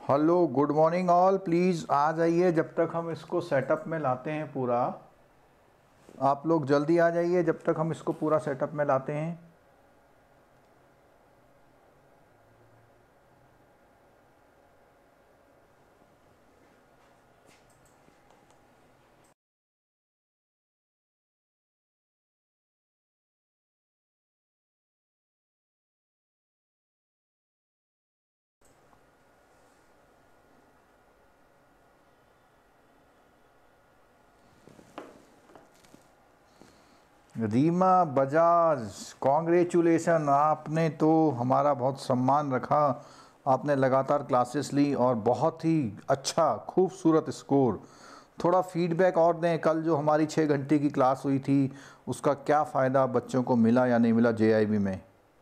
Hello good morning all. Please आ जाइए जब तक हम इसको सेटअप में लाते हैं पूरा। आप लोग जल्दी आ जाइए जब तक हम इसको पूरा सेटअप में लाते हैं। रीमा बजाज, कॉन्ग्रेचुलेसन। आपने तो हमारा बहुत सम्मान रखा। आपने लगातार क्लासेस ली और बहुत ही अच्छा खूबसूरत स्कोर। थोड़ा फीडबैक और दें, कल जो हमारी 6 घंटे की क्लास हुई थी उसका क्या फ़ायदा बच्चों को मिला या नहीं मिला जेआईबी में।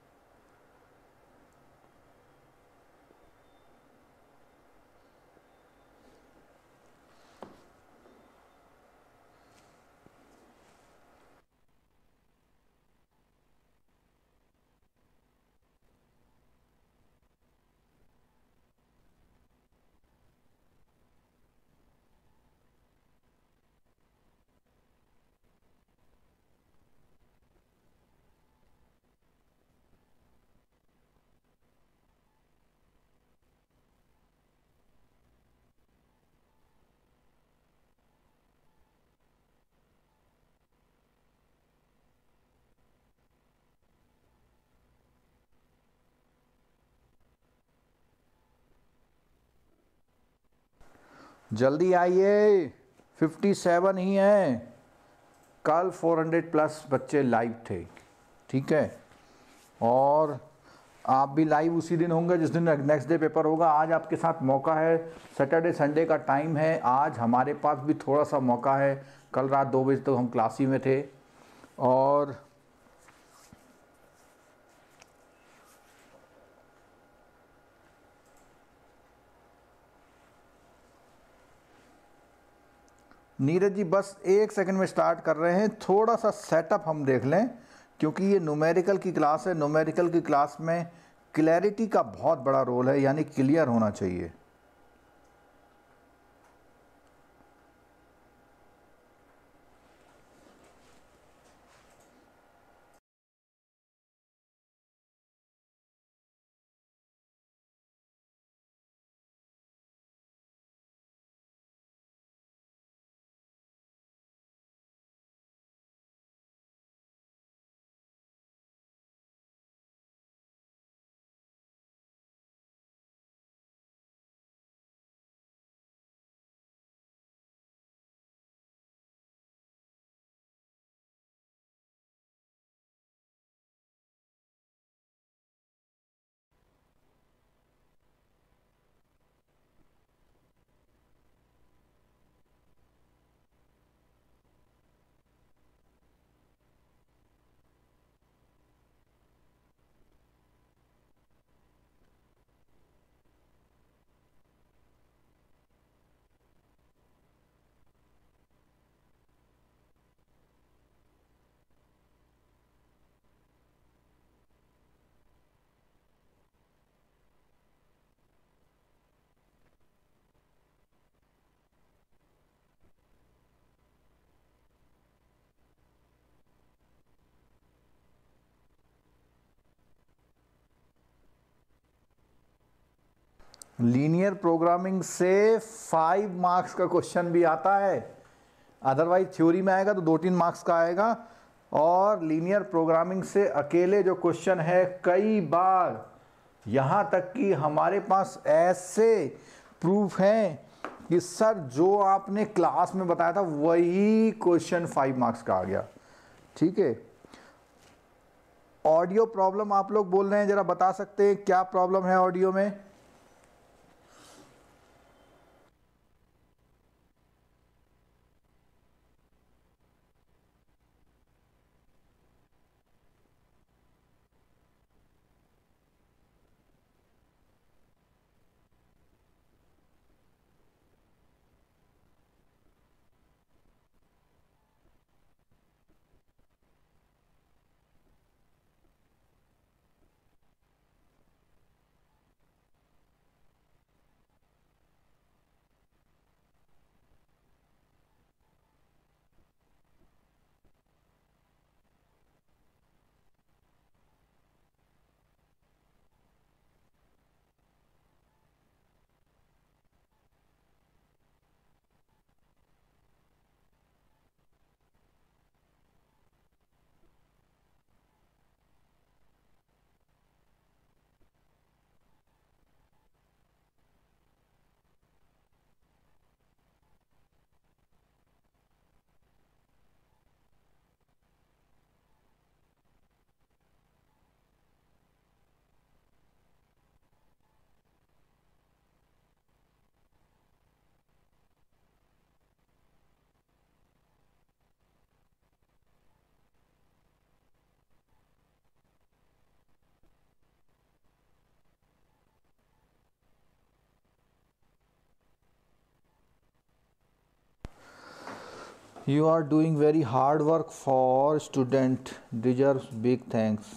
जल्दी आइए, 57 ही हैं। कल 400 प्लस बच्चे लाइव थे, ठीक है। और आप भी लाइव उसी दिन होंगे जिस दिन नेक्स्ट डे पेपर होगा। आज आपके साथ मौका है, सैटरडे संडे का टाइम है। आज हमारे पास भी थोड़ा सा मौका है। कल रात 2 बजे तक हम क्लास ही में थे। और नीरज जी बस 1 सेकंड में स्टार्ट कर रहे हैं। थोड़ा सा सेटअप हम देख लें, क्योंकि ये न्यूमेरिकल की क्लास है। न्यूमेरिकल की क्लास में क्लैरिटी का बहुत बड़ा रोल है, यानी क्लियर होना चाहिए। लीनियर प्रोग्रामिंग से 5 मार्क्स का क्वेश्चन भी आता है। अदरवाइज थ्योरी में आएगा तो 2-3 मार्क्स का आएगा। और लीनियर प्रोग्रामिंग से अकेले जो क्वेश्चन है, कई बार यहाँ तक कि हमारे पास ऐसे प्रूफ हैं कि सर जो आपने क्लास में बताया था वही क्वेश्चन 5 मार्क्स का आ गया, ठीक है। ऑडियो प्रॉब्लम आप लोग बोल रहे हैं, जरा बता सकते हैं क्या प्रॉब्लम है ऑडियो में। You are doing very hard work for student, deserves big thanks.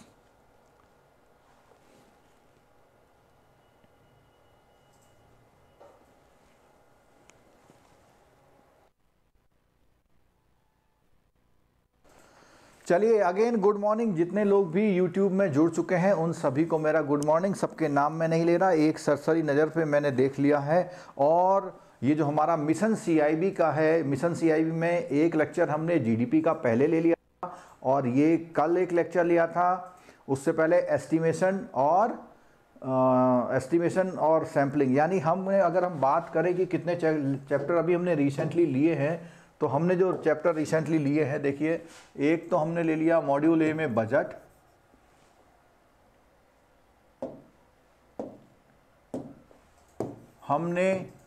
चलिए अगेन गुड मॉर्निंग। जितने लोग भी यूट्यूब में जुड़ चुके हैं उन सभी को मेरा गुड मॉर्निंग। सबके नाम मैं नहीं ले रहा, एक सरसरी नज़र पे मैंने देख लिया है। और ये जो हमारा मिशन सीआईबी का है, मिशन सीआईबी में एक लेक्चर हमने जीडीपी का पहले ले लिया था, और ये कल एक लेक्चर लिया था। उससे पहले एस्टिमेशन और सैम्पलिंग, यानी हमने अगर हम बात करें कि कितने चैप्टर अभी हमने रिसेंटली लिए हैं, तो हमने जो चैप्टर रिसेंटली लिए हैं, देखिए एक तो हमने ले लिया मॉड्यूल ए में बजट, हमने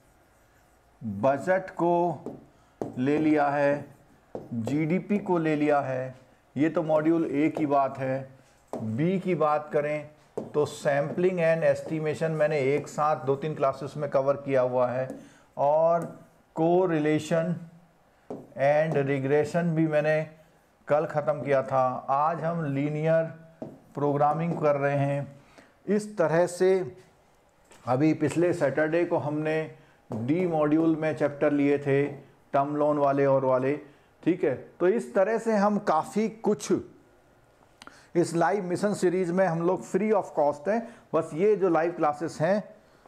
बजट को ले लिया है, जीडीपी को ले लिया है, ये तो मॉड्यूल ए की बात है। बी की बात करें तो सैम्पलिंग एंड एस्टिमेशन मैंने एक साथ 2-3 क्लासेस में कवर किया हुआ है, और कोरिलेशन एंड रिग्रेशन भी मैंने कल ख़त्म किया था। आज हम लीनियर प्रोग्रामिंग कर रहे हैं। इस तरह से अभी पिछले सैटरडे को हमने डी मॉड्यूल में चैप्टर लिए थे, टर्म लोन वाले और वाले, ठीक है। तो इस तरह से हम काफ़ी कुछ इस लाइव मिशन सीरीज में हम लोग फ्री ऑफ कॉस्ट हैं। बस ये जो लाइव क्लासेस हैं,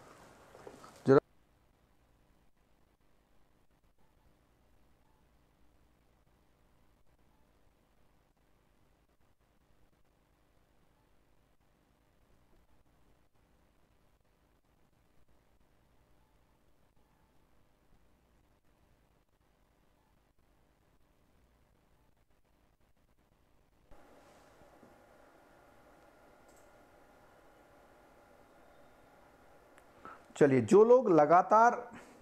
चलिए जो लोग लगातार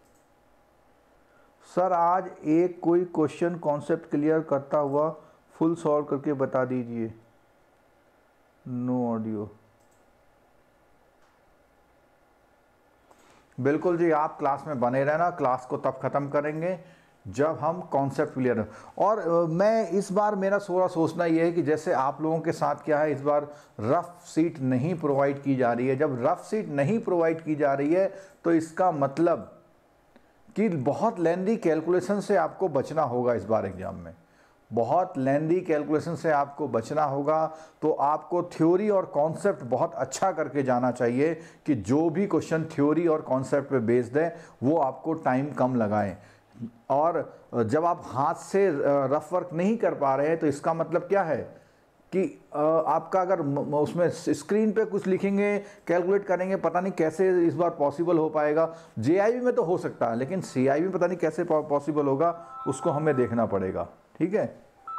सर आज एक कोई क्वेश्चन कॉन्सेप्ट क्लियर करता हुआ फुल सॉल्व करके बता दीजिए। No audio. बिल्कुल जी, आप क्लास में बने रहना। क्लास को तब ख़त्म करेंगे जब हम कॉन्सेप्ट क्लियर हो। और मैं इस बार मेरा थोड़ा सोचना ये है कि जैसे आप लोगों के साथ क्या है, इस बार रफ सीट नहीं प्रोवाइड की जा रही है। जब रफ सीट नहीं प्रोवाइड की जा रही है तो इसका मतलब कि बहुत लेंदी कैलकुलेशन से आपको बचना होगा। इस बार एग्जाम में बहुत लेंदी कैलकुलेशन से आपको बचना होगा। तो आपको थ्योरी और कॉन्सेप्ट बहुत अच्छा करके जाना चाहिए कि जो भी क्वेश्चन थ्योरी और कॉन्सेप्ट पे बेस्ड है वो आपको टाइम कम लगाएं। और जब आप हाथ से रफ वर्क नहीं कर पा रहे हैं तो इसका मतलब क्या है कि आपका अगर उसमें स्क्रीन पे कुछ लिखेंगे, कैलकुलेट करेंगे, पता नहीं कैसे इस बार पॉसिबल हो पाएगा। जेआईबी में तो हो सकता है, लेकिन सीआईबी में पता नहीं कैसे पॉसिबल होगा, उसको हमें देखना पड़ेगा। ठीक है।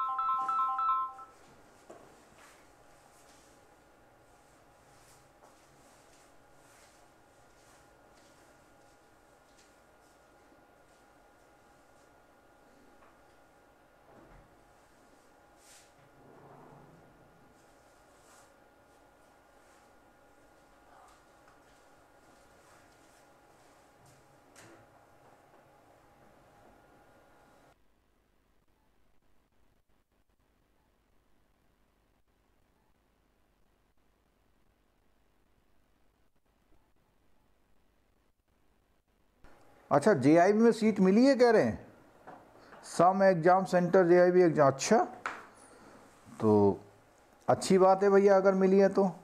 अच्छा, जेआईबी में सीट मिली है कह रहे हैं, some exam centre JAIIB exam. अच्छा, तो अच्छी बात है भैया अगर मिली है तो।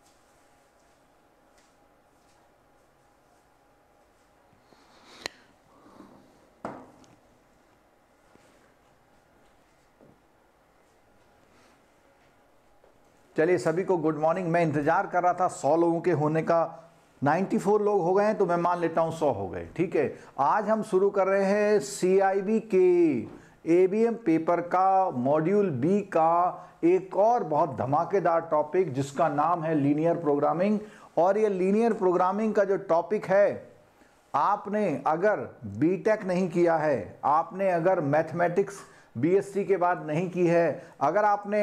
चलिए सभी को गुड मॉर्निंग। मैं इंतजार कर रहा था 100 लोगों के होने का, 94 लोग हो गए हैं, तो मैं मान लेता हूं 100 हो गए। ठीक है, आज हम शुरू कर रहे हैं सीआईबी के एबीएम पेपर का मॉड्यूल बी का एक और बहुत धमाकेदार टॉपिक, जिसका नाम है लीनियर प्रोग्रामिंग। और ये लीनियर प्रोग्रामिंग का जो टॉपिक है, आपने अगर बीटेक नहीं किया है, आपने अगर मैथमेटिक्स बीएससी के बाद नहीं की है, अगर आपने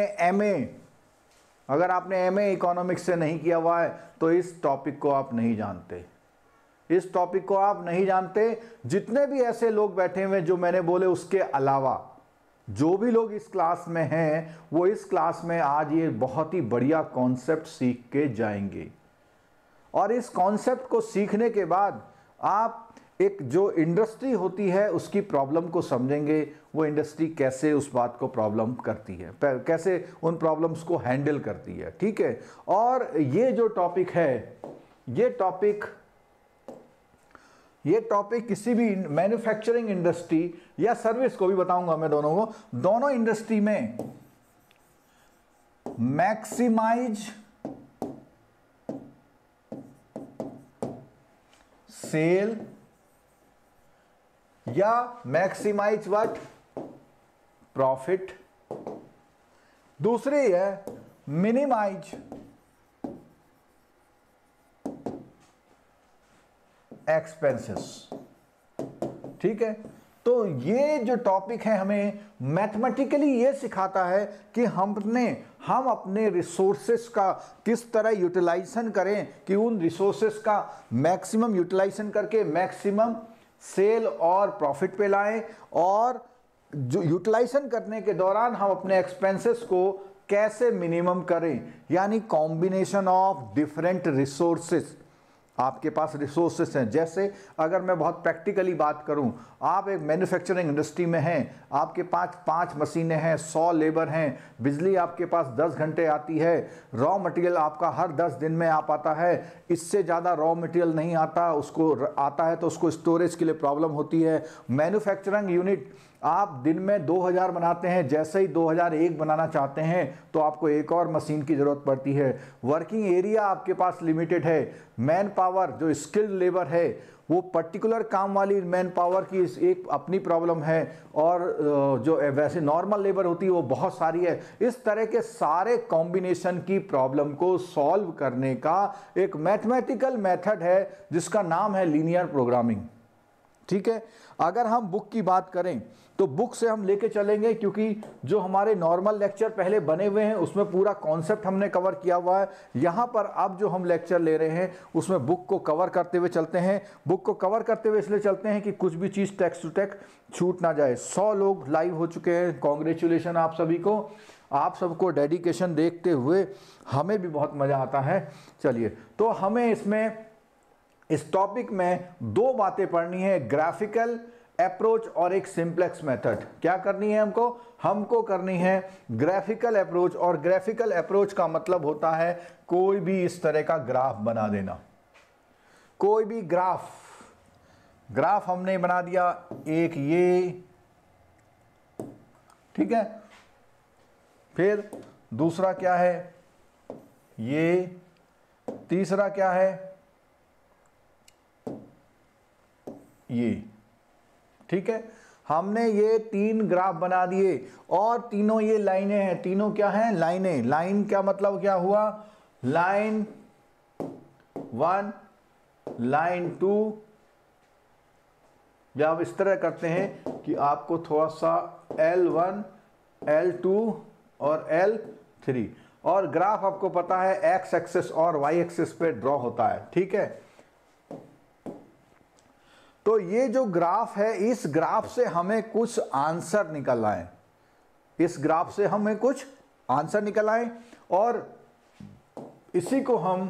एमए इकोनॉमिक्स से नहीं किया हुआ है, तो इस टॉपिक को आप नहीं जानते। इस टॉपिक को आप नहीं जानते। जितने भी ऐसे लोग बैठे हुए जो मैंने बोले उसके अलावा, जो भी लोग इस क्लास में हैं वो इस क्लास में आज ये बहुत ही बढ़िया कॉन्सेप्ट सीख के जाएंगे, और इस कॉन्सेप्ट को सीखने के बाद आप एक जो इंडस्ट्री होती है उसकी प्रॉब्लम को समझेंगे, वो इंडस्ट्री कैसे उस बात को प्रॉब्लम करती है, कैसे उन प्रॉब्लम्स को हैंडल करती है, ठीक है। और ये जो टॉपिक है, ये टॉपिक किसी भी मैन्युफैक्चरिंग इंडस्ट्री या सर्विस को भी बताऊंगा मैं, दोनों इंडस्ट्री में मैक्सिमाइज सेल या मैक्सिमाइज व्हाट, प्रॉफिट। दूसरी है मिनिमाइज एक्सपेंसेस, ठीक है। तो ये जो टॉपिक है हमें मैथमेटिकली ये सिखाता है कि हम अपने रिसोर्सेस का किस तरह यूटिलाइजेशन करें कि उन रिसोर्सेस का मैक्सिमम यूटिलाइजेशन करके मैक्सिमम सेल और प्रॉफिट पे लाएं, और जो यूटिलाइजेशन करने के दौरान हम अपने एक्सपेंसेस को कैसे मिनिमम करें, यानी कॉम्बिनेशन ऑफ डिफरेंट रिसोर्सेस। आपके पास रिसोर्सेस हैं, जैसे अगर मैं बहुत प्रैक्टिकली बात करूं, आप एक मैन्युफैक्चरिंग इंडस्ट्री में हैं, आपके पास 5 मशीनें हैं, 100 लेबर हैं, बिजली आपके पास 10 घंटे आती है, रॉ मटेरियल आपका हर 10 दिन में आ पाता है, इससे ज़्यादा रॉ मटेरियल नहीं आता, उसको आता है तो उसको स्टोरेज के लिए प्रॉब्लम होती है। मैन्युफैक्चरिंग यूनिट आप दिन में 2000 बनाते हैं, जैसे ही 2001 बनाना चाहते हैं तो आपको एक और मशीन की ज़रूरत पड़ती है। वर्किंग एरिया आपके पास लिमिटेड है, मैन पावर जो स्किल्ड लेबर है वो पर्टिकुलर काम वाली मैन पावर की एक अपनी प्रॉब्लम है, और जो वैसे नॉर्मल लेबर होती है वो बहुत सारी है। इस तरह के सारे कॉम्बिनेशन की प्रॉब्लम को सॉल्व करने का एक मैथमेटिकल मेथड है जिसका नाम है लीनियर प्रोग्रामिंग, ठीक है। अगर हम बुक की बात करें तो बुक से हम लेके चलेंगे, क्योंकि जो हमारे नॉर्मल लेक्चर पहले बने हुए हैं उसमें पूरा कॉन्सेप्ट हमने कवर किया हुआ है। यहाँ पर अब जो हम लेक्चर ले रहे हैं उसमें बुक को कवर करते हुए चलते हैं। बुक को कवर करते हुए इसलिए चलते हैं कि कुछ भी चीज़ टेक्स्ट टू टेक्स्ट छूट ना जाए। 100 लोग लाइव हो चुके हैं, कॉन्ग्रेचुलेशन आप सभी को। आप सबको डेडिकेशन देखते हुए हमें भी बहुत मज़ा आता है। चलिए, तो हमें इस टॉपिक में 2 बातें पढ़नी है, ग्राफिकल अप्रोच और एक सिंप्लेक्स मेथड। क्या करनी है हमको करनी है ग्राफिकल अप्रोच, और ग्राफिकल अप्रोच का मतलब होता है कोई भी इस तरह का ग्राफ बना देना। कोई भी ग्राफ हमने बना दिया, एक ये, ठीक है, फिर दूसरा क्या है ये, तीसरा क्या है ये, ठीक है। हमने ये 3 ग्राफ बना दिए और तीनों ये लाइनें हैं। तीनों क्या हैं? लाइनें। लाइन क्या मतलब क्या हुआ? लाइन 1, लाइन 2, जब इस तरह करते हैं कि आपको थोड़ा सा L1, L2 और L3, और ग्राफ आपको पता है एक्स एक्सिस और वाई एक्सिस पे ड्रॉ होता है, ठीक है। तो ये जो ग्राफ है, इस ग्राफ से हमें कुछ आंसर निकल आए, इस ग्राफ से हमें कुछ आंसर निकल आए, और इसी को हम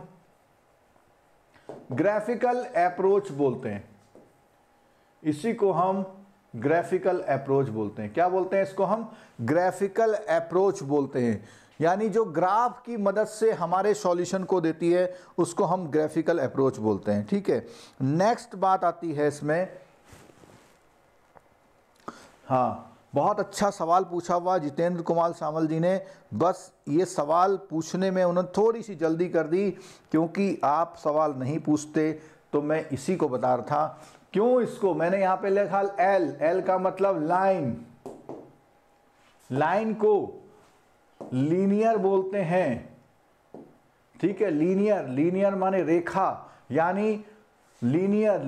ग्राफिकल अप्रोच बोलते हैं। इसी को हम ग्राफिकल अप्रोच बोलते हैं। क्या बोलते हैं इसको? हम ग्राफिकल अप्रोच बोलते हैं। यानी जो ग्राफ की मदद से हमारे सॉल्यूशन को देती है उसको हम ग्राफिकल अप्रोच बोलते हैं, ठीक है। नेक्स्ट बात आती है इसमें, हाँ, बहुत अच्छा सवाल पूछा हुआ जितेंद्र कुमार सामल जी ने। बस ये सवाल पूछने में उन्होंने थोड़ी सी जल्दी कर दी, क्योंकि आप सवाल नहीं पूछते, तो मैं इसी को बता रहा था। क्यों इसको मैंने यहाँ पे लिखा एल का मतलब लाइन। लाइन को लीनियर बोलते हैं, ठीक है। लीनियर माने रेखा, यानी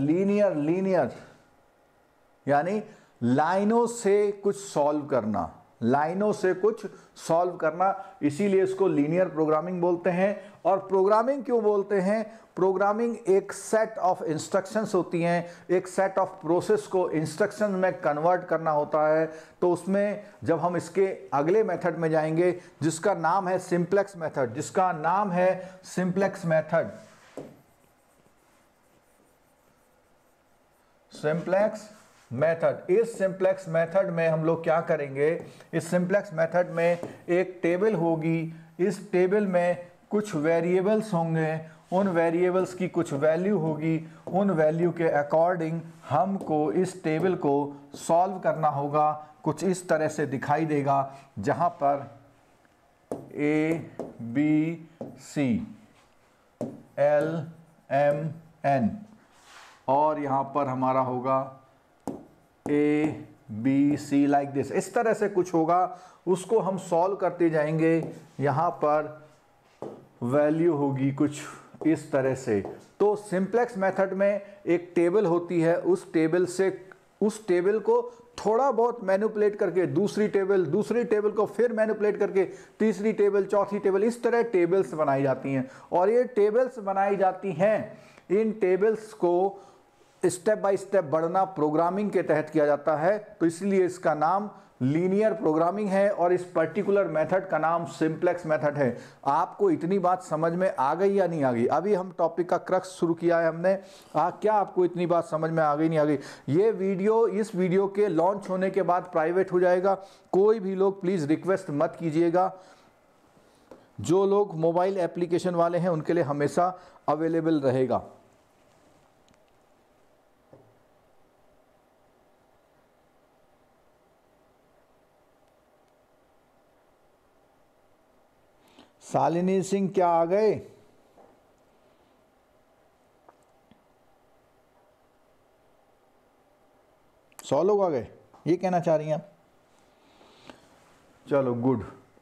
लीनियर यानी लाइनों से कुछ सॉल्व करना, लाइनों से कुछ सॉल्व करना, इसीलिए इसको लीनियर प्रोग्रामिंग बोलते हैं। और प्रोग्रामिंग क्यों बोलते हैं? प्रोग्रामिंग एक सेट ऑफ इंस्ट्रक्शंस होती हैं, एक सेट ऑफ प्रोसेस को इंस्ट्रक्शन में कन्वर्ट करना होता है। तो उसमें जब हम इसके अगले मेथड में जाएंगे जिसका नाम है सिंप्लेक्स मेथड, जिसका नाम है सिंप्लेक्स मेथड, सिंप्लेक्स मेथड। इस सिंप्लेक्स मेथड में हम लोग क्या करेंगे, इस सिंप्लेक्स मेथड में एक टेबल होगी, इस टेबल में कुछ वेरिएबल्स होंगे, उन वेरिएबल्स की कुछ वैल्यू होगी, उन वैल्यू के अकॉर्डिंग हमको इस टेबल को सॉल्व करना होगा। कुछ इस तरह से दिखाई देगा जहां पर ABC LMN और यहां पर हमारा होगा ABC लाइक दिस, इस तरह से कुछ होगा। उसको हम सॉल्व करते जाएंगे, यहां पर वैल्यू होगी कुछ इस तरह से। तो सिंप्लेक्स मेथड में एक टेबल होती है, उस टेबल से उस टेबल को थोड़ा बहुत मैनिपुलेट करके दूसरी टेबल को फिर मैनिपुलेट करके तीसरी टेबल, चौथी टेबल, इस तरह टेबल्स बनाई जाती हैं। और ये टेबल्स बनाई जाती हैं, इन टेबल्स को स्टेप बाय स्टेप बढ़ना प्रोग्रामिंग के तहत किया जाता है। तो इसलिए इसका नाम लीनियर प्रोग्रामिंग है और इस पर्टिकुलर मेथड का नाम सिंप्लेक्स मेथड है। आपको इतनी बात समझ में आ गई या नहीं आ गई? अभी हम टॉपिक का क्रक्स शुरू किया है हमने। क्या आपको इतनी बात समझ में आ गई नहीं आ गई? ये वीडियो इस वीडियो के लॉन्च होने के बाद प्राइवेट हो जाएगा। कोई भी लोग प्लीज़ रिक्वेस्ट मत कीजिएगा। जो लोग मोबाइल एप्लीकेशन वाले हैं उनके लिए हमेशा अवेलेबल रहेगा। शालिनी सिंह क्या आ गए? सौ लोग आ गए, ये कहना चाह रही हैं आप? चलो गुड।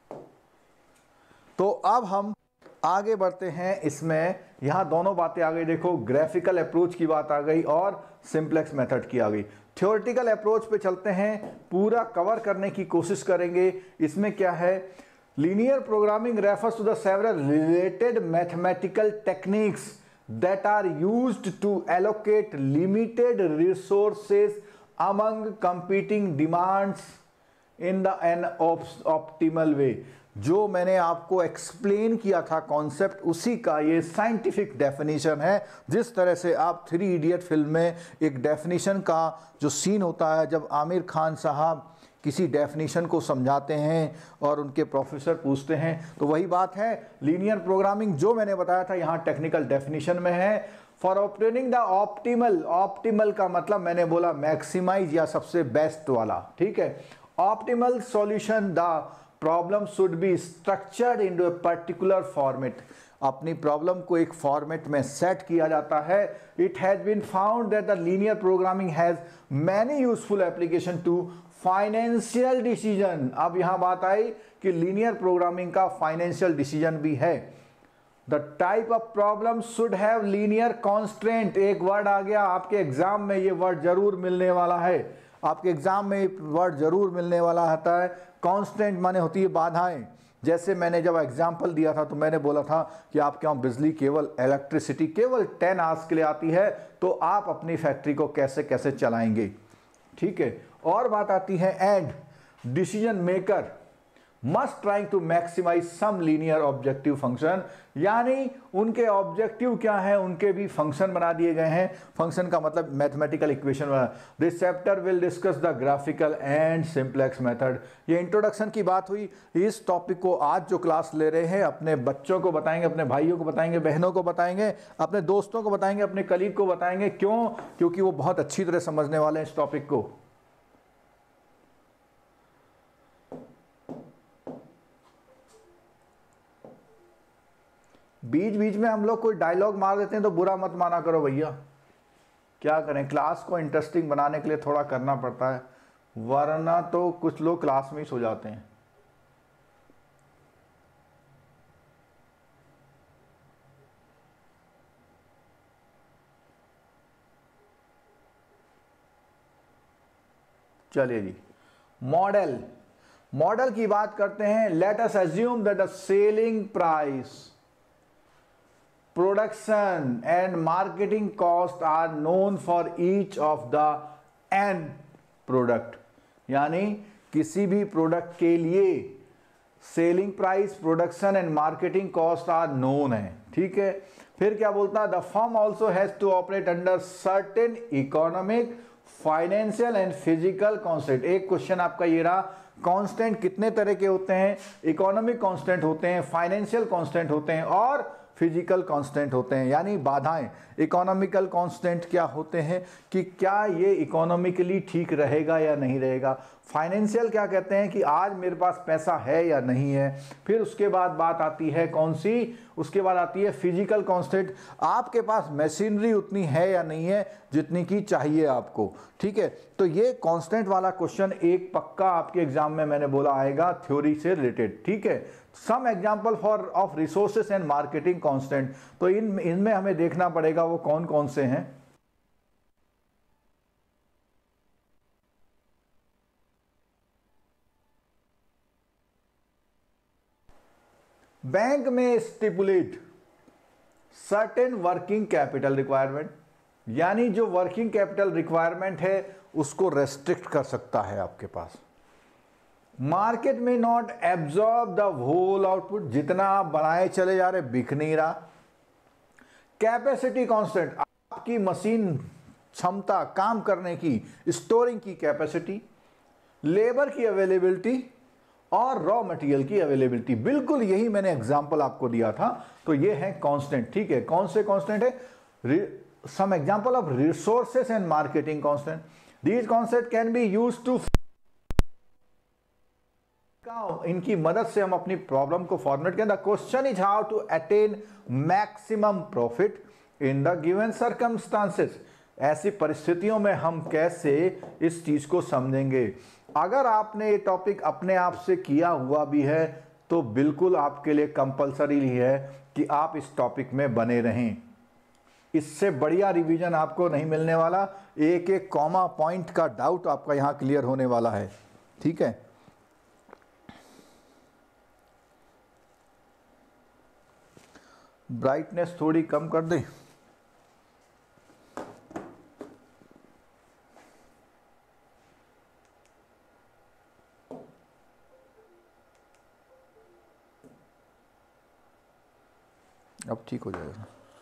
तो अब हम आगे बढ़ते हैं इसमें। यहां दोनों बातें आ गई, देखो ग्राफिकल अप्रोच की बात आ गई और सिंप्लेक्स मेथड की आ गई। थ्योरेटिकल अप्रोच पे चलते हैं, पूरा कवर करने की कोशिश करेंगे। इसमें क्या है, linear programming refers to the several related mathematical techniques that are used to allocate limited resources among competing demands in an optimal way। जो मैंने आपको एक्सप्लेन किया था कॉन्सेप्ट, उसी का ये साइंटिफिक डेफिनेशन है। जिस तरह से आप 3 इडियट फिल्म में एक डेफिनेशन का जो सीन होता है, जब आमिर खान साहब किसी डेफिनेशन को समझाते हैं और उनके प्रोफेसर पूछते हैं, तो वही बात है। लीनियर प्रोग्रामिंग जो मैंने बताया था यहाँ टेक्निकल डेफिनेशन में है। For obtaining the optimal, optimal का मतलब मैंने बोला मैक्सिमाइज या सबसे बेस्ट वाला, ठीक है। Optimal solution, the problem should be structured into a particular format. अपनी प्रॉब्लम को एक फॉर्मेट में सेट किया जाता है। It has been found that the linear programming has many useful application to financial decision. अब यहां बात आई कि लीनियर प्रोग्रामिंग का फाइनेंशियल डिसीजन भी है। The type of problem should have linear constraint. एक वर्ड आ गया आपके एग्जाम में, ये वर्ड जरूर मिलने वाला है। आपके एग्जाम में वर्ड जरूर मिलने वाला होता है। कॉन्स्टेंट माने होती है बाधाएं। जैसे मैंने जब एग्जाम्पल दिया था तो मैंने बोला था कि आपके यहाँ बिजली केवल इलेक्ट्रिसिटी केवल 10 आवर्स के लिए आती है, तो आप अपनी फैक्ट्री को कैसे कैसे चलाएंगे, ठीक है। और बात आती है and decision maker must trying to maximize some linear objective function, यानी उनके ऑब्जेक्टिव क्या है, उनके भी फंक्शन बना दिए गए हैं। फंक्शन का मतलब mathematical equation. This chapter will discuss the graphical and simplex method. ये इंट्रोडक्शन की बात हुई। इस टॉपिक को आज जो क्लास ले रहे हैं अपने बच्चों को बताएंगे, अपने भाइयों को बताएंगे, बहनों को बताएंगे, अपने दोस्तों को बताएंगे, अपने कलीग को बताएंगे। क्यों? क्योंकि वो बहुत अच्छी तरह समझने वाले हैं इस टॉपिक को। बीच बीच में हम लोग कोई डायलॉग मार देते हैं तो बुरा मत माना करो भैया। क्या करें, क्लास को इंटरेस्टिंग बनाने के लिए थोड़ा करना पड़ता है, वरना तो कुछ लोग क्लास में ही सो जाते हैं। चलिए जी, मॉडल। मॉडल की बात करते हैं, let us assume that the selling price, production and marketing cost are known for each of the end product. यानी किसी भी प्रोडक्ट के लिए selling price, production and marketing cost are known है, ठीक है। फिर क्या बोलता है, the firm also has to operate under certain economic, financial and physical constant. एक क्वेश्चन आपका ये रहा, कांस्टेंट कितने तरह के होते हैं, इकोनॉमिक कांस्टेंट होते हैं, फाइनेंशियल कांस्टेंट होते हैं और फिजिकल कांस्टेंट होते हैं, यानी बाधाएं। इकोनॉमिकल कांस्टेंट क्या होते हैं कि क्या ये इकोनॉमिकली ठीक रहेगा या नहीं रहेगा। फाइनेंशियल क्या कहते हैं कि आज मेरे पास पैसा है या नहीं है। फिर उसके बाद बात आती है कौन सी, उसके बाद आती है फिजिकल कांस्टेंट, आपके पास मशीनरी उतनी है या नहीं है जितनी की चाहिए आपको, ठीक है। तो ये कांस्टेंट वाला क्वेश्चन एक पक्का आपके एग्जाम में मैंने बोला आएगा, थ्योरी से रिलेटेड, ठीक है। Some example for of resources and marketing constant, तो इनमें हमें देखना पड़ेगा वो कौन कौन से हैं। बैंक में stipulate certain working capital requirement, यानी जो वर्किंग कैपिटल रिक्वायरमेंट है उसको रेस्ट्रिक्ट कर सकता है आपके पास। मार्केट में not absorb the whole output, जितना आप बढ़ाए चले जा रहे बिक नहीं रहा। कैपेसिटी कांस्टेंट, आपकी मशीन क्षमता काम करने की, स्टोरिंग की कैपेसिटी, लेबर की अवेलेबिलिटी और रॉ मटेरियल की अवेलेबिलिटी। बिल्कुल यही मैंने एग्जांपल आपको दिया था। तो ये है कांस्टेंट, ठीक है। कौन से कांस्टेंट है, some example of resources and marketing constant. These constant can be used to, इनकी मदद से हम अपनी प्रॉब्लम को फॉर्मुलेट करें। The question is how to attain maximum profit in the given circumstances. ऐसी परिस्थितियों में हम कैसे इस चीज को समझेंगे। अगर आपने ये टॉपिक अपने आप से किया हुआ भी है तो बिल्कुल आपके लिए कंपलसरी है कि आप इस टॉपिक में बने रहें। इससे बढ़िया रिवीजन आपको नहीं मिलने वाला। एक एक कॉमा पॉइंट का डाउट आपका यहां क्लियर होने वाला है, ठीक है। ब्राइटनेस थोड़ी कम कर दें। अब ठीक हो जाएगा।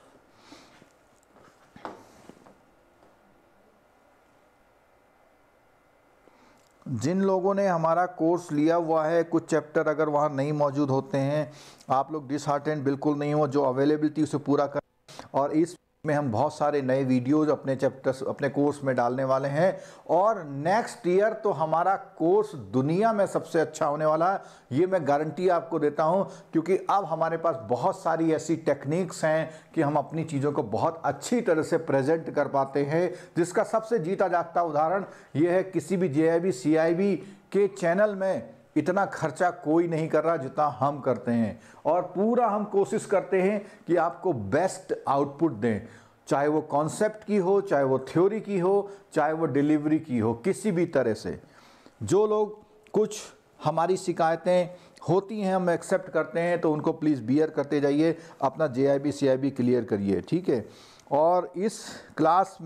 जिन लोगों ने हमारा कोर्स लिया हुआ है, कुछ चैप्टर अगर वहाँ नहीं मौजूद होते हैं, आप लोग डिसहार्टेंड बिल्कुल नहीं हो। जो अवेलेबिलिटी उसे पूरा कर, और इस में हम बहुत सारे नए वीडियोज अपने चैप्टर्स अपने कोर्स में डालने वाले हैं। और नेक्स्ट ईयर तो हमारा कोर्स दुनिया में सबसे अच्छा होने वाला है, ये मैं गारंटी आपको देता हूं। क्योंकि अब हमारे पास बहुत सारी ऐसी टेक्निक्स हैं कि हम अपनी चीज़ों को बहुत अच्छी तरह से प्रेजेंट कर पाते हैं। जिसका सबसे जीता जागता उदाहरण ये है, किसी भी JIB CIB के चैनल में इतना खर्चा कोई नहीं कर रहा जितना हम करते हैं। और पूरा हम कोशिश करते हैं कि आपको बेस्ट आउटपुट दें, चाहे वो कॉन्सेप्ट की हो, चाहे वो थ्योरी की हो, चाहे वो डिलीवरी की हो, किसी भी तरह से। जो लोग कुछ हमारी शिकायतें होती हैं हम एक्सेप्ट करते हैं, तो उनको प्लीज़ बियर करते जाइए, अपना JIB CIB क्लियर करिए, ठीक है। और इस क्लास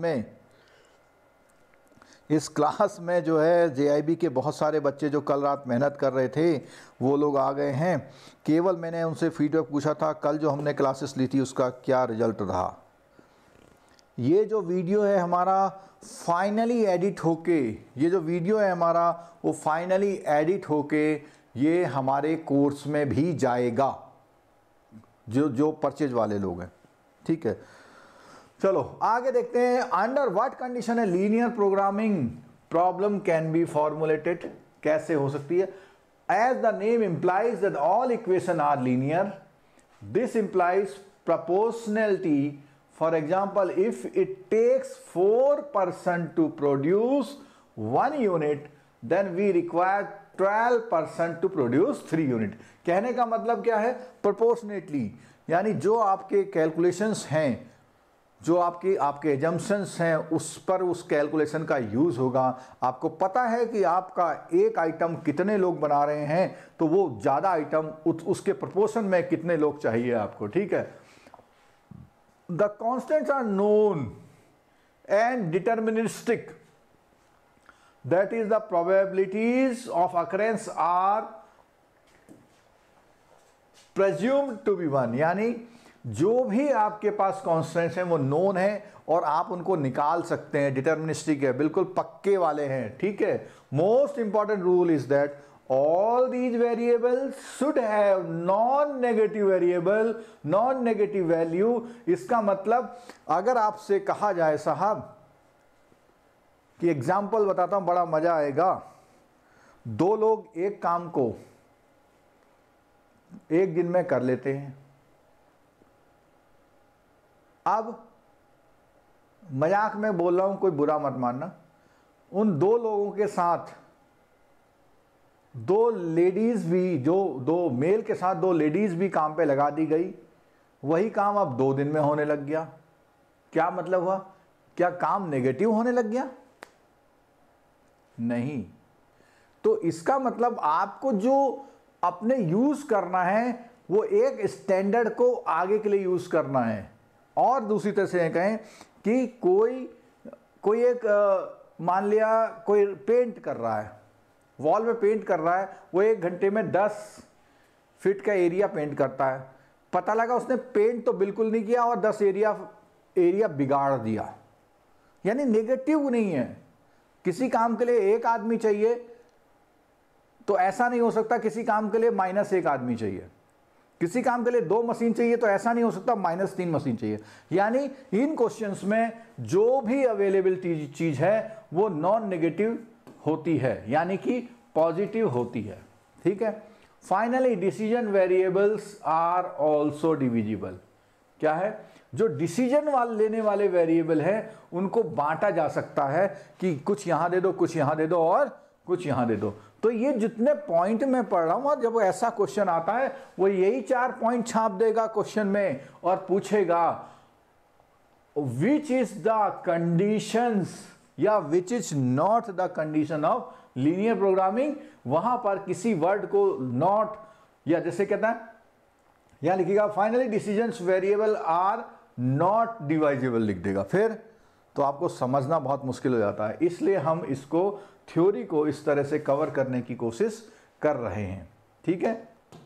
में जो है JIB के बहुत सारे बच्चे जो कल रात मेहनत कर रहे थे वो लोग आ गए हैं। केवल मैंने उनसे फीडबैक पूछा था कल जो हमने क्लासेस ली थी उसका क्या रिजल्ट रहा। ये जो वीडियो है हमारा फाइनली एडिट होके, ये जो वीडियो है हमारा वो फाइनली एडिट होके ये हमारे कोर्स में भी जाएगा, जो परचेज वाले लोग हैं, ठीक है। चलो आगे देखते हैं। अंडर व्हाट कंडीशन है linear programming problem can be formulated, कैसे हो सकती है। As the name implies that all equation are linear, this implies proportionality. For example, if it takes 4% to produce 1 unit then we require 12% to produce 3 unit. कहने का मतलब क्या है, proportionately, यानी जो आपके कैलकुलेशंस हैं जो आपके एजम्पशंस हैं उस पर उस कैलकुलेशन का यूज होगा। आपको पता है कि आपका एक आइटम कितने लोग बना रहे हैं, तो वो ज्यादा आइटम उसके प्रोपोर्शन में कितने लोग चाहिए आपको, ठीक है। The constants are known and deterministic, that is the probabilities of occurrence are presumed to be one, यानी जो भी आपके पास कॉन्स्टेंट्स हैं वो नोन है और आप उनको निकाल सकते हैं, डिटर्मिनिस्टिक है, बिल्कुल पक्के वाले हैं, ठीक है। Most important rule is that all these variables should have non negative variable, non negative value. इसका मतलब अगर आपसे कहा जाए साहब कि एग्जाम्पल बताता हूं, बड़ा मजा आएगा। दो लोग एक काम को एक दिन में कर लेते हैं। अब मजाक में बोल रहा हूं, कोई बुरा मत मानना। उन दो लोगों के साथ दो लेडीज भी, जो दो मेल के साथ दो लेडीज भी काम पे लगा दी गई, वही काम अब 2 दिन में होने लग गया। क्या मतलब हुआ? क्या काम नेगेटिव होने लग गया? नहीं। तो इसका मतलब आपको जो अपने यूज करना है वो एक स्टैंडर्ड को आगे के लिए यूज करना है। और दूसरी तरह से कहें कि कोई एक मान लिया कोई पेंट कर रहा है, वॉल में पेंट कर रहा है, वो 1 घंटे में 10 फीट का एरिया पेंट करता है। पता लगा उसने पेंट तो बिल्कुल नहीं किया और 10 एरिया बिगाड़ दिया, यानी नेगेटिव नहीं है। किसी काम के लिए 1 आदमी चाहिए तो ऐसा नहीं हो सकता किसी काम के लिए -1 आदमी चाहिए। किसी काम के लिए 2 मशीन चाहिए तो ऐसा नहीं हो सकता -3 मशीन चाहिए। यानी इन क्वेश्चंस में जो भी अवेलेबल चीज है वो नॉन नेगेटिव होती है, यानी कि पॉजिटिव होती है, ठीक है। Finally decision variables are also divisible. क्या है? जो डिसीजन लेने वाले वेरिएबल है उनको बांटा जा सकता है कि कुछ यहां दे दो, कुछ यहां दे दो और कुछ यहां दे दो। तो ये जितने पॉइंट मैं पढ़ रहा हूं, जब ऐसा क्वेश्चन आता है वो यही 4 पॉइंट छाप देगा क्वेश्चन में और पूछेगा विच इज द कंडीशंस या which is not the condition of linear programming. वहां पर किसी वर्ड को नॉट, या जैसे कहता है यहां लिखिएगा finally decisions variable are not divisible, लिख देगा फिर, तो आपको समझना बहुत मुश्किल हो जाता है। इसलिए हम इसको थ्योरी को इस तरह से कवर करने की कोशिश कर रहे हैं, ठीक है।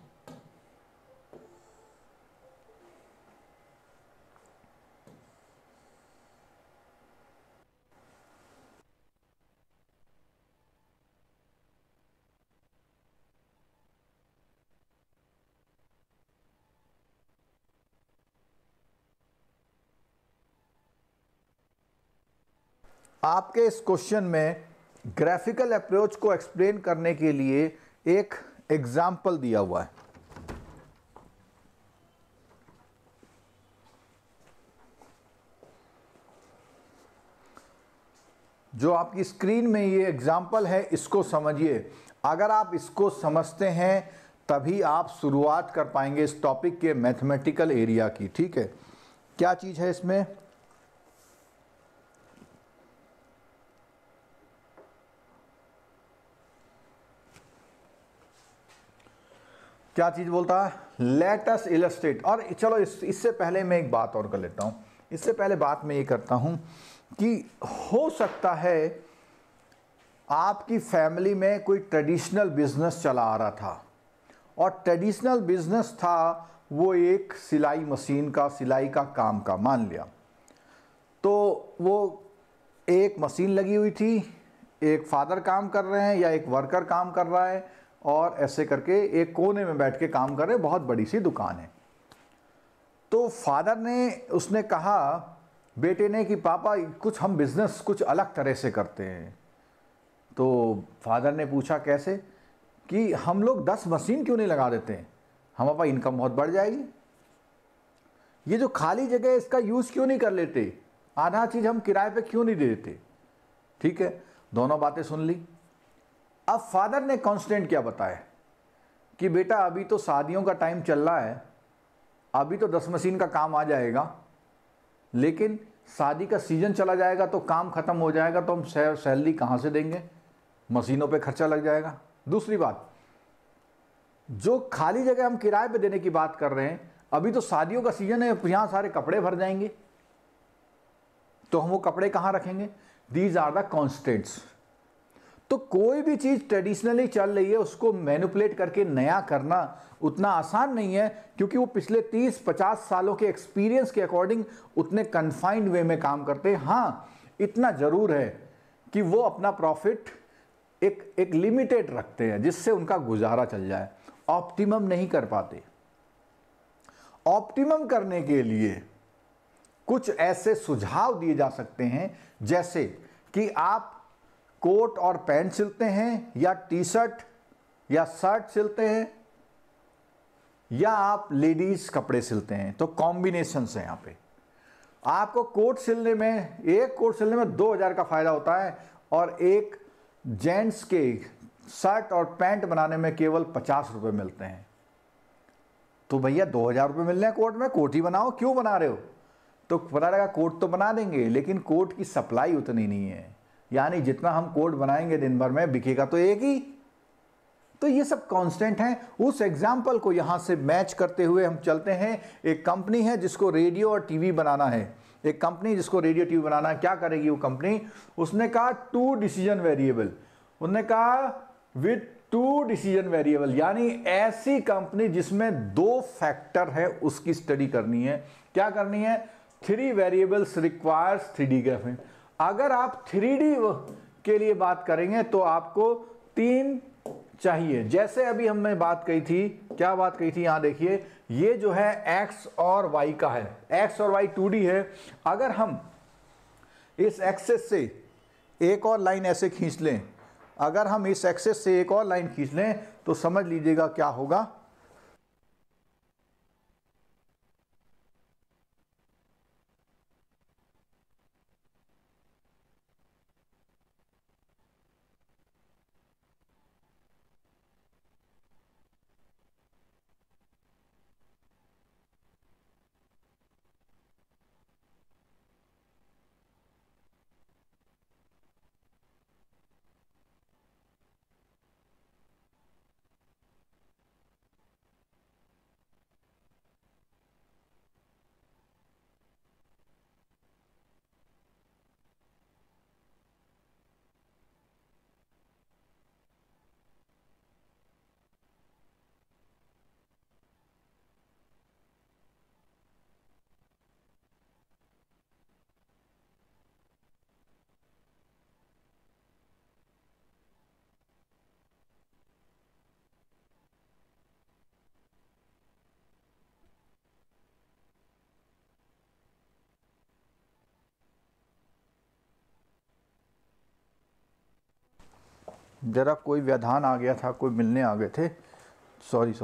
आपके इस क्वेश्चन में ग्राफिकल अप्रोच को एक्सप्लेन करने के लिए एक एग्जाम्पल दिया हुआ है। जो आपकी स्क्रीन में ये एग्जाम्पल है, इसको समझिए। अगर आप इसको समझते हैं तभी आप शुरुआत कर पाएंगे इस टॉपिक के मैथमेटिकल एरिया की, ठीक है। क्या चीज है इसमें? क्या चीज बोलता है? Let us illustrate. और चलो इससे पहले मैं एक बात और कर लेता हूं। इससे पहले बात मैं ये करता हूं कि हो सकता है आपकी फैमिली में कोई ट्रेडिशनल बिजनेस चला आ रहा था, और ट्रेडिशनल बिजनेस था वो एक सिलाई मशीन का, सिलाई का काम का, मान लिया। तो वो एक मशीन लगी हुई थी, एक फादर काम कर रहे हैं या एक वर्कर काम कर रहा है, और ऐसे करके एक कोने में बैठ के काम कर रहे हैं, बहुत बड़ी सी दुकान है। तो फादर ने, उसने कहा बेटे ने कि पापा कुछ हम बिजनेस कुछ अलग तरह से करते हैं। तो फादर ने पूछा कैसे? कि हम लोग 10 मशीन क्यों नहीं लगा देते हैं, हमारे पास इनकम बहुत बढ़ जाएगी। ये जो खाली जगह है इसका यूज क्यों नहीं कर लेते, आधा चीज हम किराए पे क्यों नहीं दे देते। ठीक है, दोनों बातें सुन ली। अब फादर ने कांस्टेंट क्या बताया कि बेटा अभी तो शादियों का टाइम चल रहा है, अभी तो 10 मशीन का काम आ जाएगा, लेकिन शादी का सीजन चला जाएगा तो काम खत्म हो जाएगा, तो हम सैलरी कहाँ से देंगे, मशीनों पे खर्चा लग जाएगा। दूसरी बात, जो खाली जगह हम किराए पे देने की बात कर रहे हैं, अभी तो शादियों का सीजन है, यहाँ सारे कपड़े भर जाएंगे, तो हम वो कपड़े कहाँ रखेंगे। These are the constants. तो कोई भी चीज ट्रेडिशनली चल रही है उसको मैनिपुलेट करके नया करना उतना आसान नहीं है, क्योंकि वो पिछले 30-50 सालों के एक्सपीरियंस के अकॉर्डिंग उतने कन्फाइंड वे में काम करते हैं। हाँ, इतना जरूर है कि वो अपना प्रॉफिट एक लिमिटेड रखते हैं जिससे उनका गुजारा चल जाए, ऑप्टिमम नहीं कर पाते। ऑप्टिमम करने के लिए कुछ ऐसे सुझाव दिए जा सकते हैं, जैसे कि आप कोट और पैंट सिलते हैं, या टी शर्ट या शर्ट सिलते हैं, या आप लेडीज कपड़े सिलते हैं, तो कॉम्बिनेशन है। यहाँ पे आपको कोट सिलने में, एक कोट सिलने में 2000 का फायदा होता है, और एक जेंट्स के शर्ट और पैंट बनाने में केवल 50 रुपये मिलते हैं। तो भैया 2000 रुपये मिल रहे हैं कोट में, कोट ही बनाओ, क्यों बना रहे हो। तो पता लगा कोट तो बना देंगे, लेकिन कोट की सप्लाई उतनी नहीं है, यानी जितना हम कोट बनाएंगे दिन भर में बिकेगा तो एक ही। तो ये सब कांस्टेंट हैं। उस एग्जाम्पल को यहाँ से मैच करते हुए हम चलते हैं। एक कंपनी है जिसको रेडियो और टीवी बनाना है, एक कंपनी जिसको रेडियो टीवी बनाना है। क्या करेगी वो कंपनी, उसने कहा 2 डिसीजन वेरिएबल, उन्होंने कहा विद 2 डिसीजन वेरिएबल, यानी ऐसी कंपनी जिसमें 2 फैक्टर है उसकी स्टडी करनी है। क्या करनी है, 3 वेरिएबल्स रिक्वायर्स 3D ग्राफिंग। अगर आप 3D के लिए बात करेंगे तो आपको 3 चाहिए। जैसे अभी हमने बात कही थी, क्या बात कही थी, यहां देखिए, ये जो है x और y का है, x और y 2D है। अगर हम इस एक्सेस से एक और लाइन ऐसे खींच लें, अगर हम इस एक्सेस से एक और लाइन खींच लें तो समझ लीजिएगा क्या होगा। जरा कोई व्यवधान आ गया था, कोई मिलने आ गए थे, सॉरी।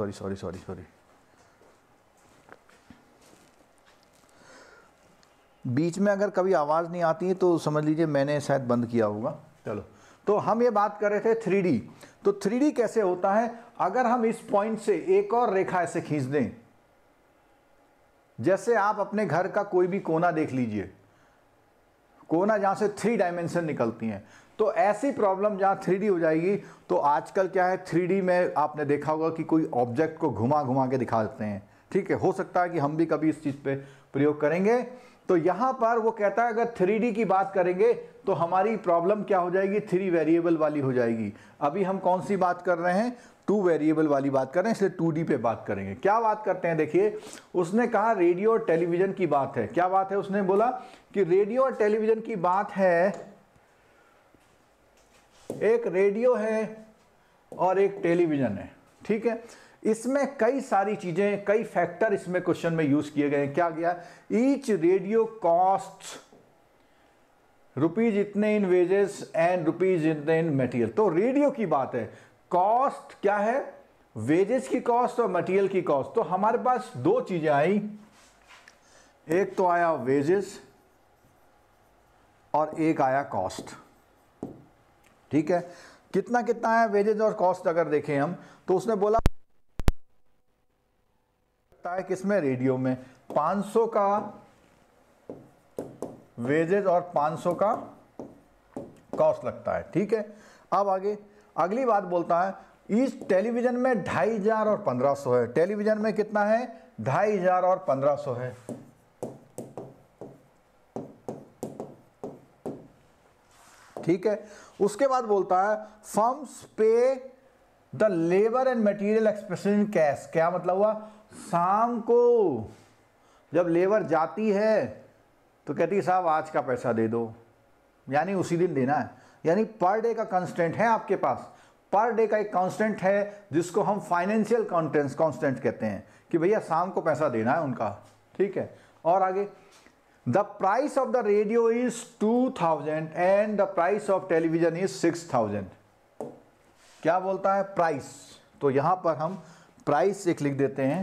बीच में अगर कभी आवाज़ नहीं आती है तो समझ लीजिए मैंने शायद बंद किया होगा। चलो, तो हम ये बात कर रहे थे 3D। तो 3D कैसे होता है, अगर हम इस पॉइंट से एक और रेखा ऐसे खींच दें, जैसे आप अपने घर का कोई भी कोना देख लीजिए, कोना जहाँ से 3 डायमेंशन निकलती हैं, तो ऐसी प्रॉब्लम जहाँ 3D हो जाएगी। तो आजकल क्या है, 3D में आपने देखा होगा कि कोई ऑब्जेक्ट को घुमा घुमा के दिखा देते हैं, ठीक है। हो सकता है कि हम भी कभी इस चीज़ पे प्रयोग करेंगे। तो यहाँ पर वो कहता है अगर 3D की बात करेंगे तो हमारी प्रॉब्लम क्या हो जाएगी, 3 वेरिएबल वाली हो जाएगी। अभी हम कौन सी बात कर रहे हैं, 2 वेरिएबल वाली बात कर रहे हैं, इसलिए 2D पे बात करेंगे। क्या बात करते हैं, देखिए, उसने कहा रेडियो और टेलीविजन की बात है। क्या बात है, उसने बोला कि रेडियो और टेलीविजन की बात है, एक रेडियो है और एक टेलीविजन है, ठीक है। इसमें कई सारी चीजें, कई फैक्टर इसमें क्वेश्चन में यूज किए गए। क्या गया, ईच रेडियो कॉस्ट रुपीज इतने इन वेजेस एंड रुपीज इतने इन मटेरियल। तो रेडियो की बात है, कॉस्ट क्या है, वेजेस की कॉस्ट और मटेरियल की कॉस्ट। तो हमारे पास 2 चीजें आई, एक तो आया वेजेस और एक आया कॉस्ट, ठीक है। कितना कितना है वेजेस और कॉस्ट अगर देखें हम, तो उसने बोला है किसमें, रेडियो में 500 का वेजेस और 500 का कॉस्ट लगता है। ठीक है, अब आगे अगली बात बोलता है इस टेलीविजन में 2500 और 1500 है। टेलीविजन में कितना है? 2500 और 1500 है। ठीक है, उसके बाद बोलता है firms pay the labour and material expense in cash. क्या मतलब हुआ? शाम को जब लेबर जाती है तो कहती है साहब आज का पैसा दे दो, यानी उसी दिन देना है। यानी पर डे का कांस्टेंट है आपके पास, पर डे का एक कांस्टेंट है जिसको हम फाइनेंशियल कांस्टेंट कहते हैं कि भैया शाम को पैसा देना है उनका। ठीक है, और आगे the price of the radio is 2000 and the price of television is 6000। क्या बोलता है? प्राइस। तो यहां पर हम प्राइस एक लिख देते हैं,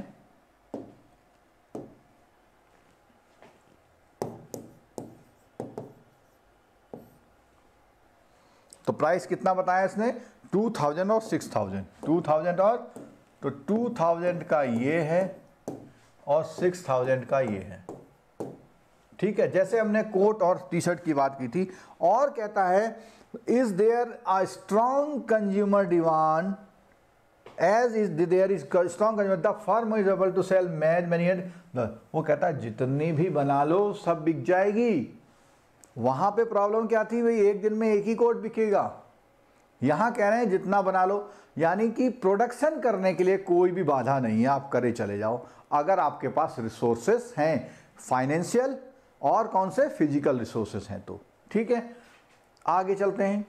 तो प्राइस कितना बताया इसने? 2000 और 6000। 2000 और तो 2000 का ये है और 6000 का ये है। ठीक है, जैसे हमने कोट और टी शर्ट की बात की थी। और कहता है is there a strong consumer demand as is there is strong consumer the firm is able to sell many. वो कहता है जितनी भी बना लो सब बिक जाएगी। वहां पे प्रॉब्लम क्या थी? भाई एक दिन में एक ही कोट बिकेगा। यहां कह रहे हैं जितना बना लो, यानी कि प्रोडक्शन करने के लिए कोई भी बाधा नहीं है, आप करे चले जाओ अगर आपके पास रिसोर्सेस हैं, फाइनेंशियल और कौन से फिजिकल रिसोर्सेस हैं तो। ठीक है, आगे चलते हैं।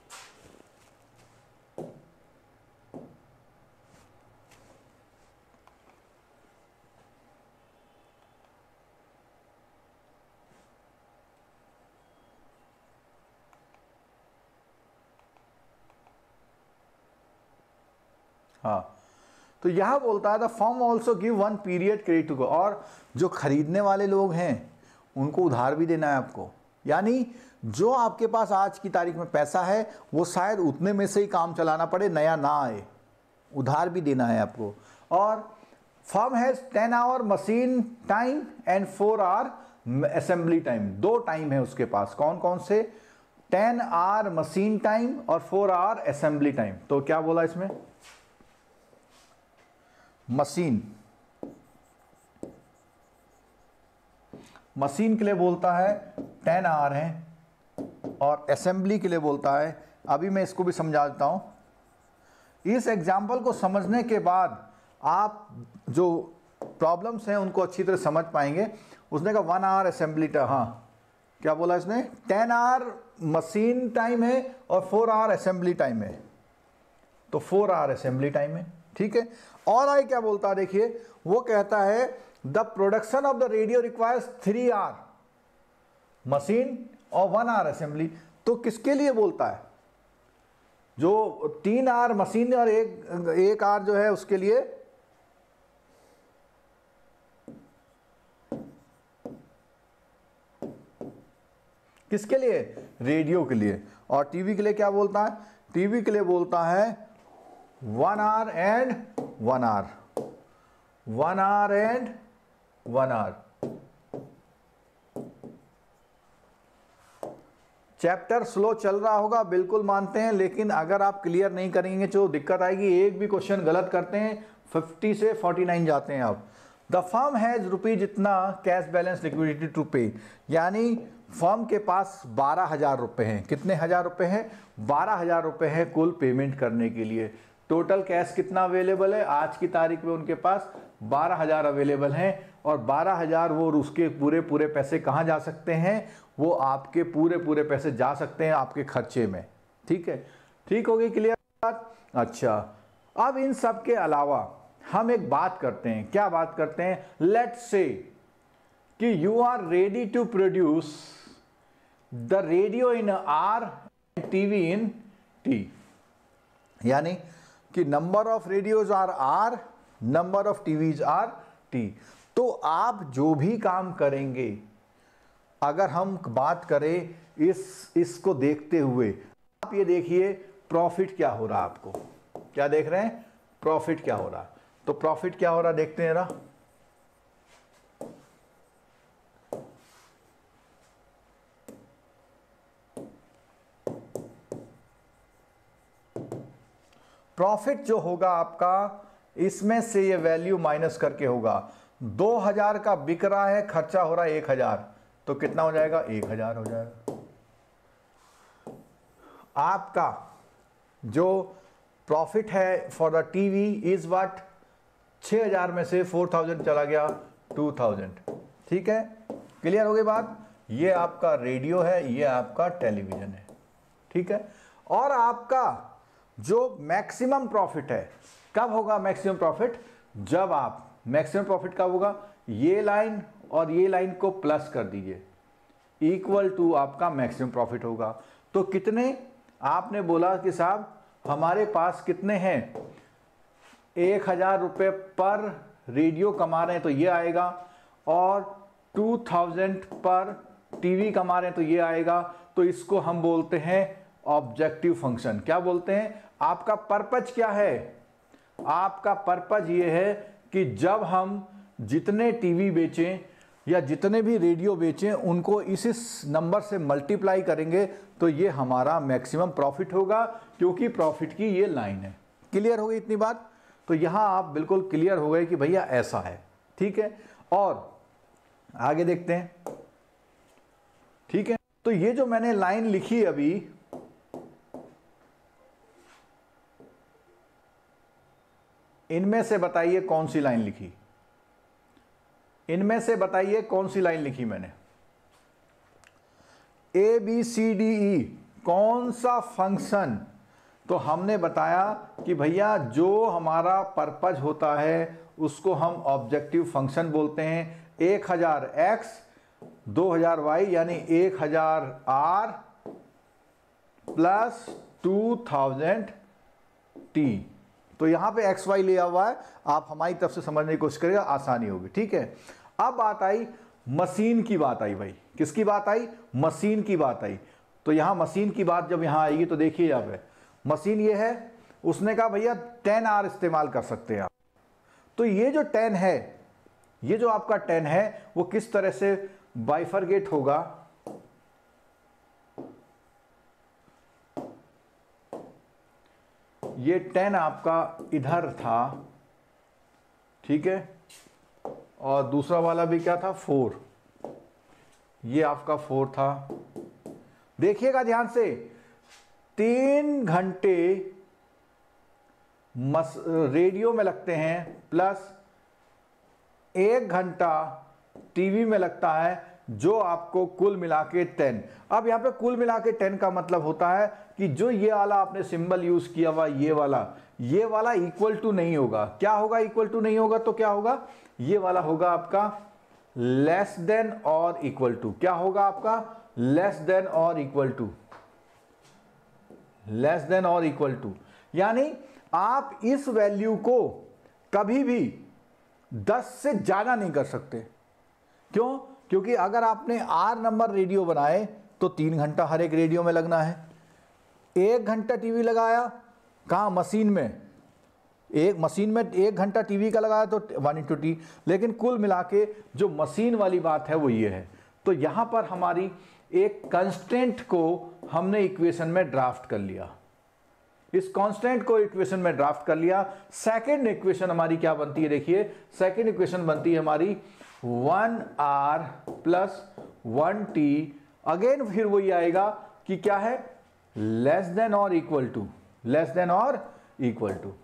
हाँ, तो यह बोलता है the firm also give 1 period credit to, और जो खरीदने वाले लोग हैं उनको उधार भी देना है आपको। यानी जो आपके पास आज की तारीख में पैसा है वो शायद उतने में से ही काम चलाना पड़े, नया ना आए, उधार भी देना है आपको। और firm has 10 hour machine time and 4 hour assembly time. 2 time है उसके पास, कौन कौन से? 10 आवर मशीन टाइम और 4 आवर असेंबली टाइम। तो क्या बोला इसमें? मशीन के लिए बोलता है 10 आवर है और असेंबली के लिए बोलता है, अभी मैं इसको भी समझा देता हूं। इस एग्जाम्पल को समझने के बाद आप जो प्रॉब्लम्स हैं उनको अच्छी तरह समझ पाएंगे। उसने कहा 1 आवर असेंबली टाइम, हाँ क्या बोला इसने? 10 आवर मशीन टाइम है और 4 आवर असेंबली टाइम है, तो 4 आवर असेंबली टाइम है। ठीक है, और आगे क्या बोलता है देखिए, वो कहता है the production of the radio requires 3 hour machine और 1 आवर असेंबली। तो किसके लिए बोलता है? जो 3 आवर मशीन और एक आवर जो है उसके लिए, किसके लिए? रेडियो के लिए। और टीवी के लिए क्या बोलता है? टीवी के लिए बोलता है 1 hour and 1 hour, 1 hour and 1 hour. Chapter slow चल रहा होगा, बिल्कुल मानते हैं, लेकिन अगर आप क्लियर नहीं करेंगे तो दिक्कत आएगी। एक भी क्वेश्चन गलत करते हैं 50 से 49 जाते हैं आप। द फर्म हैज रुपीज इतना cash balance liquidity to pay, यानी फर्म के पास 12,000 रुपये हैं। कितने हजार रुपये हैं? 12,000 रुपये हैं कुल पेमेंट करने के लिए। टोटल कैश कितना अवेलेबल है? आज की तारीख में उनके पास 12,000 अवेलेबल हैं, और 12,000 वो उसके पूरे पैसे कहाँ जा सकते हैं? वो आपके पूरे पैसे जा सकते हैं आपके खर्चे में। ठीक है, ठीक होगी क्लियर बात? अच्छा, अब इन सब के अलावा हम एक बात करते हैं। क्या बात करते हैं? लेट्स से कि you are ready to produce the radio in R and TV in T, यानी कि number of radios are R, number of TVs are T. तो आप जो भी काम करेंगे, अगर हम बात करें इसको देखते हुए, आप ये देखिए प्रॉफिट क्या हो रहा है आपको। क्या देख रहे हैं? प्रॉफिट क्या हो रहा है। तो प्रॉफिट क्या हो रहा है देखते हैं जरा। प्रॉफिट जो होगा आपका इसमें से ये वैल्यू माइनस करके होगा। 2000 का बिक रहा है, खर्चा हो रहा है 1000, तो कितना हो जाएगा? 1000 हो जाएगा। आपका जो प्रॉफिट है for the TV is what? 6000 में से 4000 चला गया 2000। ठीक है, क्लियर हो गई बात? ये आपका रेडियो है, ये आपका टेलीविजन है। ठीक है, और आपका जो मैक्सिमम प्रॉफिट है कब होगा? मैक्सिमम प्रॉफिट जब आप, मैक्सिमम प्रॉफिट कब होगा? ये लाइन और ये लाइन को प्लस कर दीजिए, इक्वल टू आपका मैक्सिमम प्रॉफिट होगा। तो कितने? आपने बोला कि साहब हमारे पास कितने हैं? 1000 रुपये पर रेडियो कमा रहे हैं तो ये आएगा, और 2000 पर टीवी कमा रहे हैं तो ये आएगा। तो इसको हम बोलते हैं ऑब्जेक्टिव फंक्शन। क्या बोलते हैं? आपका पर्पज क्या है? आपका पर्पज ये है कि जब हम जितने टीवी बेचें या जितने भी रेडियो बेचें उनको इस नंबर से मल्टीप्लाई करेंगे तो ये हमारा मैक्सिमम प्रॉफिट होगा, क्योंकि प्रॉफिट की ये लाइन है। क्लियर हो गई इतनी बात? तो यहां आप बिल्कुल क्लियर हो गए कि भैया ऐसा है। ठीक है, और आगे देखते हैं। ठीक है, तो ये जो मैंने लाइन लिखी अभी, इनमें से बताइए कौन सी लाइन लिखी? इनमें से बताइए कौन सी लाइन लिखी मैंने? A B C D E, कौन सा फंक्शन? तो हमने बताया कि भैया जो हमारा पर्पज होता है उसको हम ऑब्जेक्टिव फंक्शन बोलते हैं। 1000 x 2000 y यानी 1000 r प्लस 2000 t। तो यहां पे एक्स वाई लिया हुआ है, आप हमारी तरफ से समझने की कोशिश करिएगा, आसानी होगी। ठीक है, अब बात आई मशीन की बात आई भाई। किसकी बात आई? मशीन की बात आई। तो यहां मशीन की बात जब यहां आएगी तो देखिए यहाँ पे मशीन ये है, उसने कहा भैया 10R इस्तेमाल कर सकते हैं आप। तो ये जो 10 है, ये जो आपका 10 है वो किस तरह से बाइफरगेट होगा? ये 10 आपका इधर था, ठीक है, और दूसरा वाला भी क्या था? 4। ये आपका 4 था। देखिएगा ध्यान से, 3 घंटे रेडियो में लगते हैं प्लस 1 घंटा टीवी में लगता है, जो आपको कुल मिला के 10। अब यहां पे कुल मिला के 10 का मतलब होता है कि जो ये वाला आपने सिंबल यूज किया हुआ, ये वाला इक्वल टू नहीं होगा। क्या होगा? इक्वल टू नहीं होगा तो क्या होगा? ये वाला होगा आपका लेस देन और इक्वल टू। क्या होगा आपका? लेस देन और इक्वल टू। लेस देन और इक्वल टू, यानी आप इस वैल्यू को कभी भी 10 से ज्यादा नहीं कर सकते। क्यों? क्योंकि अगर आपने R नंबर रेडियो बनाए तो 3 घंटा हर एक रेडियो में लगना है। 1 घंटा टीवी लगाया, कहाँ? मशीन में। एक मशीन में 1 घंटा टीवी का लगाया तो 1/t, लेकिन कुल मिला के जो मशीन वाली बात है वो ये है। तो यहां पर हमारी एक कांस्टेंट को हमने इक्वेशन में ड्राफ्ट कर लिया। इस कांस्टेंट को इक्वेशन में ड्राफ्ट कर लिया। सेकंड इक्वेशन हमारी क्या बनती है? देखिए, सेकंड इक्वेशन बनती है हमारी 1R प्लस 1T। अगेन फिर वही आएगा कि क्या है? लेस देन और इक्वल टू, लेस देन और इक्वल टू।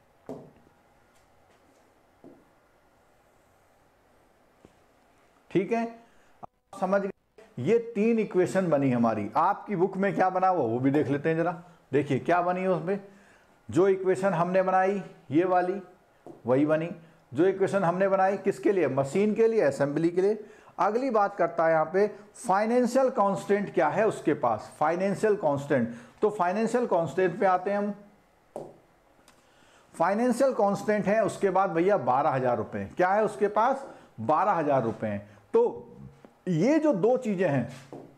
ठीक है, समझ गए? ये 3 इक्वेशन बनी हमारी। आपकी बुक में क्या बना हुआ वो भी देख लेते हैं जरा। देखिए क्या बनी है उसमें। जो इक्वेशन हमने बनाई ये वाली वही बनी। जो इक्वेशन हमने बनाई किसके लिए? मशीन के लिए, असेंबली के लिए। अगली बात करता है यहाँ पे फाइनेंशियल कांस्टेंट क्या है उसके पास? Financial constant. तो फाइनेंशियल कांस्टेंट पे आते हैं हम। फाइनेंशियल कांस्टेंट है उसके बाद भैया 12,000 रुपए। क्या है उसके पास? 12,000 रुपए। तो ये जो दो चीजें हैं,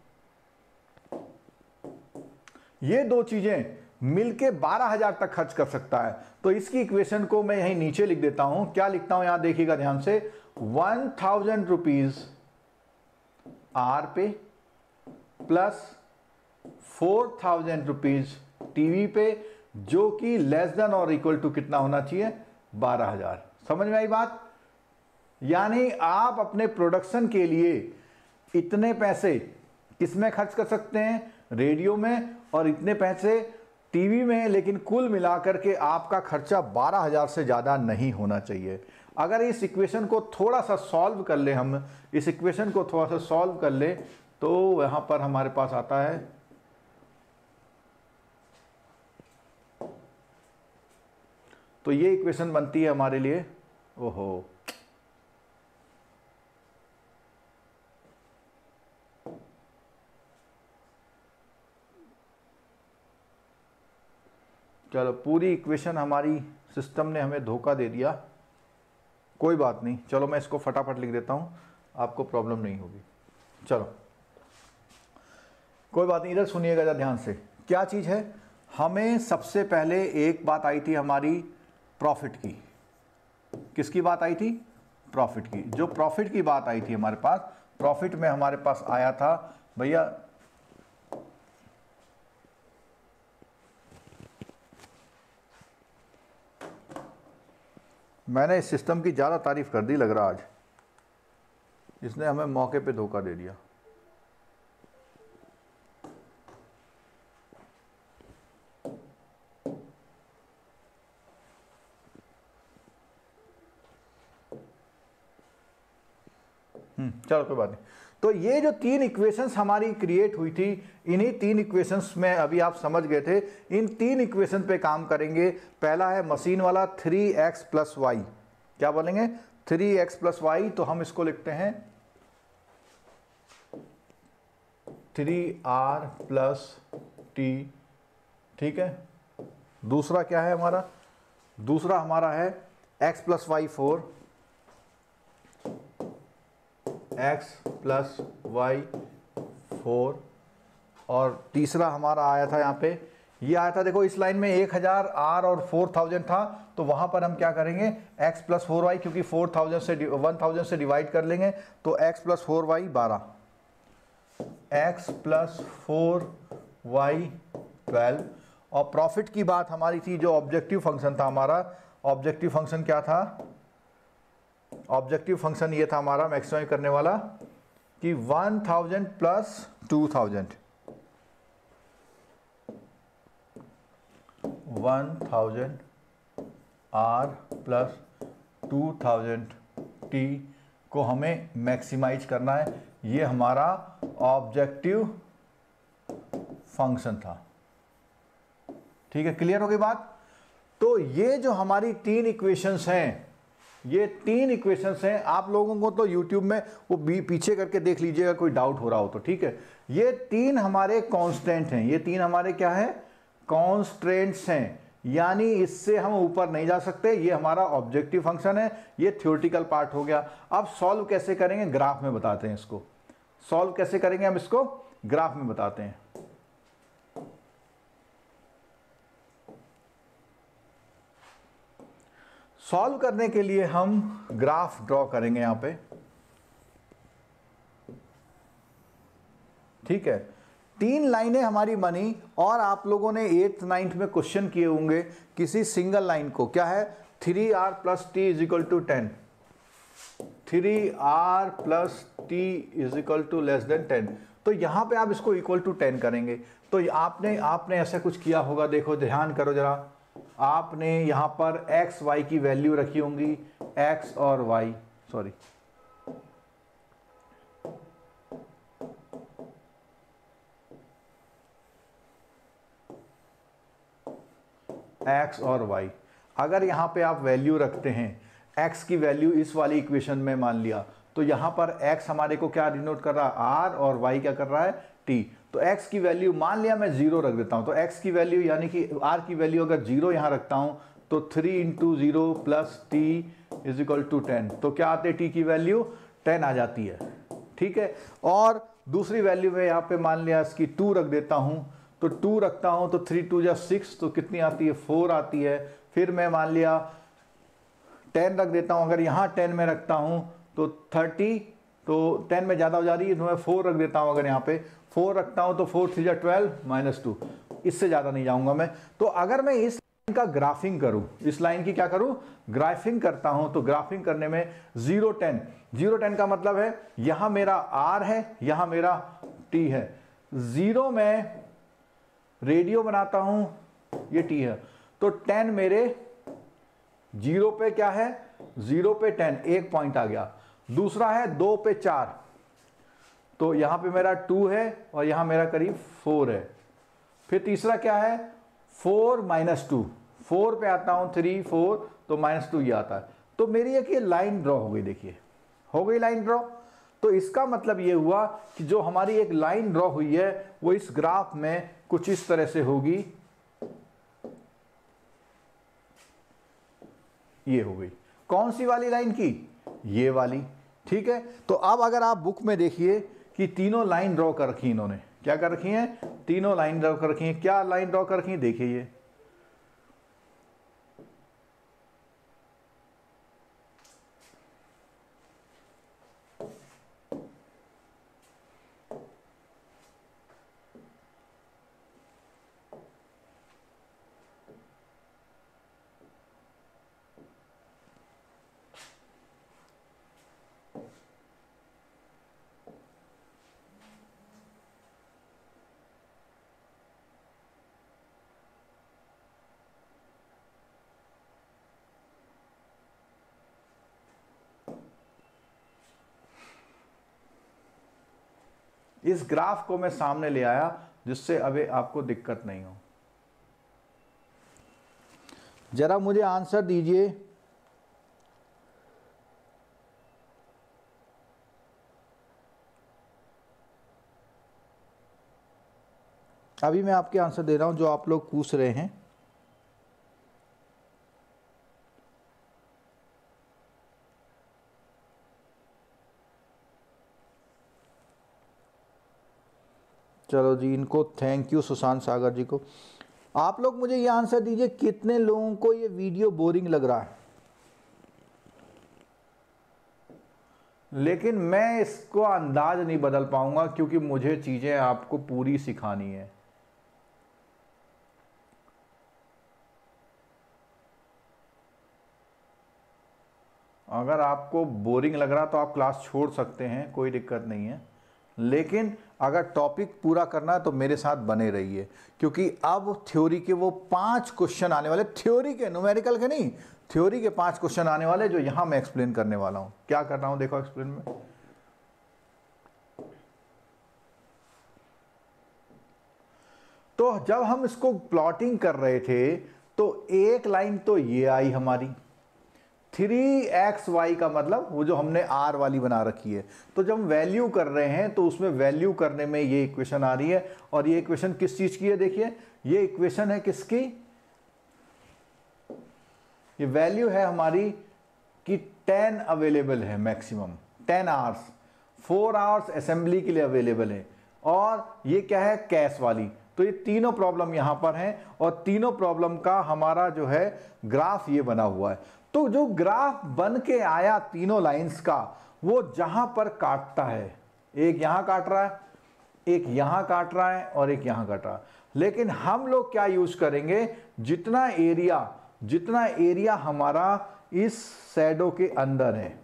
ये दो चीजें मिलके 12,000 तक खर्च कर सकता है। तो इसकी इक्वेशन को मैं यहीं नीचे लिख देता हूं। क्या लिखता हूं यहां देखिएगा ध्यान से। 1,000 रुपीज आर पे प्लस 4,000 रुपीज टीवी पे जो कि लेस देन और इक्वल टू कितना होना चाहिए, 12,000। समझ में आई बात? यानी आप अपने प्रोडक्शन के लिए इतने पैसे किसमें खर्च कर सकते हैं, रेडियो में, और इतने पैसे टीवी में, लेकिन कुल मिलाकर के आपका खर्चा 12,000 से ज़्यादा नहीं होना चाहिए। अगर इस इक्वेशन को थोड़ा सा सॉल्व कर ले, हम इस इक्वेशन को थोड़ा सा सॉल्व कर ले, तो यहाँ पर हमारे पास आता है तो ये इक्वेशन बनती है हमारे लिए, ओहो, चलो पूरी इक्वेशन हमारी सिस्टम ने हमें धोखा दे दिया, कोई बात नहीं, चलो मैं इसको फटाफट लिख देता हूँ, आपको प्रॉब्लम नहीं होगी। चलो कोई बात नहीं, इधर सुनिएगा जरा ध्यान से। क्या चीज़ है, हमें सबसे पहले एक बात आई थी हमारी प्रॉफिट की। किसकी बात आई थी? प्रॉफिट की। जो प्रॉफिट की बात आई थी हमारे पास, प्रॉफिट में हमारे पास आया था भैया मैंने इस सिस्टम की ज़्यादा तारीफ कर दी लग रहा आज, इसने हमें मौके पे धोखा दे दिया। चलो कोई बात नहीं। तो ये जो तीन इक्वेशंस हमारी क्रिएट हुई थी, इन्हीं तीन इक्वेशंस में अभी आप समझ गए थे, इन तीन इक्वेशन पे काम करेंगे। पहला है मशीन वाला 3x + y, क्या बोलेंगे 3x + y, तो हम इसको लिखते हैं 3r + t, ठीक है। दूसरा क्या है हमारा, दूसरा हमारा है x + y 4, x + y 4, और तीसरा हमारा आया था यहाँ पे, ये आया था, देखो इस लाइन में 1000 r और 4000 था, तो वहाँ पर हम क्या करेंगे x + 4y, क्योंकि 1000 से डिवाइड कर लेंगे, तो x + 4y 12, x + 4y 12। और प्रॉफिट की बात हमारी थी, जो ऑब्जेक्टिव फंक्शन था हमारा, ऑब्जेक्टिव फंक्शन क्या था, ऑब्जेक्टिव फंक्शन ये था हमारा मैक्सिमाइज करने वाला कि 1000 + 2000, 1000 r + 2000 t को हमें मैक्सिमाइज करना है। ये हमारा ऑब्जेक्टिव फंक्शन था, ठीक है। क्लियर हो गई बात? तो ये जो हमारी तीन इक्वेशंस हैं, ये तीन इक्वेशंस हैं, आप लोगों को तो YouTube में वो पीछे करके देख लीजिएगा, कोई डाउट हो रहा हो तो, ठीक है। ये तीन हमारे कांस्टेंट हैं, ये तीन हमारे क्या है, कांस्टेंट्स हैं, यानी इससे हम ऊपर नहीं जा सकते। ये हमारा ऑब्जेक्टिव फंक्शन है, ये थ्योरेटिकल पार्ट हो गया। अब सॉल्व कैसे करेंगे, ग्राफ में बताते हैं इसको। सॉल्व कैसे करेंगे हम इसको, ग्राफ में बताते हैं। सॉल्व करने के लिए हम ग्राफ ड्रॉ करेंगे यहां पे, ठीक है। तीन लाइनें हमारी बनी, और आप लोगों ने 8th 9th में क्वेश्चन किए होंगे किसी सिंगल लाइन को, क्या है 3r + t = 10, 3r + t = < 10। तो यहां पे आप इसको = 10 करेंगे। तो आपने ऐसा कुछ किया होगा, देखो ध्यान करो जरा, आपने यहां पर x y की वैल्यू रखी होंगी, x और y, सॉरी x और y। अगर यहां पे आप वैल्यू रखते हैं, x की वैल्यू इस वाली इक्वेशन में मान लिया, तो यहां पर x हमारे को क्या डिनोट कर रहा है, r, और y क्या कर रहा है, t। तो x की वैल्यू मान लिया मैं 0 रख देता हूं, तो x की वैल्यू यानी कि r की वैल्यू अगर 0 यहां रखता हूं, तो 3 × 0 + t = 10। तो क्या आते t की वैल्यू 10 आ जाती है, ठीक है। और दूसरी वैल्यू में यहाँ पे मान लिया इसकी 2 रख देता हूँ, तो 2 रखता हूँ, तो 3 × 2 = 6, तो कितनी आती है, 4 आती है। फिर मैं मान लिया 10 रख देता हूँ, अगर यहाँ 10 में रखता हूँ तो 30, तो 10 में ज़्यादा हो जा रही है, तो मैं 4 रख देता हूँ, अगर यहाँ पे 4 रखता हूँ तो 4 × 3 = 12 -2, इससे ज़्यादा नहीं जाऊंगा मैं। तो अगर मैं इस लाइन का ग्राफिंग करूं, इस लाइन की क्या करूं, ग्राफिंग करता हूं, तो ग्राफिंग करने में 0 10, 0 10 का मतलब है यहां मेरा R है, यहां मेरा T है, 0 में रेडियो बनाता हूं, ये T है, तो 10 मेरे 0 पे क्या है, 0 पे 10, एक पॉइंट आ गया। दूसरा है 2 पे 4, तो यहां पे मेरा 2 है और यहां मेरा करीब 4 है। फिर तीसरा क्या है, 4 - 2, 4 पे आता हूं 3 4, तो -2 ये आता है। तो मेरी एक ये लाइन ड्रॉ हो गई, देखिए हो गई लाइन ड्रॉ। तो इसका मतलब ये हुआ कि जो हमारी एक लाइन ड्रॉ हुई है वो इस ग्राफ में कुछ इस तरह से होगी, ये हो गई। कौन सी वाली लाइन की, ये वाली, ठीक है। तो अब अगर आप बुक में देखिए कि तीनों लाइन ड्रॉ कर रखी, इन्होंने क्या कर रखी है, तीनों लाइन ड्रॉ कर रखी है। क्या लाइन ड्रॉ कर रखी है, देखिए ये इस ग्राफ को मैं सामने ले आया जिससे अभी आपको दिक्कत नहीं हो। जरा मुझे आंसर दीजिए, अभी मैं आपके आंसर दे रहा हूं जो आप लोग पूछ रहे हैं। चलो जी, इनको थैंक यू सुशांत सागर जी को। आप लोग मुझे ये आंसर दीजिए, कितने लोगों को ये वीडियो बोरिंग लग रहा है। लेकिन मैं इसको अंदाज नहीं बदल पाऊंगा क्योंकि मुझे चीजें आपको पूरी सिखानी है। अगर आपको बोरिंग लग रहा तो आप क्लास छोड़ सकते हैं, कोई दिक्कत नहीं है। लेकिन अगर टॉपिक पूरा करना है तो मेरे साथ बने रहिए, क्योंकि अब थ्योरी के वो 5 क्वेश्चन आने वाले, थ्योरी के, न्यूमेरिकल के नहीं, थ्योरी के 5 क्वेश्चन आने वाले जो यहां मैं एक्सप्लेन करने वाला हूं। क्या कर रहा हूं देखो एक्सप्लेन में। तो जब हम इसको प्लॉटिंग कर रहे थे तो एक लाइन तो ये आई हमारी 3xy का मतलब वो जो हमने r वाली बना रखी है। तो जब हम वैल्यू कर रहे हैं तो उसमें वैल्यू करने में ये इक्वेशन आ रही है, और ये इक्वेशन किस चीज की है, देखिए ये इक्वेशन है किसकी, ये वैल्यू है हमारी कि 10 अवेलेबल है, मैक्सिमम 10 आवर्स, 4 आवर्स असेंबली के लिए अवेलेबल है, और ये क्या है, कैश वाली। तो ये तीनों प्रॉब्लम यहां पर हैं और तीनों प्रॉब्लम का हमारा जो है ग्राफ ये बना हुआ है। तो जो ग्राफ बन के आया तीनों लाइंस का, वो जहां पर काटता है, एक यहां काट रहा है, एक यहां काट रहा है और एक यहां काट रहा है। लेकिन हम लोग क्या यूज करेंगे, जितना एरिया हमारा इस शैडो के अंदर है,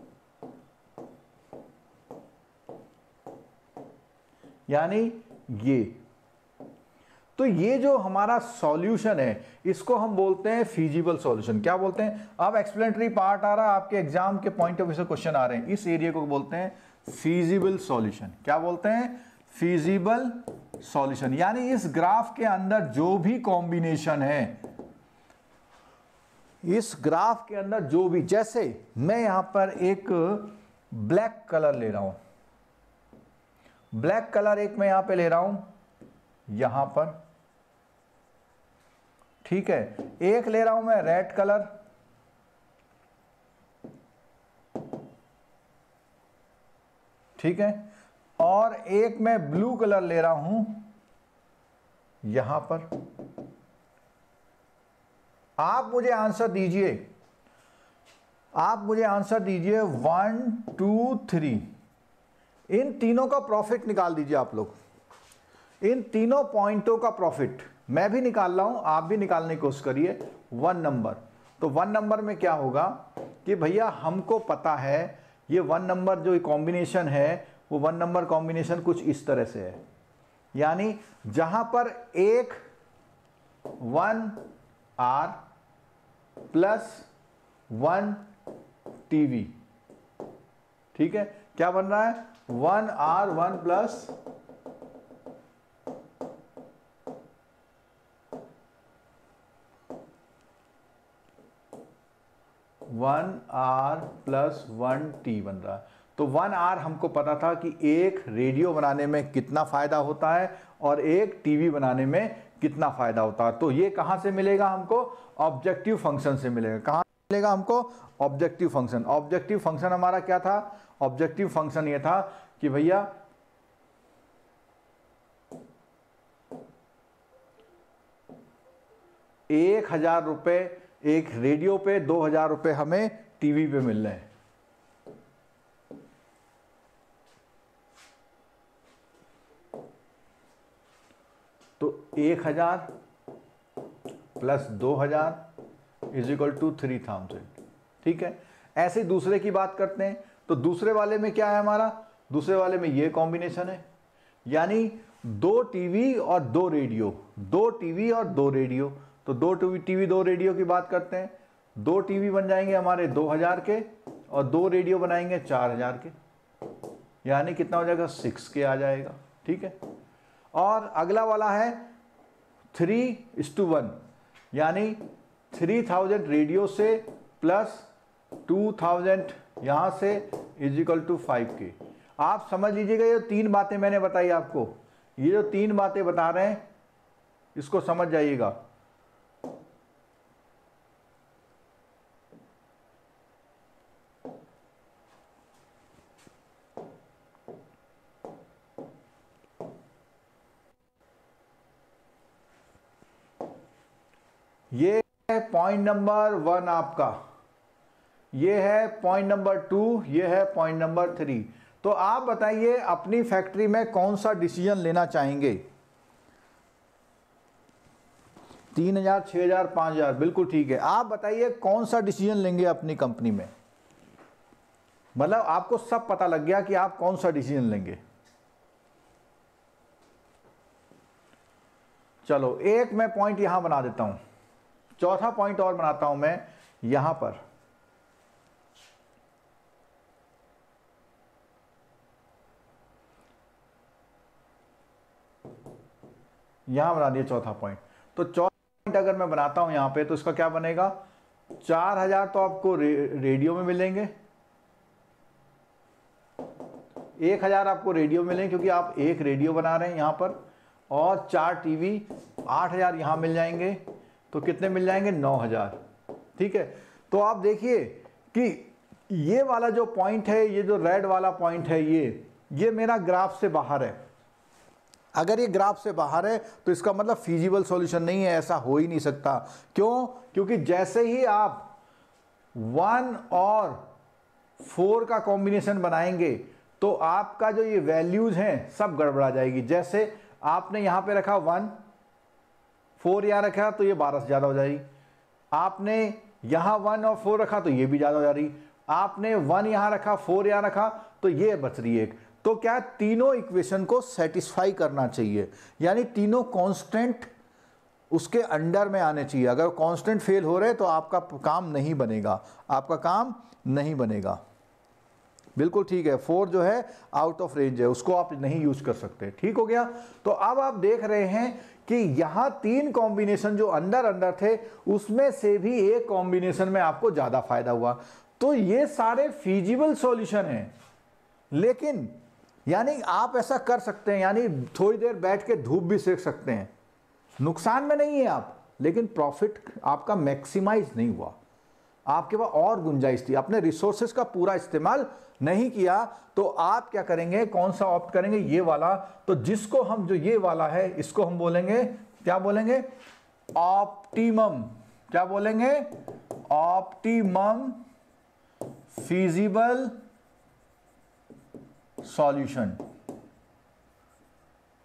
यानी ये, तो ये जो हमारा सॉल्यूशन है इसको हम बोलते हैं फीजिबल सॉल्यूशन। क्या बोलते हैं, अब एक्सप्लेनेटरी पार्ट आ रहा है, आपके एग्जाम के पॉइंट ऑफ व्यू से क्वेश्चन आ रहे हैं, इस एरिया को बोलते हैं फीजिबल सॉल्यूशन। क्या बोलते हैं, फीजिबल सॉल्यूशन। यानी इस ग्राफ के अंदर जो भी कॉम्बिनेशन है, इस ग्राफ के अंदर जो भी, जैसे मैं यहां पर एक ब्लैक कलर ले रहा हूं, ब्लैक कलर एक मैं यहां पे ले रहा हूं, यहां पर, ठीक है, एक ले रहा हूं मैं रेड कलर, ठीक है, और एक मैं ब्लू कलर ले रहा हूं यहां पर। आप मुझे आंसर दीजिए, 1 2 3, इन तीनों का प्रॉफिट निकाल दीजिए आप लोग। इन तीनों पॉइंटों का प्रॉफिट मैं भी निकाल रहा हूं, आप भी निकालने की कोशिश करिए। 1 नंबर, तो 1 नंबर में क्या होगा कि भैया हमको पता है ये 1 नंबर जो कॉम्बिनेशन है वो 1 नंबर कॉम्बिनेशन कुछ इस तरह से है, यानी जहां पर एक 1R प्लस 1 टीवी, ठीक है, क्या बन रहा है 1R 1 plus 1R plus 1T बन रहा है। तो 1R हमको पता था कि एक रेडियो बनाने में कितना फायदा होता है और एक टीवी बनाने में कितना फायदा होता है। तो ये कहां से मिलेगा हमको, ऑब्जेक्टिव फंक्शन से मिलेगा। कहां मिलेगा हमको, ऑब्जेक्टिव फंक्शन। ऑब्जेक्टिव फंक्शन हमारा क्या था, ऑब्जेक्टिव फंक्शन ये था कि भैया ₹1000 एक रेडियो पे, ₹2000 हमें टीवी पे मिल रहे हैं। तो 1000 प्लस 2000 इज इक्वल टू 3000, ठीक है। ऐसे दूसरे की बात करते हैं, तो दूसरे वाले में क्या है हमारा, दूसरे वाले में ये कॉम्बिनेशन है, यानी 2 टीवी और 2 रेडियो, 2 टीवी और 2 रेडियो। तो 2 टीवी 2 रेडियो की बात करते हैं, 2 टीवी बन जाएंगे हमारे 2000 के और 2 रेडियो बनाएंगे 4000 के, यानी कितना हो जाएगा 6 के आ जाएगा, ठीक है। और अगला वाला है 3:1, यानी 3000 रेडियो से प्लस 2000 यहां से इज इक्वल टू 5K। आप समझ लीजिएगा ये 3 बातें मैंने बताई आपको, ये जो 3 बातें बता रहे हैं इसको समझ जाइएगा। ये है पॉइंट नंबर 1 आपका, ये है पॉइंट नंबर 2, ये है पॉइंट नंबर 3। तो आप बताइए अपनी फैक्ट्री में कौन सा डिसीजन लेना चाहेंगे, 3000, 6000, 5000, बिल्कुल ठीक है। आप बताइए कौन सा डिसीजन लेंगे अपनी कंपनी में, मतलब आपको सब पता लग गया कि आप कौन सा डिसीजन लेंगे। चलो एक मैं पॉइंट यहां बना देता हूं, चौथा पॉइंट और बनाता हूं मैं यहां पर। यहां बना दिया चौथा पॉइंट। तो चौथा पॉइंट अगर मैं बनाता हूं यहां पे, तो इसका क्या बनेगा, 4000 तो आपको रेडियो में मिलेंगे, 1000 आपको रेडियो मिलेंगे क्योंकि आप एक रेडियो बना रहे हैं यहां पर, और 4 टीवी 8000 यहां मिल जाएंगे। तो कितने मिल जाएंगे, 9000, ठीक है। तो आप देखिए कि ये वाला जो पॉइंट है, ये जो रेड वाला पॉइंट है, ये मेरा ग्राफ से बाहर है। अगर ये ग्राफ से बाहर है तो इसका मतलब फीजिबल सॉल्यूशन नहीं है, ऐसा हो ही नहीं सकता। क्यों, क्योंकि जैसे ही आप 1 और 4 का कॉम्बिनेशन बनाएंगे तो आपका जो ये वैल्यूज हैं सब गड़बड़ा जाएगी। जैसे आपने यहां पे रखा 1, 4 यहां रखा तो ये 12 से ज्यादा हो जाएगी, आपने यहां 1 और 4 रखा तो ये भी ज्यादा हो जा रही, आपने 1 यहां रखा 4 यहां रखा तो ये बच रही है एक। तो क्या तीनों इक्वेशन को सेटिस्फाई करना चाहिए, यानी तीनों कांस्टेंट उसके अंडर में आने चाहिए। अगर कांस्टेंट फेल हो रहे तो आपका काम नहीं बनेगा, आपका काम नहीं बनेगा। बिल्कुल ठीक है, 4 जो है आउट ऑफ रेंज है, उसको आप नहीं यूज कर सकते, ठीक हो गया। तो अब आप देख रहे हैं कि यहां 3 कॉम्बिनेशन जो अंदर अंदर थे उसमें से भी एक कॉम्बिनेशन में आपको ज्यादा फायदा हुआ। तो ये सारे फीजिबल सॉल्यूशन हैं, लेकिन यानी आप ऐसा कर सकते हैं, यानी थोड़ी देर बैठ के धूप भी सेक सकते हैं, नुकसान में नहीं है आप, लेकिन प्रॉफिट आपका मैक्सिमाइज नहीं हुआ, आपके पास और गुंजाइश थी, अपने रिसोर्सेज का पूरा इस्तेमाल नहीं किया। तो आप क्या करेंगे, कौन सा ऑप्ट करेंगे, ये वाला। तो जिसको हम, जो ये वाला है इसको हम बोलेंगे, क्या बोलेंगे, ऑप्टिमम। क्या बोलेंगे, ऑप्टिमम फीजिबल सॉल्यूशन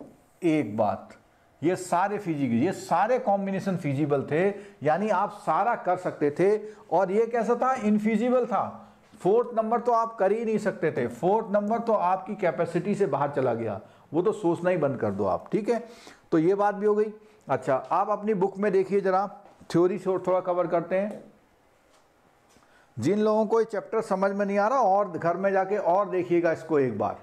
एक बात, ये सारे फिजिकल, ये सारे कॉम्बिनेशन फिजिबल थे, यानी आप सारा कर सकते थे। और ये कैसा था? इनफिजिबल था। फोर्थ नंबर तो आप कर ही नहीं सकते थे, फोर्थ नंबर तो आपकी कैपेसिटी से बाहर चला गया, वो तो सोचना ही बंद कर दो आप। ठीक है, तो ये बात भी हो गई। अच्छा, आप अपनी बुक में देखिए जरा, थ्योरी थोड़ा कवर करते हैं। जिन लोगों को ये चैप्टर समझ में नहीं आ रहा, और घर में जाके और देखिएगा इसको एक बार।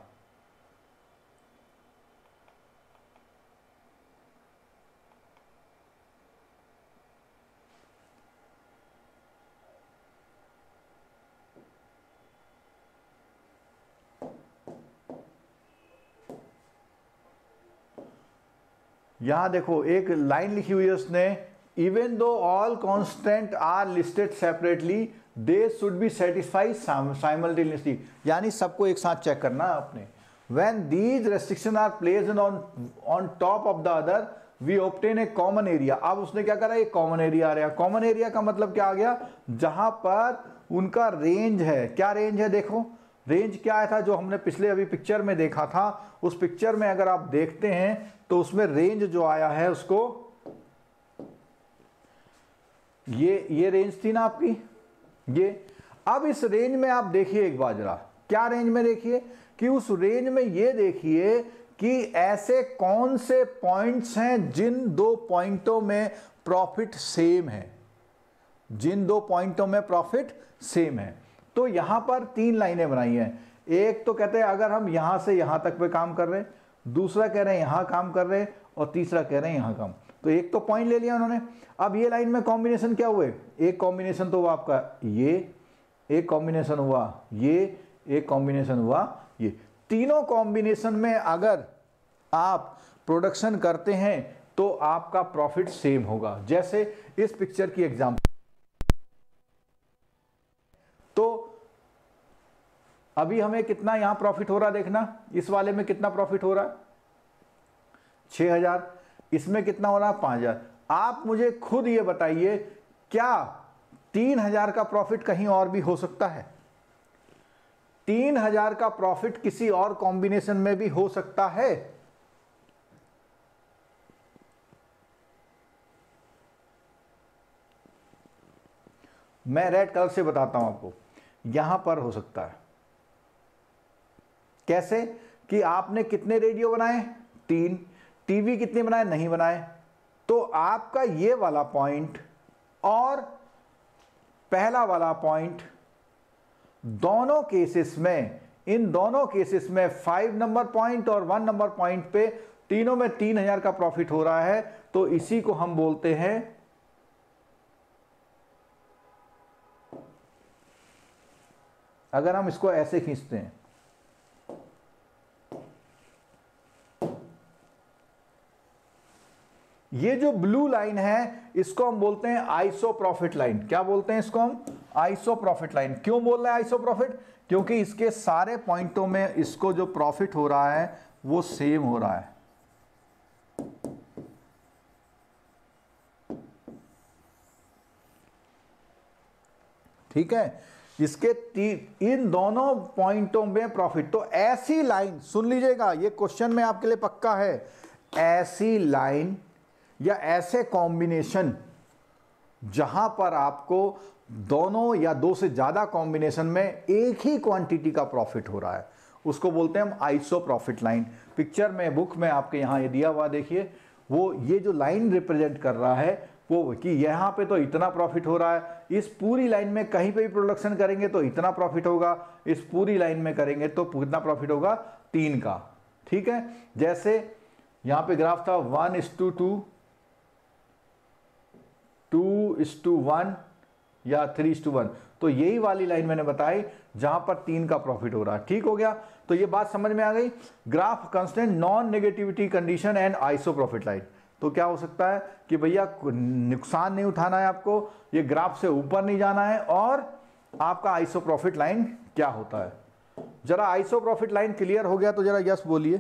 यहां देखो एक लाइन लिखी हुई है उसने, even though all constant are listed separately they should be satisfied simultaneously, यानी सबको एक साथ चेक करना है आपने। When these restriction are placed on top of the other we obtain a common area. अब उसने क्या करा, एक कॉमन एरिया आ रहा है। कॉमन एरिया का मतलब क्या आ गया? जहां पर उनका रेंज है। क्या रेंज है? देखो रेंज क्या आया था जो हमने पिछले अभी पिक्चर में देखा था, उस पिक्चर में अगर आप देखते हैं तो उसमें रेंज जो आया है उसको, ये रेंज थी ना आपकी, ये। अब इस रेंज में आप देखिए एक बार जरा, क्या रेंज में देखिए कि उस रेंज में ये देखिए कि ऐसे कौन से पॉइंट्स हैं जिन दो पॉइंटों में प्रॉफिट सेम है, जिन दो पॉइंटों में प्रॉफिट सेम है। तो यहां पर तीन लाइनें बनाई हैं। एक तो कहते हैं अगर हम यहां से यहां तक पे काम कर रहे हैं, दूसरा कह रहे हैं यहां काम कर रहे हैं, और तीसरा कह रहे हैं यहां काम। तो एक तो पॉइंट ले लिया उन्होंने। अब ये लाइन में कॉम्बिनेशन क्या हुए? एक कॉम्बिनेशन तो हुआ आपका ये, एक कॉम्बिनेशन हुआ ये, एक कॉम्बिनेशन हुआ ये। तीनों कॉम्बिनेशन में अगर आप प्रोडक्शन करते हैं तो आपका प्रॉफिट सेम होगा। जैसे इस पिक्चर की एग्जांपल, तो अभी हमें कितना यहां प्रॉफिट हो रहा है देखना, इस वाले में कितना प्रॉफिट हो रहा है? 6000। इसमें कितना हो रहा है? 5000। आप मुझे खुद ये बताइए, क्या 3000 का प्रॉफिट कहीं और भी हो सकता है? 3000 का प्रॉफिट किसी और कॉम्बिनेशन में भी हो सकता है? मैं रेड कलर से बताता हूं आपको, यहां पर हो सकता है। कैसे? कि आपने कितने रेडियो बनाए? 3। टीवी कितने बनाए? नहीं बनाए। तो आपका ये वाला पॉइंट और पहला वाला पॉइंट, दोनों केसेस में, इन दोनों केसेस में 5 नंबर पॉइंट और 1 नंबर पॉइंट पे तीनों में 3000 का प्रॉफिट हो रहा है। तो इसी को हम बोलते हैं, अगर हम इसको ऐसे खींचते हैं, ये जो ब्लू लाइन है इसको हम बोलते हैं आइसो प्रॉफिट लाइन। क्या बोलते हैं इसको हम? Iso profit line. क्यों बोल रहे हैं आइसो प्रॉफिट? क्योंकि इसके सारे पॉइंटों में इसको जो प्रॉफिट हो रहा है वो सेम हो रहा है। ठीक है, इसके इन दोनों पॉइंटों में प्रॉफिट। तो ऐसी लाइन सुन लीजिएगा, ये क्वेश्चन में आपके लिए पक्का है, ऐसी लाइन या ऐसे कॉम्बिनेशन जहां पर आपको दोनों या दो से ज्यादा कॉम्बिनेशन में एक ही क्वांटिटी का प्रॉफिट हो रहा है, उसको बोलते हैं हम आइसो प्रॉफिट लाइन। पिक्चर में, बुक में आपके यहां ये दिया हुआ देखिए, वो ये जो लाइन रिप्रेजेंट कर रहा है वो कि यहां पे तो इतना प्रॉफिट हो रहा है, इस पूरी लाइन में कहीं पे भी प्रोडक्शन करेंगे तो इतना प्रॉफिट होगा, इस पूरी लाइन में करेंगे तो कितना प्रॉफिट होगा? 3 का। ठीक है, जैसे यहां पे ग्राफ था 1:2, 2:1 या 3:1, तो यही वाली लाइन मैंने बताई जहां पर 3 का प्रॉफिट हो रहा है। ठीक हो गया, तो ये बात समझ में आ गई। Graph constant, non negativity condition and iso profit line. तो क्या हो सकता है कि भैया नुकसान नहीं उठाना है आपको, ये ग्राफ से ऊपर नहीं जाना है, और आपका आइसो प्रॉफिट लाइन क्या होता है? जरा आइसो प्रॉफिट लाइन क्लियर हो गया तो जरा यस बोलिए।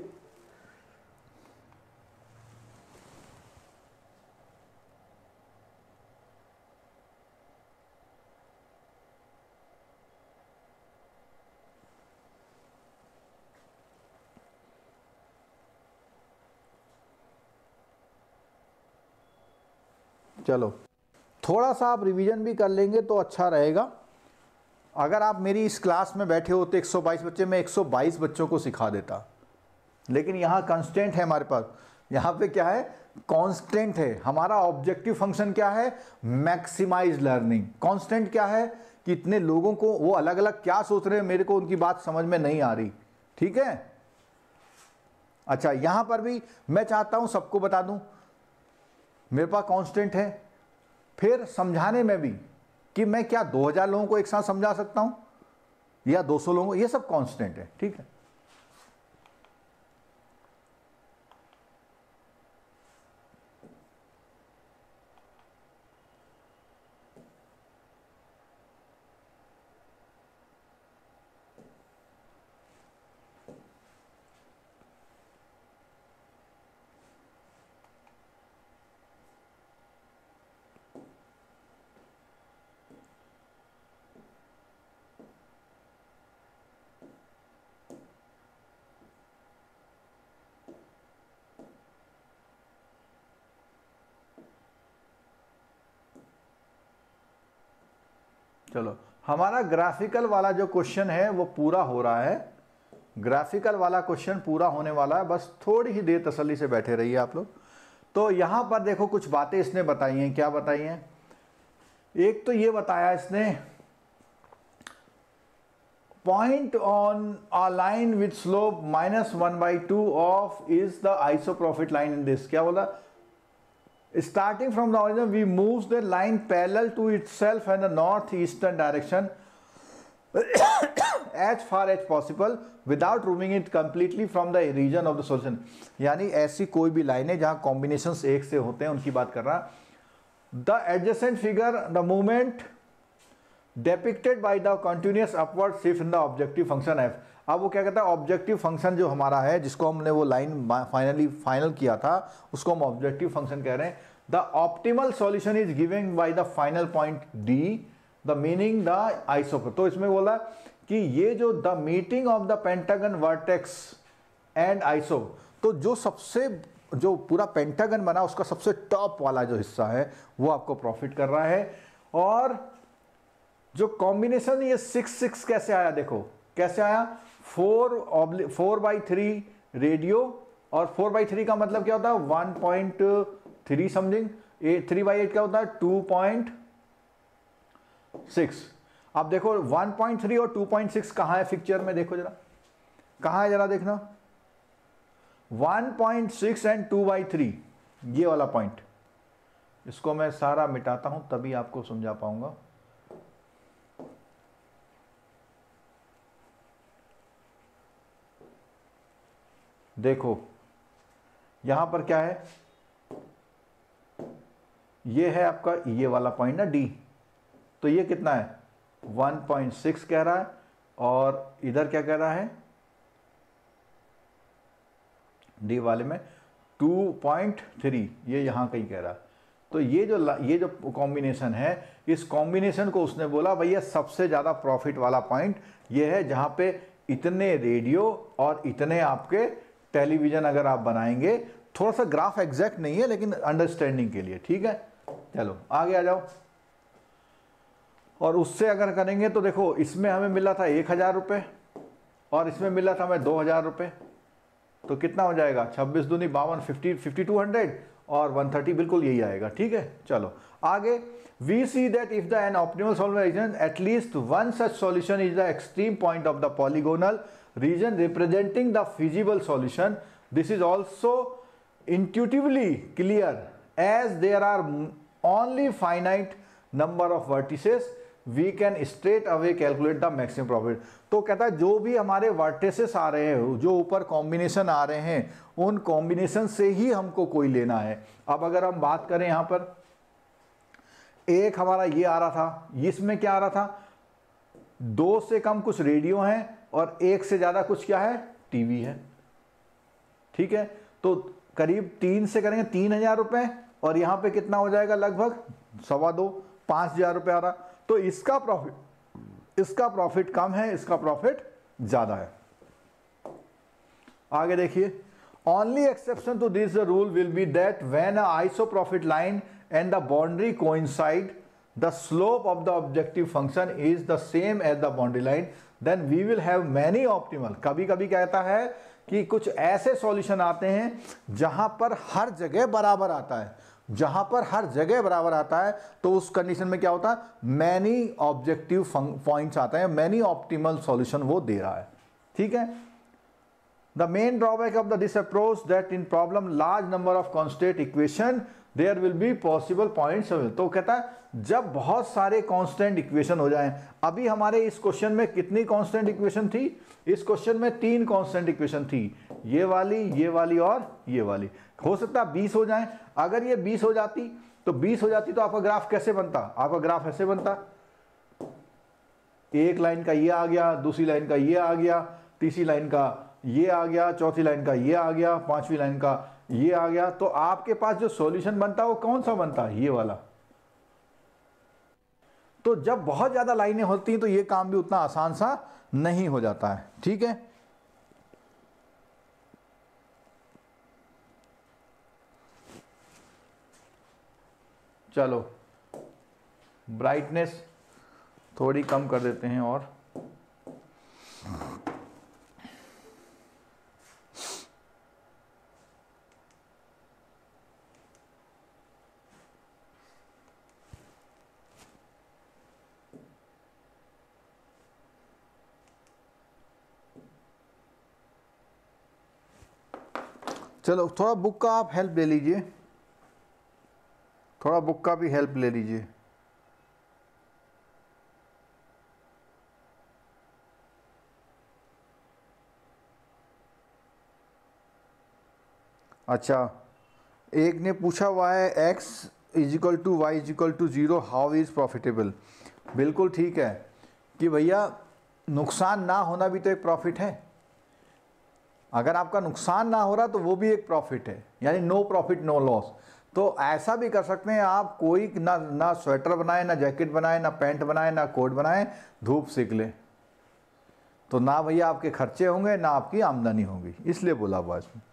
चलो थोड़ा सा आप रिवीजन भी कर लेंगे तो अच्छा रहेगा। अगर आप मेरी इस क्लास में बैठे होते 122 बच्चे, मैं 122 बच्चों को सिखा देता, लेकिन यहाँ कंस्टेंट है हमारे पास। यहाँ पे क्या है, कांस्टेंट है हमारा। ऑब्जेक्टिव फंक्शन क्या है, मैक्सिमाइज लर्निंग। कांस्टेंट क्या है कि इतने लोगों को वो अलग अलग क्या सोच रहे हैं, मेरे को उनकी बात समझ में नहीं आ रही, ठीक है। अच्छा यहां पर भी मैं चाहता हूं सबको बता दूं, मेरे पास कांस्टेंट है। फिर समझाने में भी कि मैं क्या 2000 लोगों को एक साथ समझा सकता हूं या 200 लोगों को, ये सब कांस्टेंट है, ठीक है। चलो हमारा ग्राफिकल वाला जो क्वेश्चन है वो पूरा हो रहा है। ग्राफिकल वाला क्वेश्चन पूरा होने वाला है, बस थोड़ी ही देर तसल्ली से बैठे रहिए आप लोग। तो यहां पर देखो कुछ बातें इसने बताई हैं। क्या बताई हैं, एक तो ये बताया इसने, point on a line with slope -1/2 of is the isoprofit line in this. क्या बोला, starting from the origin we moves the line parallel to itself and the northeastern direction as far as possible without removing it completely from the region of the solution। यानी ऐसी कोई भी line है जहां combinations एक से होते हैं, उनकी बात कर रहा। the adjacent figure the movement depicted by the continuous upward shift in the objective function f। अब वो क्या कहता है, ऑब्जेक्टिव फंक्शन जो हमारा है, जिसको हमने वो लाइन फाइनल किया था, उसको हम ऑब्जेक्टिव फंक्शन कह रहे हैं। The optimal solution is giving by the final point D the meaning the isoprofit. तो इसमें बोला कि ये जो the meeting of the pentagon vertex and iso, तो जो सबसे जो पूरा पेंटागन बना उसका सबसे टॉप वाला जो हिस्सा है वो आपको प्रॉफिट कर रहा है। और जो कॉम्बिनेशन ये 6-6 कैसे आया, देखो कैसे आया, 4/3 रेडियो, और 4/3 का मतलब क्या होता है 1.3 समथिंग, 3/8 क्या होता है 2.6। अब देखो 1.3 और 2.6 कहां है पिक्चर में, देखो जरा कहां है, जरा देखना 1.6 एंड 2/3 ये वाला पॉइंट। इसको मैं सारा मिटाता हूं तभी आपको समझा पाऊंगा। देखो यहां पर क्या है, ये है आपका ये वाला पॉइंट ना डी, तो ये कितना है 1.6 कह रहा है, और इधर क्या कह रहा है डी वाले में 2.3, ये यहां कहीं कह रहा है। तो ये जो कॉम्बिनेशन है, इस कॉम्बिनेशन को उसने बोला भैया सबसे ज्यादा प्रॉफिट वाला पॉइंट ये है जहां पे इतने रेडियो और इतने आपके टेलीविजन अगर आप बनाएंगे। थोड़ा सा ग्राफ एग्जैक्ट नहीं है लेकिन अंडरस्टैंडिंग के लिए, ठीक है। चलो आगे आ जाओ। और उससे अगर करेंगे तो देखो इसमें हमें मिला था 1000 रुपये और इसमें मिला था हमें 2000 रुपये, तो कितना हो जाएगा 26 दूनी 52, 5200 और 130 बिल्कुल यही आएगा, ठीक है। चलो आगे, we see that if the an optimal solution region at least one such solution is the extreme point of the polygonal region representing the feasible solution. This is also intuitively clear as there are only finite number of vertices we can straight away calculate the maximum profit। तो कहता है जो भी हमारे vertices आ रहे हैं, जो ऊपर कॉम्बिनेशन आ रहे हैं, उन कॉम्बिनेशन से ही हमको कोई लेना है। अब अगर हम बात करें यहां पर एक हमारा ये आ रहा था, इसमें क्या आ रहा था 2 से कम कुछ रेडियो हैं और 1 से ज्यादा कुछ क्या है टीवी है, ठीक है। तो करीब 3 से करेंगे 3000 रुपए और यहां पे कितना हो जाएगा लगभग 2.25 5000 रुपए आ रहा। तो इसका प्रॉफिट कम है, इसका प्रॉफिट ज्यादा है। आगे देखिए, only exception to this rule will be that when a isoprofit line and the boundary coincide, the slope of the objective function is the same as the boundary line, then we will have many optimal. कभी कभी कहता है कि कुछ ऐसे solution आते हैं जहां पर हर जगह बराबर आता है, जहां पर हर जगह बराबर आता है, तो उस कंडीशन में क्या होता है, मैनी ऑब्जेक्टिव पॉइंट्स आते हैं, मैनी ऑप्टिमल सॉल्यूशन वो दे रहा है, ठीक है। The main drawback of this approach that in problem large number of constant equation there will be possible points available. तो कहता है जब बहुत सारे कांस्टेंट इक्वेशन हो जाएं, अभी हमारे इस क्वेश्चन में कितनी कांस्टेंट इक्वेशन थी, इस क्वेश्चन में 3 कांस्टेंट इक्वेशन थी, ये वाली और ये वाली। हो सकता है 20 हो जाएं। अगर ये 20 हो जाती तो आपका ग्राफ कैसे बनता, आपका ग्राफ ऐसे बनता, एक लाइन का ये आ गया, दूसरी लाइन का ये आ गया, तीसरी लाइन का ये आ गया, चौथी लाइन का ये आ गया, पांचवी लाइन का ये आ गया। तो आपके पास जो सॉल्यूशन बनता है वो कौन सा बनता है, ये वाला। तो जब बहुत ज्यादा लाइनें होती हैं तो ये काम भी उतना आसान सा नहीं हो जाता है, ठीक है। चलो ब्राइटनेस थोड़ी कम कर देते हैं और चलो थोड़ा बुक का आप हेल्प ले लीजिए, थोड़ा बुक का भी हेल्प ले लीजिए। अच्छा, एक ने पूछा y x equal to y equal to 0 how is profitable. बिल्कुल ठीक है कि भैया नुकसान ना होना भी तो एक प्रॉफिट है। अगर आपका नुकसान ना हो रहा तो वो भी एक प्रॉफिट है, यानी नो प्रॉफिट नो लॉस। तो ऐसा भी कर सकते हैं आप, कोई ना स्वेटर बनाए, ना जैकेट बनाए, ना पैंट बनाए, ना कोट बनाए, धूप सेक ले, तो ना भैया आपके खर्चे होंगे ना आपकी आमदनी होगी, इसलिए बोला बात में।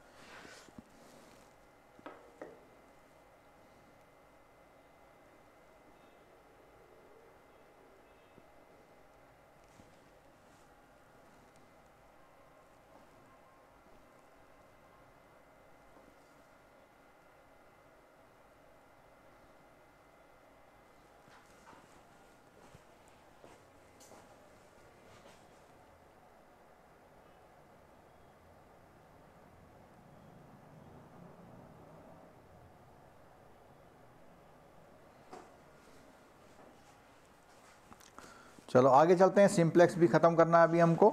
चलो आगे चलते हैं, सिंप्लेक्स भी खत्म करना है अभी हमको।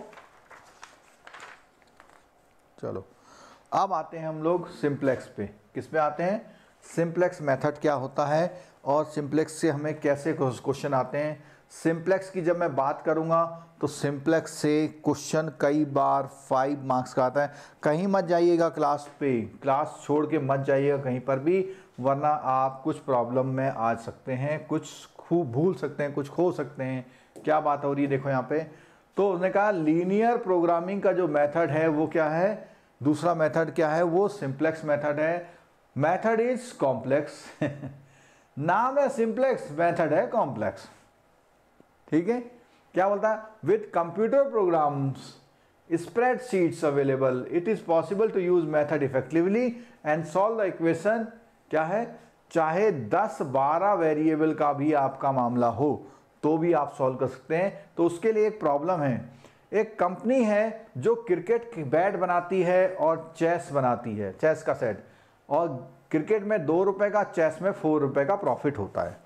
चलो अब आते हैं हम लोग सिंप्लेक्स पे। किस पे आते हैं, सिंप्लेक्स मेथड क्या होता है और सिंप्लेक्स से हमें कैसे क्वेश्चन आते हैं। सिंप्लेक्स की जब मैं बात करूंगा तो सिंप्लेक्स से क्वेश्चन कई बार 5 मार्क्स का आता है। कहीं मत जाइएगा क्लास पे, क्लास छोड़ के मत जाइएगा कहीं पर भी, वरना आप कुछ प्रॉब्लम में आ सकते हैं, कुछ खूब भूल सकते हैं, कुछ खो सकते हैं। क्या बात हो रही है देखो यहाँ पे। तो उसने कहा लीनियर प्रोग्रामिंग का जो मेथड है वो क्या है, दूसरा मेथड क्या है, वो सिंप्लेक्स मेथड है। मेथड इज कॉम्प्लेक्स नाम है सिंप्लेक्स, मेथड है कॉम्प्लेक्स, ठीक है। क्या बोलता है, with computer programs spreadsheets available it is possible to use method effectively and solve the equation. क्या है, चाहे 10-12 वेरिएबल का भी आपका मामला हो तो भी आप सॉल्व कर सकते हैं। तो उसके लिए एक प्रॉब्लम है, एक कंपनी है जो क्रिकेट की बैट बनाती है और चेस बनाती है, चेस का सेट, और क्रिकेट में 2 रुपए का, चेस में 4 रुपए का प्रॉफिट होता है।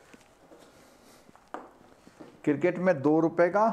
क्रिकेट में 2 रुपए का,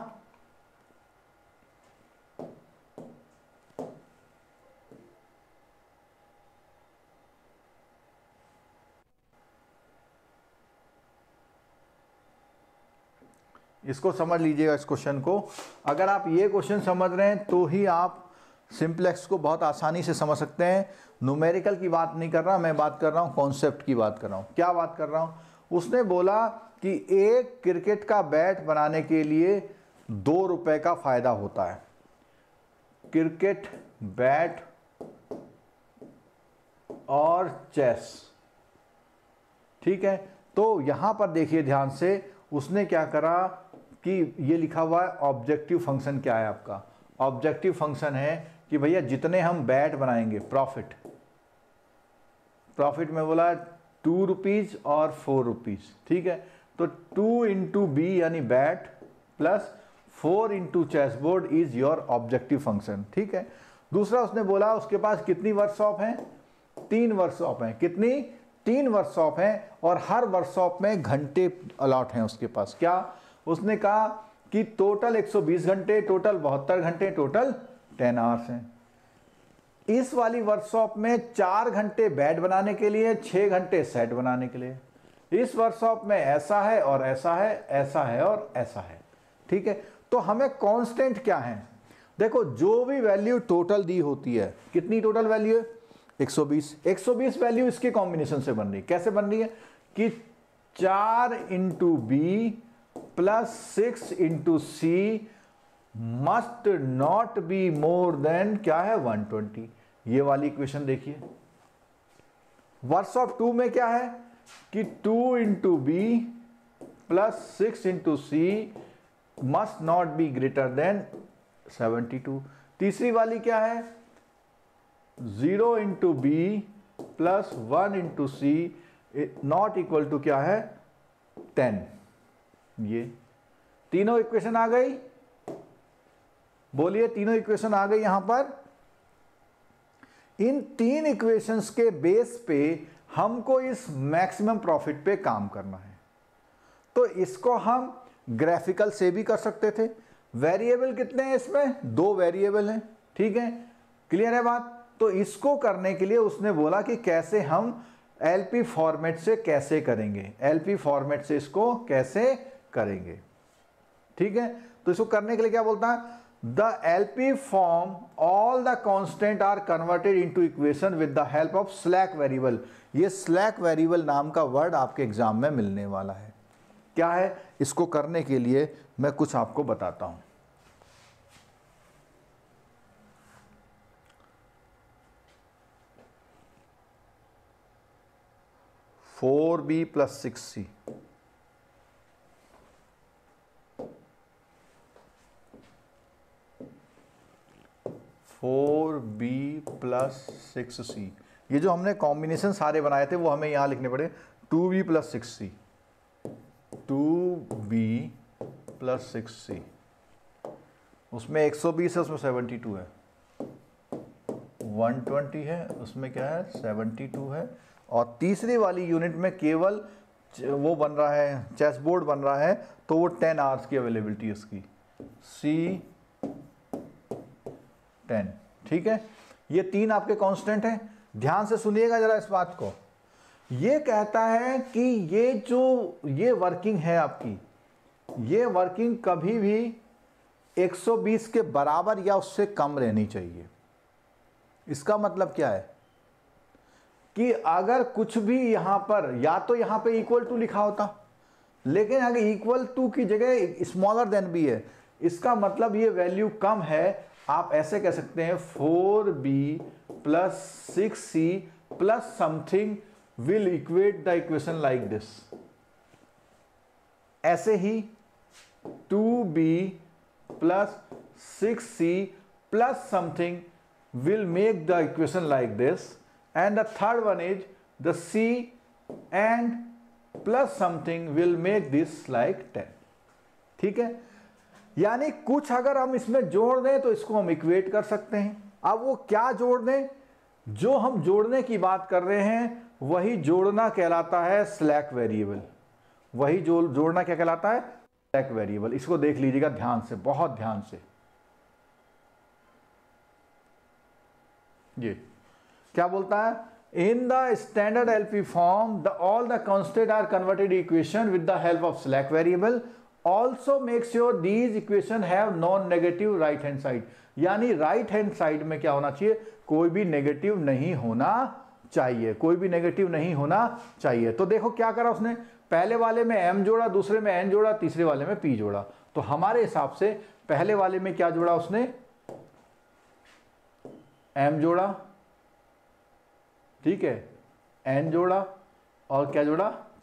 इसको समझ लीजिएगा इस क्वेश्चन को। अगर आप ये क्वेश्चन समझ रहे हैं तो ही आप सिंप्लेक्स को बहुत आसानी से समझ सकते हैं। न्यूमेरिकल की बात नहीं कर रहा, मैं बात कर रहा हूँ कॉन्सेप्ट की बात कर रहा हूँ। क्या बात कर रहा हूँ, उसने बोला कि एक क्रिकेट का बैट बनाने के लिए 2 रुपए का फायदा होता है। क्रिकेट बैट और चेस, ठीक है, तो यहाँ पर देखिए ध्यान से, उसने क्या करा कि ये लिखा हुआ है ऑब्जेक्टिव फंक्शन क्या है आपका, ऑब्जेक्टिव फंक्शन है कि भैया जितने हम बैट बनाएंगे, प्रॉफिट में बोला 2 रुपीज़ और 4 रुपीज़, ठीक है, तो 2 इंटू बी यानी bat plus 4 into chessboard is your objective function, ठीक है। दूसरा उसने बोला उसके पास कितनी वर्कशॉप हैं, 3 वर्कशॉप हैं, कितनी, 3 वर्कशॉप हैं, और हर वर्कशॉप में घंटे अलॉट हैं उसके पास। क्या उसने कहा कि टोटल 120 घंटे, टोटल 72 घंटे, टोटल 10 आवर्स हैं। इस वाली वर्कशॉप में 4 घंटे बैट बनाने के लिए, 6 घंटे सेट बनाने के लिए। इस वर्कशॉप में ऐसा है और ऐसा है, ऐसा है और ऐसा है, ठीक है। तो हमें कांस्टेंट क्या है, देखो जो भी वैल्यू टोटल दी होती है, कितनी टोटल वैल्यू है, 120 वैल्यू इसके कॉम्बिनेशन से बन रही है। कैसे बन रही है कि 4 into B plus 6 into C must not be more than क्या है 120। ये वाली इक्वेशन देखिए। वर्कशॉप 2 में क्या है कि 2 into B plus 6 into C must not be greater than 72। तीसरी वाली क्या है, 0 into B plus 1 into C not equal to क्या है 10। ये तीनों इक्वेशन आ गई, बोलिए तीनों इक्वेशन आ गई यहां पर। इन 3 इक्वेशंस के बेस पे हमको इस मैक्सिमम प्रॉफिट पे काम करना है। तो इसको हम ग्राफिकल से भी कर सकते थे। वेरिएबल कितने हैं इसमें, 2 वेरिएबल हैं, ठीक है, क्लियर है बात। तो इसको करने के लिए उसने बोला कि कैसे हम एलपी फॉर्मेट से कैसे करेंगे, एलपी फॉर्मेट से इसको कैसे करेंगे, ठीक है। तो इसको करने के लिए क्या बोलता है, the LP form all the constant are converted into equation with the help of slack variable. ये स्लैक वेरिएबल नाम का वर्ड आपके एग्जाम में मिलने वाला है। क्या है, इसको करने के लिए मैं कुछ आपको बताता हूं। Four B plus 6c, four B plus 6c, ये जो हमने कॉम्बिनेशन सारे बनाए थे वो हमें यहां लिखने पड़े। 2b plus 6c, 2b plus 6c, उसमें 120 है, उसमें 72 है, 120 है, उसमें क्या है 72 है, और तीसरी वाली यूनिट में केवल वो बन रहा है, चेस बोर्ड बन रहा है, तो वो 10 आवर्स की अवेलेबिलिटी है उसकी, C10, ठीक है। ये 3 आपके कांस्टेंट हैं। ध्यान से सुनिएगा जरा इस बात को। ये कहता है कि ये वर्किंग है आपकी, ये वर्किंग कभी भी 120 के बराबर या उससे कम रहनी चाहिए। इसका मतलब क्या है कि अगर कुछ भी यहां पर, या तो यहां पे इक्वल टू लिखा होता, लेकिन अगर इक्वल टू की जगह स्मॉलर देन भी है, इसका मतलब ये वैल्यू कम है। आप ऐसे कह सकते हैं 4b plus 6c plus something will equate the equation like this. ऐसे ही 2b plus 6c plus something will make the equation like this, and the third one is the c and plus something will make this like 10, ठीक है। यानी कुछ अगर हम इसमें जोड़ दें तो इसको हम इक्वेट कर सकते हैं। अब वो क्या जोड़ दें, जो हम जोड़ने की बात कर रहे हैं वही जोड़ना कहलाता है स्लैक वेरिएबल। वही जोड़ना क्या कहलाता है, स्लैक वेरिएबल। इसको देख लीजिएगा ध्यान से, बहुत ध्यान से। ये क्या बोलता है, in the standard LP form the all the constant are converted equation with the help of slack variable, also make sure these equation have non negative right hand side. यानी राइट हैंड साइड में क्या होना चाहिए, कोई भी negative नहीं होना चाहिए, कोई भी नेगेटिव नहीं होना चाहिए। तो देखो क्या करा उसने, पहले वाले में m जोड़ा, दूसरे में n जोड़ा, तीसरे वाले में p जोड़ा। तो हमारे हिसाब से पहले वाले में क्या जोड़ा उसने, m जोड़ा, ठीक है, n जोड़ा, और क्या जोड़ा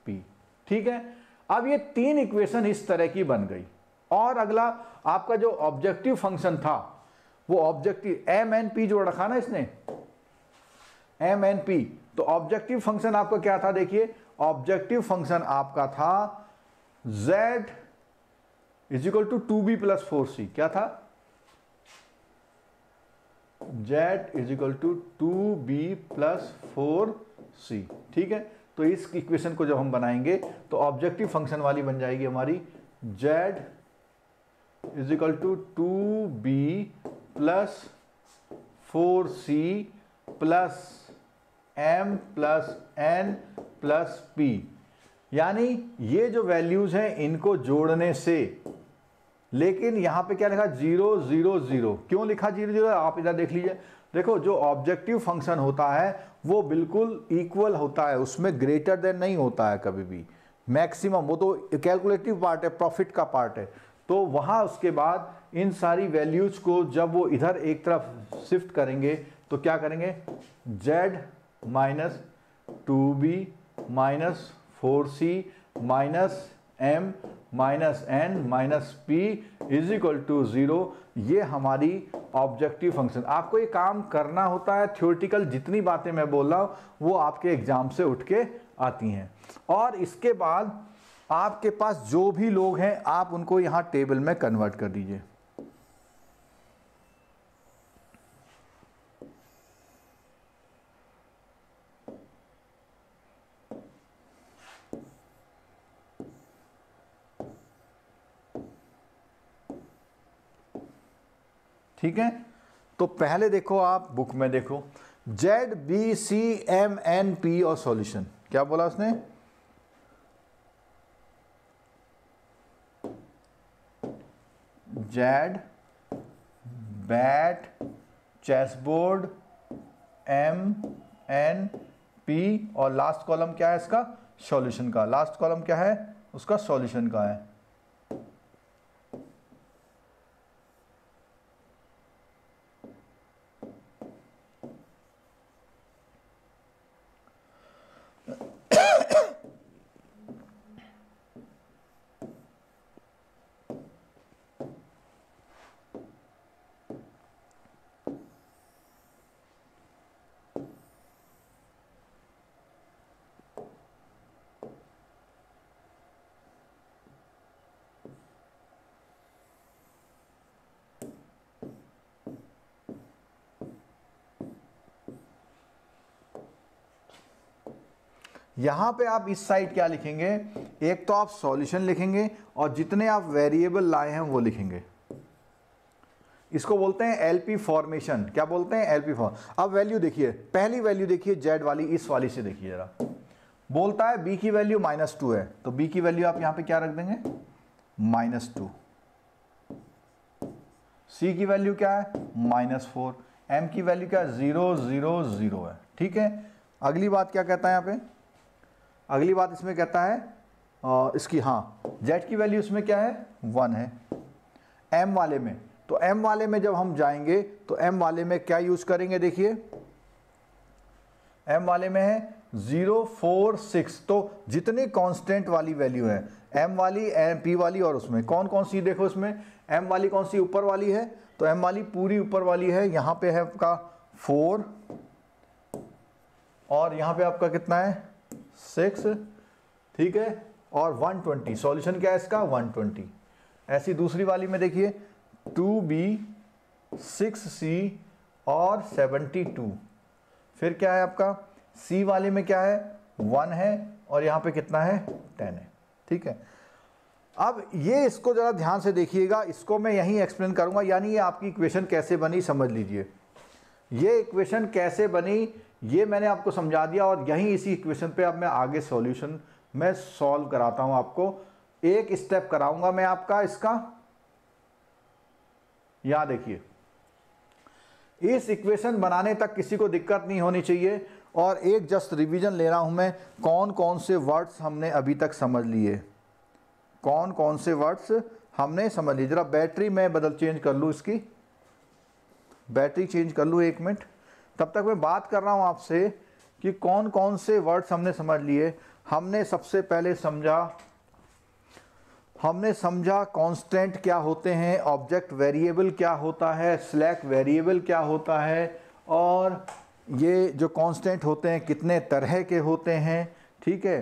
ठीक है, अब ये 3 इक्वेशन इस तरह की बन गई। और अगला आपका जो ऑब्जेक्टिव फंक्शन था, वो ऑब्जेक्टिव एम एन पी जोड़ रखा ना इसने, एम एन पी। तो ऑब्जेक्टिव फंक्शन आपका क्या था, देखिए ऑब्जेक्टिव फंक्शन आपका था z is equal to 2b plus 4c। क्या था, z is equal to 2b plus 4c। ठीक है, तो इस इक्वेशन को जब हम बनाएंगे तो ऑब्जेक्टिव फंक्शन वाली बन जाएगी हमारी z is equal to 2b plus 4c plus m plus n plus p। यानी ये जो वैल्यूज हैं इनको जोड़ने से, लेकिन यहां पे क्या लिखा 0 0 0। क्यों लिखा 0 0, आप इधर देख लीजिए। देखो जो ऑब्जेक्टिव फंक्शन होता है वो बिल्कुल इक्वल होता है, उसमें ग्रेटर देन नहीं होता है कभी भी, मैक्सिमम। वो तो कैलकुलेटिव पार्ट है, प्रॉफिट का पार्ट है। तो वहां उसके बाद इन सारी वैल्यूज को जब वो इधर एक तरफ शिफ्ट करेंगे तो क्या करेंगे, z minus 2b minus 4c minus m minus n minus p is equal to 0। ये हमारी ऑब्जेक्टिव फंक्शन। आपको ये काम करना होता है, थ्योरेटिकल जितनी बातें मैं बोल रहा हूँ वो आपके एग्जाम से उठ के आती हैं। और इसके बाद आपके पास जो भी लोग हैं आप उनको यहाँ टेबल में कन्वर्ट कर दीजिए। ठीक है, तो पहले देखो आप बुक में देखो Z B C M N P और सॉल्यूशन। क्या बोला उसने, Z bat chessboard M N P और लास्ट कॉलम क्या है इसका, सॉल्यूशन का। लास्ट कॉलम क्या है उसका, सॉल्यूशन का है। यहां पे आप इस साइड क्या लिखेंगे, एक तो आप सॉल्यूशन लिखेंगे और जितने आप वेरिएबल लाए हैं वो लिखेंगे। इसको बोलते हैं एलपी फॉर्मेशन। क्या बोलते हैं, एलपी फॉर्म। अब वैल्यू देखिए, पहली वैल्यू देखिए जेड वाली, इस वाली से देखिए जरा। बोलता है बी की वैल्यू -2 है, तो बी की वैल्यू आप यहां पे क्या रख देंगे, -2। सी की वैल्यू क्या है, -4। एम की वैल्यू क्या है, 0 0 0 है। ठीक है, अगली बात क्या कहता है यहाँ पे, अगली बात इसमें कहता है इसकी, हाँ z की वैल्यू इसमें क्या है, 1 है। m वाले में, तो m वाले में जब हम जाएंगे तो m वाले में क्या यूज करेंगे, देखिए m वाले में है 0 4 6। तो जितनी कांस्टेंट वाली वैल्यू है m वाली, p वाली, और उसमें कौन कौन सी, देखो इसमें m वाली कौन सी ऊपर वाली है, तो m वाली पूरी ऊपर वाली है। यहाँ पे है आपका 4 और यहाँ पे आपका कितना है 6। ठीक है, और 120। सॉल्यूशन क्या है इसका, 120। ऐसी दूसरी वाली में देखिए 2b 6c और 72। फिर क्या है आपका c वाले में क्या है, 1 है और यहाँ पे कितना है, 10 है। ठीक है, अब ये इसको जरा ध्यान से देखिएगा, इसको मैं यहीं एक्सप्लेन करूंगा। यानी ये आपकी इक्वेशन कैसे बनी समझ लीजिए। ये इक्वेशन कैसे बनी ये मैंने आपको समझा दिया, और यहीं इसी इक्वेशन पे अब मैं आगे सॉल्यूशन मैं सॉल्व कराता हूं आपको। एक स्टेप कराऊंगा मैं आपका इसका। यहां देखिए, इस इक्वेशन बनाने तक किसी को दिक्कत नहीं होनी चाहिए। और एक जस्ट रिवीजन ले रहा हूं मैं, कौन कौन से वर्ड्स हमने अभी तक समझ लिए, कौन कौन से वर्ड्स हमने समझ लिए। जरा बैटरी मैं चेंज कर लूँ, इसकी बैटरी चेंज कर लूँ 1 मिनट। तब तक मैं बात कर रहा हूँ आपसे कि कौन कौन से वर्ड्स हमने समझ लिए। हमने सबसे पहले समझा कांस्टेंट क्या होते हैं, ऑब्जेक्ट वेरिएबल क्या होता है, स्लैक वेरिएबल क्या होता है, और ये जो कांस्टेंट होते हैं कितने तरह के होते हैं। ठीक है,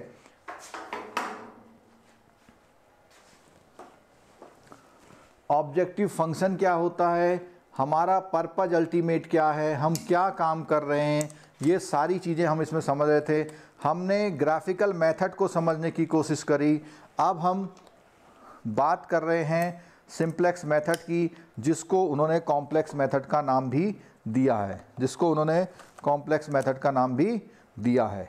ऑब्जेक्टिव फंक्शन क्या होता है, हमारा पर्पज अल्टीमेट क्या है, हम क्या काम कर रहे हैं, ये सारी चीज़ें हम इसमें समझ रहे थे। हमने ग्राफिकल मेथड को समझने की कोशिश करी। अब हम बात कर रहे हैं सिंप्लेक्स मेथड की, जिसको उन्होंने कॉम्प्लेक्स मेथड का नाम भी दिया है,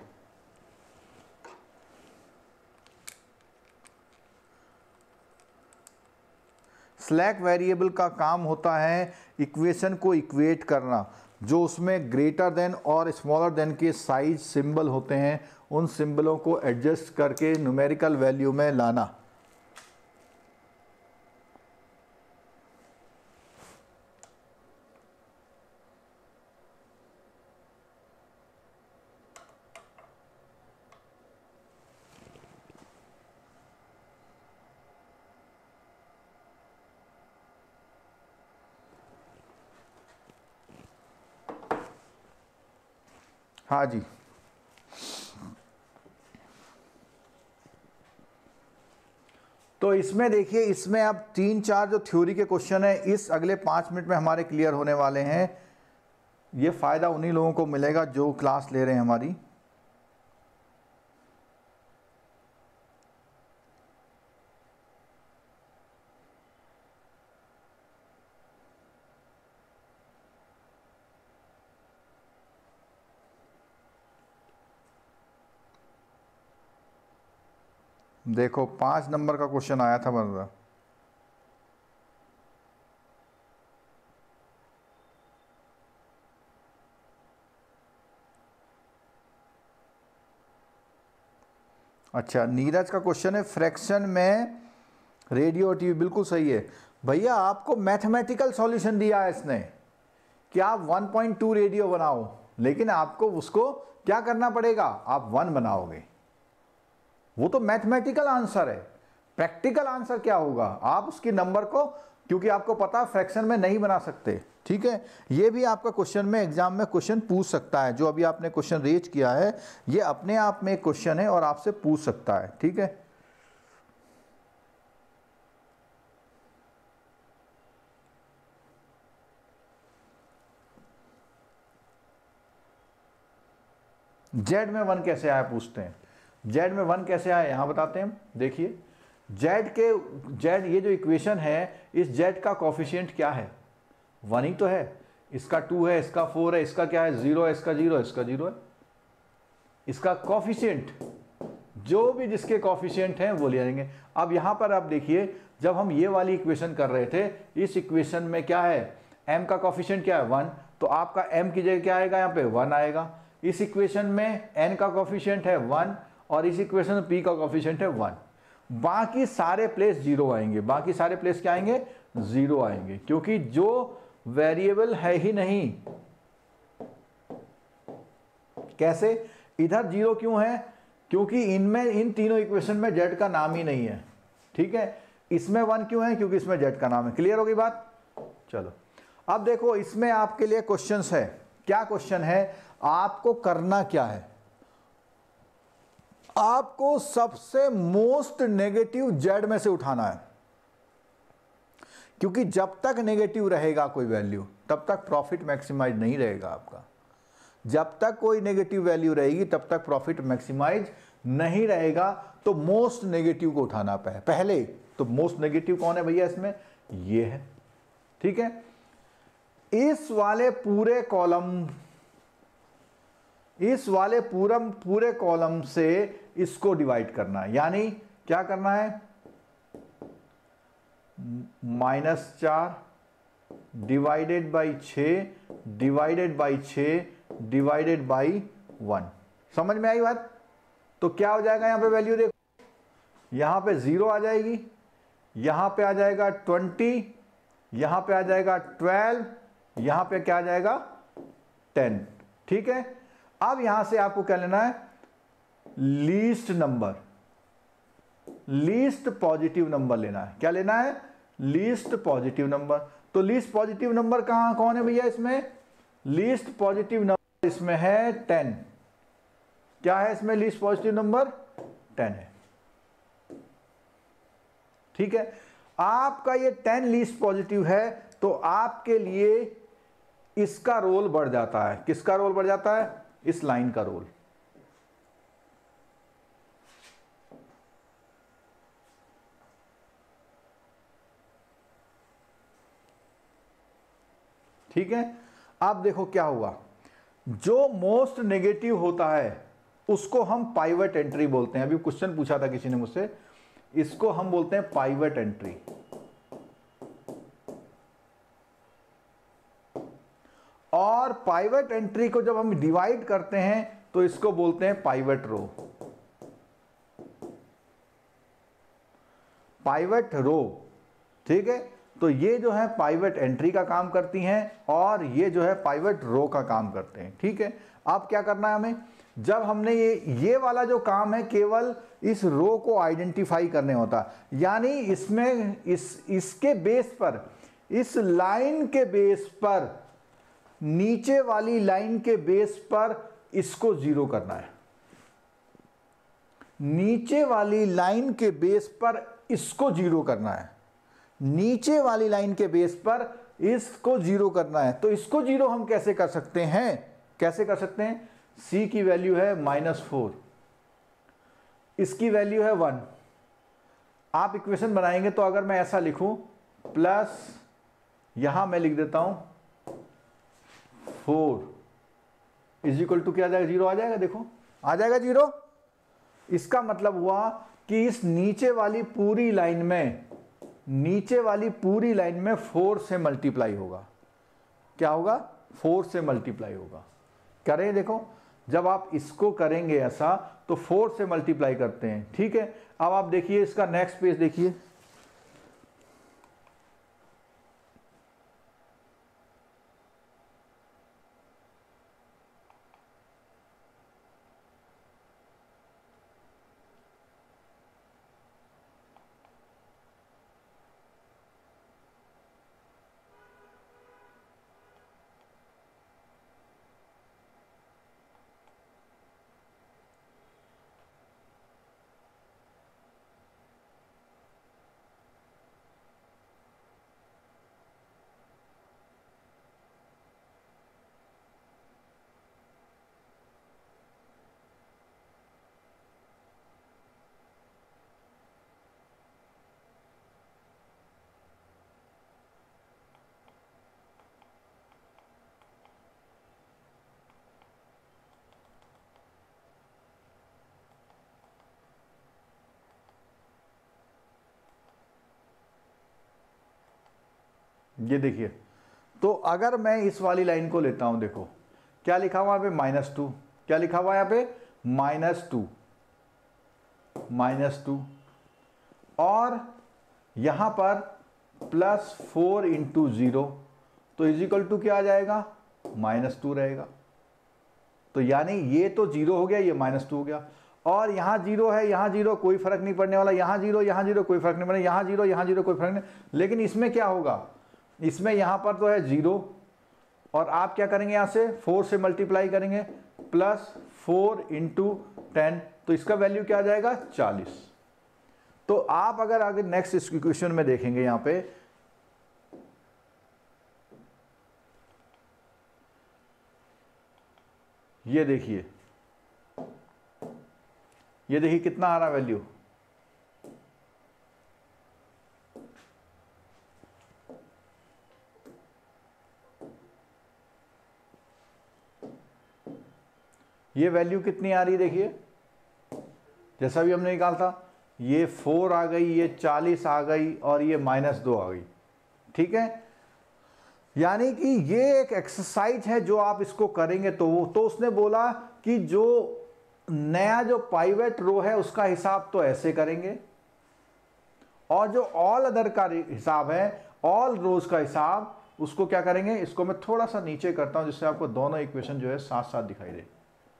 स्लैक वेरिएबल का काम होता है इक्वेशन को इक्वेट करना, जो उसमें ग्रेटर देन और स्मॉलर देन के साइज सिंबल होते हैं, उन सिंबलों को एडजस्ट करके न्यूमेरिकल वैल्यू में लाना। हाँ जी, तो इसमें देखिए, इसमें अब 3-4 जो थ्योरी के क्वेश्चन है इस अगले 5 मिनट में हमारे क्लियर होने वाले हैं। ये फ़ायदा उन्हीं लोगों को मिलेगा जो क्लास ले रहे हैं हमारी। देखो 5 नंबर का क्वेश्चन आया था बंदा। अच्छा, नीरज का क्वेश्चन है फ्रैक्शन में रेडियो एक्टिव, बिल्कुल सही है भैया। आपको मैथमेटिकल सॉल्यूशन दिया है इसने कि आप 1.2 रेडियो बनाओ, लेकिन आपको उसको क्या करना पड़ेगा, आप 1 बनाओगे। वो तो मैथमेटिकल आंसर है। प्रैक्टिकल आंसर क्या होगा, आप उसकी नंबर को, क्योंकि आपको पता फ्रैक्शन में नहीं बना सकते। ठीक है, ये भी आपका क्वेश्चन में एग्जाम में क्वेश्चन पूछ सकता है। जो अभी आपने क्वेश्चन रेज किया है ये अपने आप में एक क्वेश्चन है और आपसे पूछ सकता है। ठीक है, जेड में 1 कैसे आया पूछते हैं। जेड में 1 कैसे आया यहां बताते हैं हम। देखिए जेड ये जो इक्वेशन है, इस जेड का कोफिशिएंट क्या है, 1 ही तो है। इसका 2 है, इसका 4 है, इसका क्या है 0 है, इसका 0 है, इसका 0 है। इसका कोफिशिएंट जो भी जिसके कोफिशिएंट हैं वो ले जाएंगे। अब यहां पर आप देखिए, जब हम ये वाली इक्वेशन कर रहे थे, इस इक्वेशन में क्या है, m का कोफिशिएंट क्या है 1, तो आपका m की जगह क्या आएगा, यहाँ पे 1 आएगा। इस इक्वेशन में n का कोफिशिएंट है 1 और इस इक्वेशन में p का कोफिशिएंट है 1। बाकी सारे प्लेस 0 आएंगे, बाकी सारे प्लेस क्या आएंगे, 0 आएंगे, क्योंकि जो वेरिएबल है ही नहीं। कैसे, इधर 0 क्यों है, क्योंकि इनमें, इन तीनों इक्वेशन में जेड का नाम ही नहीं है। ठीक है, इसमें 1 क्यों है, क्योंकि इसमें जेड का नाम है। क्लियर हो गई बात। चलो अब देखो, इसमें आपके लिए क्वेश्चंस है। क्या क्वेश्चन है, आपको करना क्या है, आपको सबसे मोस्ट नेगेटिव जेड में से उठाना है, क्योंकि जब तक नेगेटिव रहेगा कोई वैल्यू तब तक प्रॉफिट मैक्सिमाइज नहीं रहेगा आपका। जब तक कोई नेगेटिव वैल्यू रहेगी तब तक प्रॉफिट मैक्सिमाइज नहीं रहेगा। तो मोस्ट नेगेटिव को उठाना पहले। तो मोस्ट नेगेटिव कौन है भैया इसमें, ये है। ठीक है, इस वाले पूरे कॉलम से इसको डिवाइड करना है, यानी क्या करना है, -4 divided by 6 divided by 6 divided by 1। समझ में आई बात। तो क्या हो जाएगा, यहां पे वैल्यू देखो, यहां पे 0 आ जाएगी, यहां पे आ जाएगा 20, यहां पे आ जाएगा 12, यहां पे क्या आ जाएगा 10। ठीक है, अब यहां से आपको क्या लेना है, least number, least positive number लेना है। क्या लेना है, लीस्ट पॉजिटिव नंबर। तो लीस्ट पॉजिटिव नंबर कहां कौन है भैया, इसमें लीस्ट पॉजिटिव नंबर इसमें है 10। क्या है इसमें लीस्ट पॉजिटिव नंबर, 10 है। ठीक है, आपका ये 10 लीस्ट पॉजिटिव है, तो आपके लिए इसका रोल बढ़ जाता है। किसका रोल बढ़ जाता है, इस लाइन का रोल। ठीक है, अब देखो क्या हुआ, जो मोस्ट नेगेटिव होता है उसको हम पाइवट एंट्री बोलते हैं। अभी क्वेश्चन पूछा था किसी ने मुझसे, इसको हम बोलते हैं पाइवट एंट्री। और पाइवट एंट्री को जब हम डिवाइड करते हैं तो इसको बोलते हैं पाइवट रो। पाइवट रो, ठीक है। तो ये जो है पाइवट एंट्री का काम करती हैं और ये जो है पाइवट रो का काम करते हैं। ठीक है, अब क्या करना है हमें, जब हमने ये वाला जो काम है केवल इस रो को आइडेंटिफाई करने होता है, यानी इसमें इसके बेस पर, इस लाइन के बेस पर, नीचे वाली लाइन के बेस पर इसको जीरो करना है। नीचे वाली लाइन के बेस पर इसको जीरो करना है, नीचे वाली लाइन के बेस पर इसको जीरो करना है। तो इसको जीरो हम कैसे कर सकते हैं, कैसे कर सकते हैं, c की वैल्यू है -4, इसकी वैल्यू है 1। आप इक्वेशन बनाएंगे तो अगर मैं ऐसा लिखूं, प्लस यहां मैं लिख देता हूं 4 इज इक्वल टू क्या आ जाएगा, 0 आ जाएगा। देखो आ जाएगा 0। इसका मतलब हुआ कि इस नीचे वाली पूरी लाइन में, नीचे वाली पूरी लाइन में 4 से मल्टीप्लाई होगा। क्या होगा, 4 से मल्टीप्लाई होगा। करें, देखो जब आप इसको करेंगे ऐसा तो 4 से मल्टीप्लाई करते हैं। ठीक है, अब आप देखिए इसका नेक्स्ट पेज देखिए, ये देखिए। तो अगर मैं इस वाली लाइन को लेता हूं, देखो क्या लिखा हुआ यहाँ पे -2, क्या लिखा हुआ यहाँ पे -2 और यहां पर +4 × 0, तो इजिकल टू क्या आ जाएगा, -2 रहेगा। तो यानी ये तो 0 हो गया, ये -2 हो गया। और यहाँ 0 है, यहाँ 0, कोई फर्क नहीं पड़ने वाला, यहाँ 0, यहाँ 0, कोई फर्क नहीं पड़ने, यहाँ 0, यहाँ 0, कोई फर्क नहीं। लेकिन इसमें क्या होगा, इसमें यहाँ पर तो है 0 और आप क्या करेंगे, यहाँ से 4 से मल्टीप्लाई करेंगे, +4 × 10, तो इसका वैल्यू क्या आ जाएगा, 40। तो आप अगर आगे नेक्स्ट इक्वेशन में देखेंगे, यहाँ पे ये देखिए, ये देखिए कितना आ रहा वैल्यू, ये वैल्यू कितनी आ रही, देखिए जैसा भी हमने निकाला था, ये 4 आ गई, ये 40 आ गई और ये -2 आ गई। ठीक है, यानी कि ये एक एक्सरसाइज है जो आप इसको करेंगे तो उसने बोला कि जो नया जो पाइवट रो है उसका हिसाब तो ऐसे करेंगे और जो ऑल अदर का हिसाब है, ऑल रोज का हिसाब, उसको क्या करेंगे, इसको मैं थोड़ा सा नीचे करता हूं जिससे आपको दोनों इक्वेशन जो है साथ साथ दिखाई दे।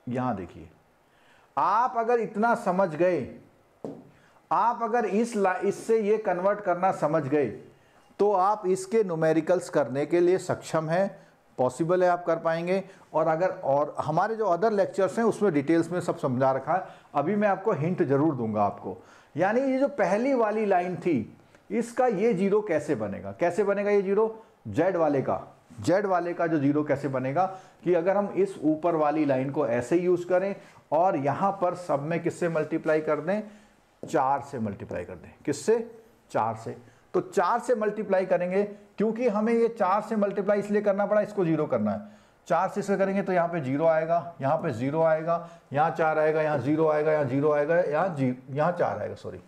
यहां देखिए, आप अगर इतना समझ गए, आप अगर इससे ये कन्वर्ट करना समझ गए, तो आप इसके न्यूमेरिकल्स करने के लिए सक्षम हैं, पॉसिबल है, आप कर पाएंगे। और हमारे जो अदर लेक्चर्स हैं उसमें डिटेल्स में सब समझा रखा है। अभी मैं आपको हिंट जरूर दूंगा आपको, यानी ये जो पहली वाली लाइन थी, इसका ये जीरो कैसे बनेगा, कैसे बनेगा ये जीरो, जेड वाले का जो जीरो कैसे बनेगा, कि अगर हम इस ऊपर वाली लाइन को ऐसे यूज करें और यहां पर सब में किससे मल्टीप्लाई कर दें, 4 से मल्टीप्लाई कर दें, किससे, 4 से। तो 4 से मल्टीप्लाई करेंगे, क्योंकि हमें ये 4 से मल्टीप्लाई इसलिए करना पड़ा, इसको जीरो करना है। 4 से इसको करेंगे तो यहाँ पे जीरो आएगा, यहाँ पे जीरो आएगा, यहाँ 4 आएगा, यहाँ जीरो आएगा, यहाँ जीरो आएगा, यहाँ 4 आएगा, सॉरी।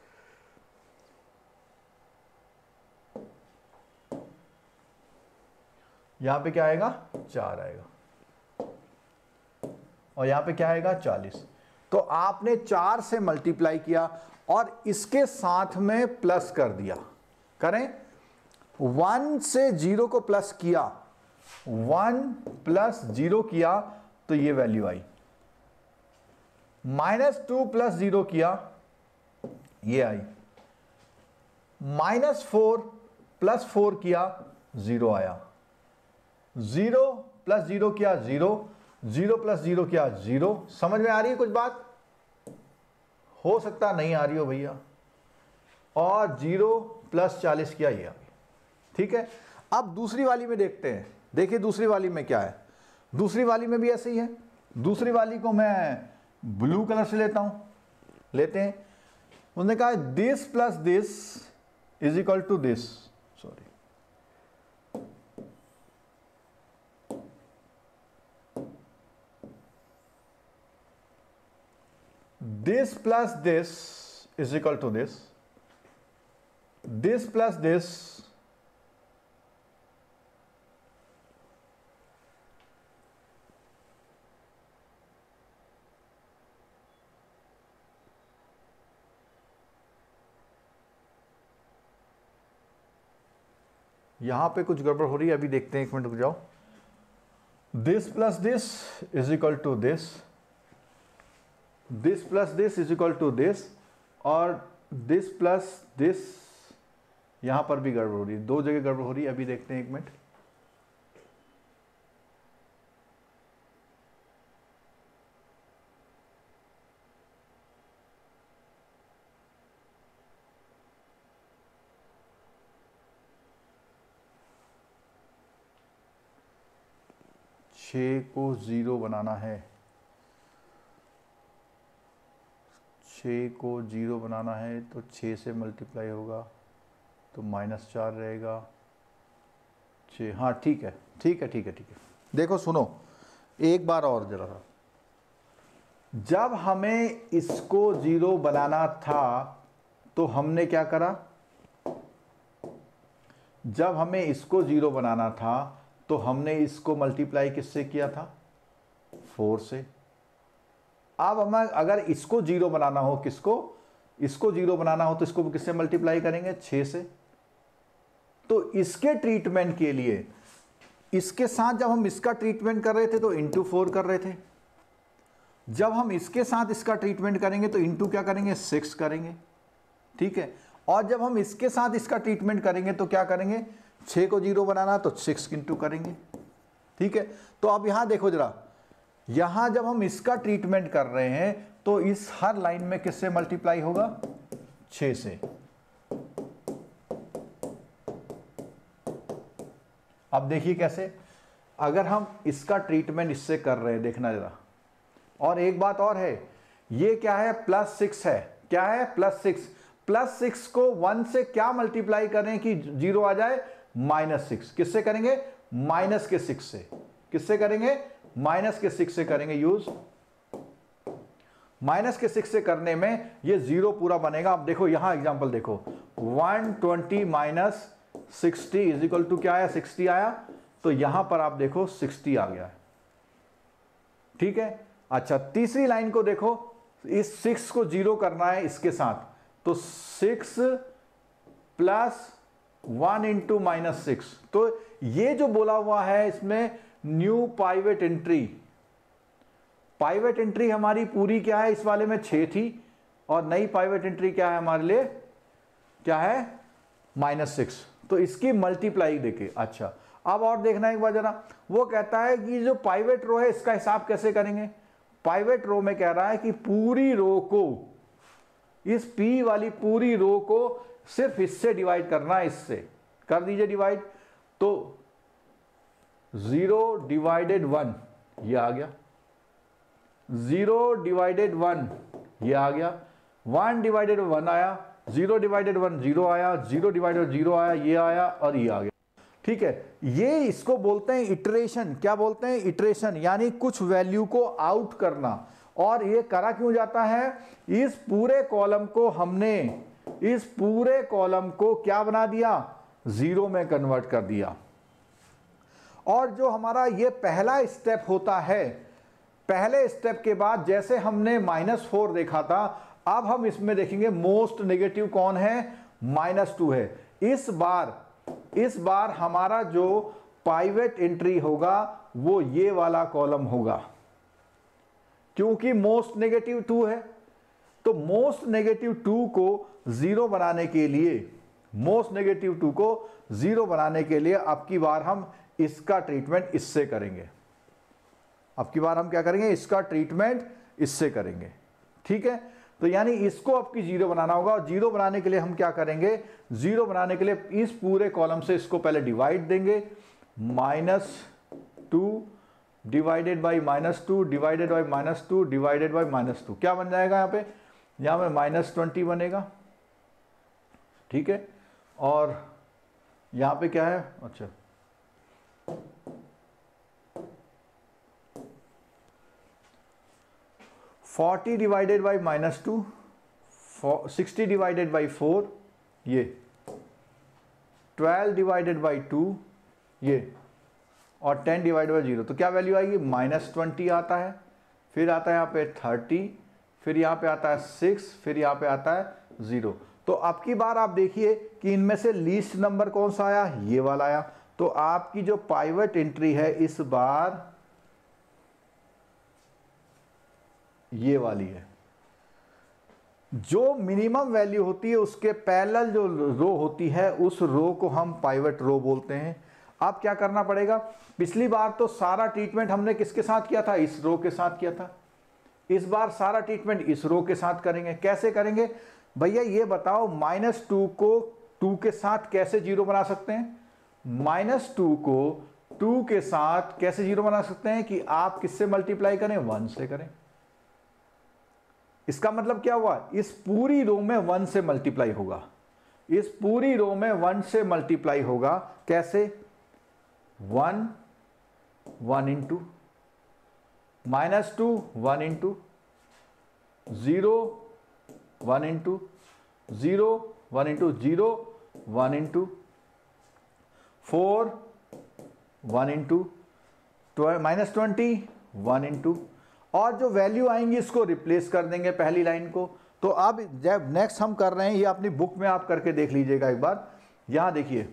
यहाँ पे क्या आएगा, 4 आएगा, और यहाँ पे क्या आएगा, 40। तो आपने 4 से मल्टीप्लाई किया और इसके साथ में प्लस कर दिया, करें 1 से 0 को प्लस किया, 1 प्लस 0 किया तो ये वैल्यू आई, -2 प्लस 0 किया, ये आई, -4 प्लस 4 किया, 0 आया, 0 प्लस 0 किया 0, 0 प्लस 0 किया 0। समझ में आ रही है कुछ बात, हो सकता नहीं आ रही हो भैया, और 0 प्लस 40 किया, ये आ गया, ठीक है। अब दूसरी वाली में देखते हैं, देखिए दूसरी वाली में क्या है, दूसरी वाली में भी ऐसे ही है। दूसरी वाली को मैं ब्लू कलर से लेते हैं। उन्होंने कहा this plus this is equal to this, sorry, this plus this is equal to this, this plus this यहां पे कुछ गड़बड़ हो रही है, अभी देखते हैं, एक मिनट रुक जाओ। this plus this is equal to this, this plus this is equal to this, और दिस प्लस दिस, यहां पर भी गड़बड़ हो रही है, 2 जगह गड़बड़ हो रही है, अभी देखते हैं, एक मिनट। छः को 0 बनाना है, 6 को 0 बनाना है तो 6 से मल्टीप्लाई होगा तो -4 रहेगा, 6, हाँ ठीक है, ठीक है, ठीक है, ठीक है। देखो सुनो एक बार और जरा सा, जब हमें इसको 0 बनाना था तो हमने क्या करा, जब हमें इसको 0 बनाना था तो हमने इसको मल्टीप्लाई किससे किया था, 4 से। अब हम अगर इसको 0 बनाना हो, किसको, इसको 0 बनाना हो तो इसको किससे मल्टीप्लाई करेंगे, 6 से। तो इसके ट्रीटमेंट के लिए, इसके साथ जब हम इसका ट्रीटमेंट कर रहे थे तो इंटू 4 कर रहे थे, जब हम इसके साथ इसका ट्रीटमेंट करेंगे तो इंटू क्या करेंगे, 6 करेंगे, ठीक है। और जब हम इसके साथ इसका ट्रीटमेंट करेंगे तो क्या करेंगे, 6 को 0 बनाना तो 6 इंटू करेंगे, ठीक है। तो अब यहां देखो जरा, यहां जब हम इसका ट्रीटमेंट कर रहे हैं तो इस हर लाइन में किससे मल्टीप्लाई होगा, 6 से। अब देखिए कैसे, अगर हम इसका ट्रीटमेंट इससे कर रहे हैं, देखना जरा। और एक बात और है, ये क्या है, +6 है, क्या है, +6। +6 को 1 से क्या मल्टीप्लाई करें कि 0 आ जाए, -6। किससे करेंगे, माइनस के 6 से। किससे करेंगे, -6 से करेंगे यूज। -6 से करने में ये 0 पूरा बनेगा। अब देखो यहां एग्जांपल देखो, 120 - 60 इज इक्वल टू क्या आया, 60 आया। तो यहां पर आप देखो 60 आ गया है, ठीक है। अच्छा तीसरी लाइन को देखो, इस 6 को 0 करना है इसके साथ, तो 6 + 1 × -6। तो ये जो बोला हुआ है इसमें new pivot entry, pivot entry हमारी पूरी क्या है, इस वाले में 6 थी, और नई पाइवेट एंट्री क्या है हमारे लिए, क्या है, -6। तो इसकी मल्टीप्लाई देखे। अच्छा, अब और देखना एक बार जरा, वो कहता है कि जो पाइवेट रो है इसका हिसाब कैसे करेंगे। पाइवेट रो में कह रहा है कि पूरी रो को, इस P वाली पूरी रो को सिर्फ इससे डिवाइड करना है, इससे कर दीजिए डिवाइड। तो 0 डिवाइडेड 1 ये आ गया, 0 डिवाइडेड 1 ये आ गया, 1 डिवाइडेड 1 आया, 0 डिवाइडेड 1 0 आया, 0 डिवाइडेड 0 आया, ये आया और ये आ गया। ठीक है, ये इसको बोलते हैं इटरेशन। क्या बोलते हैं, इटरेशन, यानी कुछ वैल्यू को आउट करना। और ये करा क्यों जाता है, इस पूरे कॉलम को हमने, इस पूरे कॉलम को क्या बना दिया, 0 में कन्वर्ट कर दिया। और जो हमारा ये पहला स्टेप होता है, पहले स्टेप के बाद जैसे हमने -4 देखा था, अब हम इसमें देखेंगे मोस्ट नेगेटिव कौन है, -2 है। इस बार हमारा जो पाइवेट एंट्री होगा वो ये वाला कॉलम होगा, क्योंकि मोस्ट नेगेटिव 2 है। तो मोस्ट नेगेटिव 2 को 0 बनाने के लिए, मोस्ट नेगेटिव 2 को 0 बनाने के लिए अब की बार हम इसका ट्रीटमेंट इससे करेंगे। अब की बार हम क्या करेंगे, इसका ट्रीटमेंट इससे करेंगे। ठीक है, तो यानी इसको अब की 0 बनाना होगा, और 0 बनाने के लिए हम क्या करेंगे, 0 बनाने के लिए इस पूरे कॉलम से इसको पहले डिवाइड देंगे, -2 divided by -2 divided by -2 divided by -2, क्या बन जाएगा यहाँ पे, यहाँ में -20 बनेगा। ठीक है, और यहाँ पे क्या है, अच्छा 40 डिवाइडेड बाई -2, 60 डिवाइडेड बाई 4 ये, 12 डिवाइडेड बाई 2 ये, और 10 डिवाइडेड बाई 0। तो क्या वैल्यू आएगी, -20 आता है, फिर आता है यहाँ पे 30, फिर यहाँ पे आता है 6, फिर यहाँ पे आता है 0। तो अब की बार आप देखिए कि इनमें से लीस्ट नंबर कौन सा आया, ये वाला आया। तो आपकी जो पाइवेट एंट्री है इस बार ये वाली है। जो मिनिमम वैल्यू होती है उसके पैरेलल जो रो होती है उस रो को हम पाइवेट रो बोलते हैं। अब क्या करना पड़ेगा, पिछली बार तो सारा ट्रीटमेंट हमने किसके साथ किया था, इस रो के साथ किया था। इस बार सारा ट्रीटमेंट इस रो के साथ करेंगे। कैसे करेंगे भैया, ये बताओ, -2 को 2 के साथ कैसे 0 बना सकते हैं, -2 को 2 के साथ कैसे 0 बना सकते हैं कि आप किससे मल्टीप्लाई करें, 1 से करें। इसका मतलब क्या हुआ, इस पूरी रो में 1 से मल्टीप्लाई होगा, इस पूरी रो में 1 से मल्टीप्लाई होगा। कैसे, 1 1 into, -2 1 into, 0 1 into, 0 1 into, 0 1 into, 4 1 into, -20 1 into, और जो वैल्यू आएंगी इसको रिप्लेस कर देंगे पहली लाइन को। तो अब जब नेक्स्ट हम कर रहे हैं, ये अपनी बुक में आप करके देख लीजिएगा एक बार। यहां देखिए,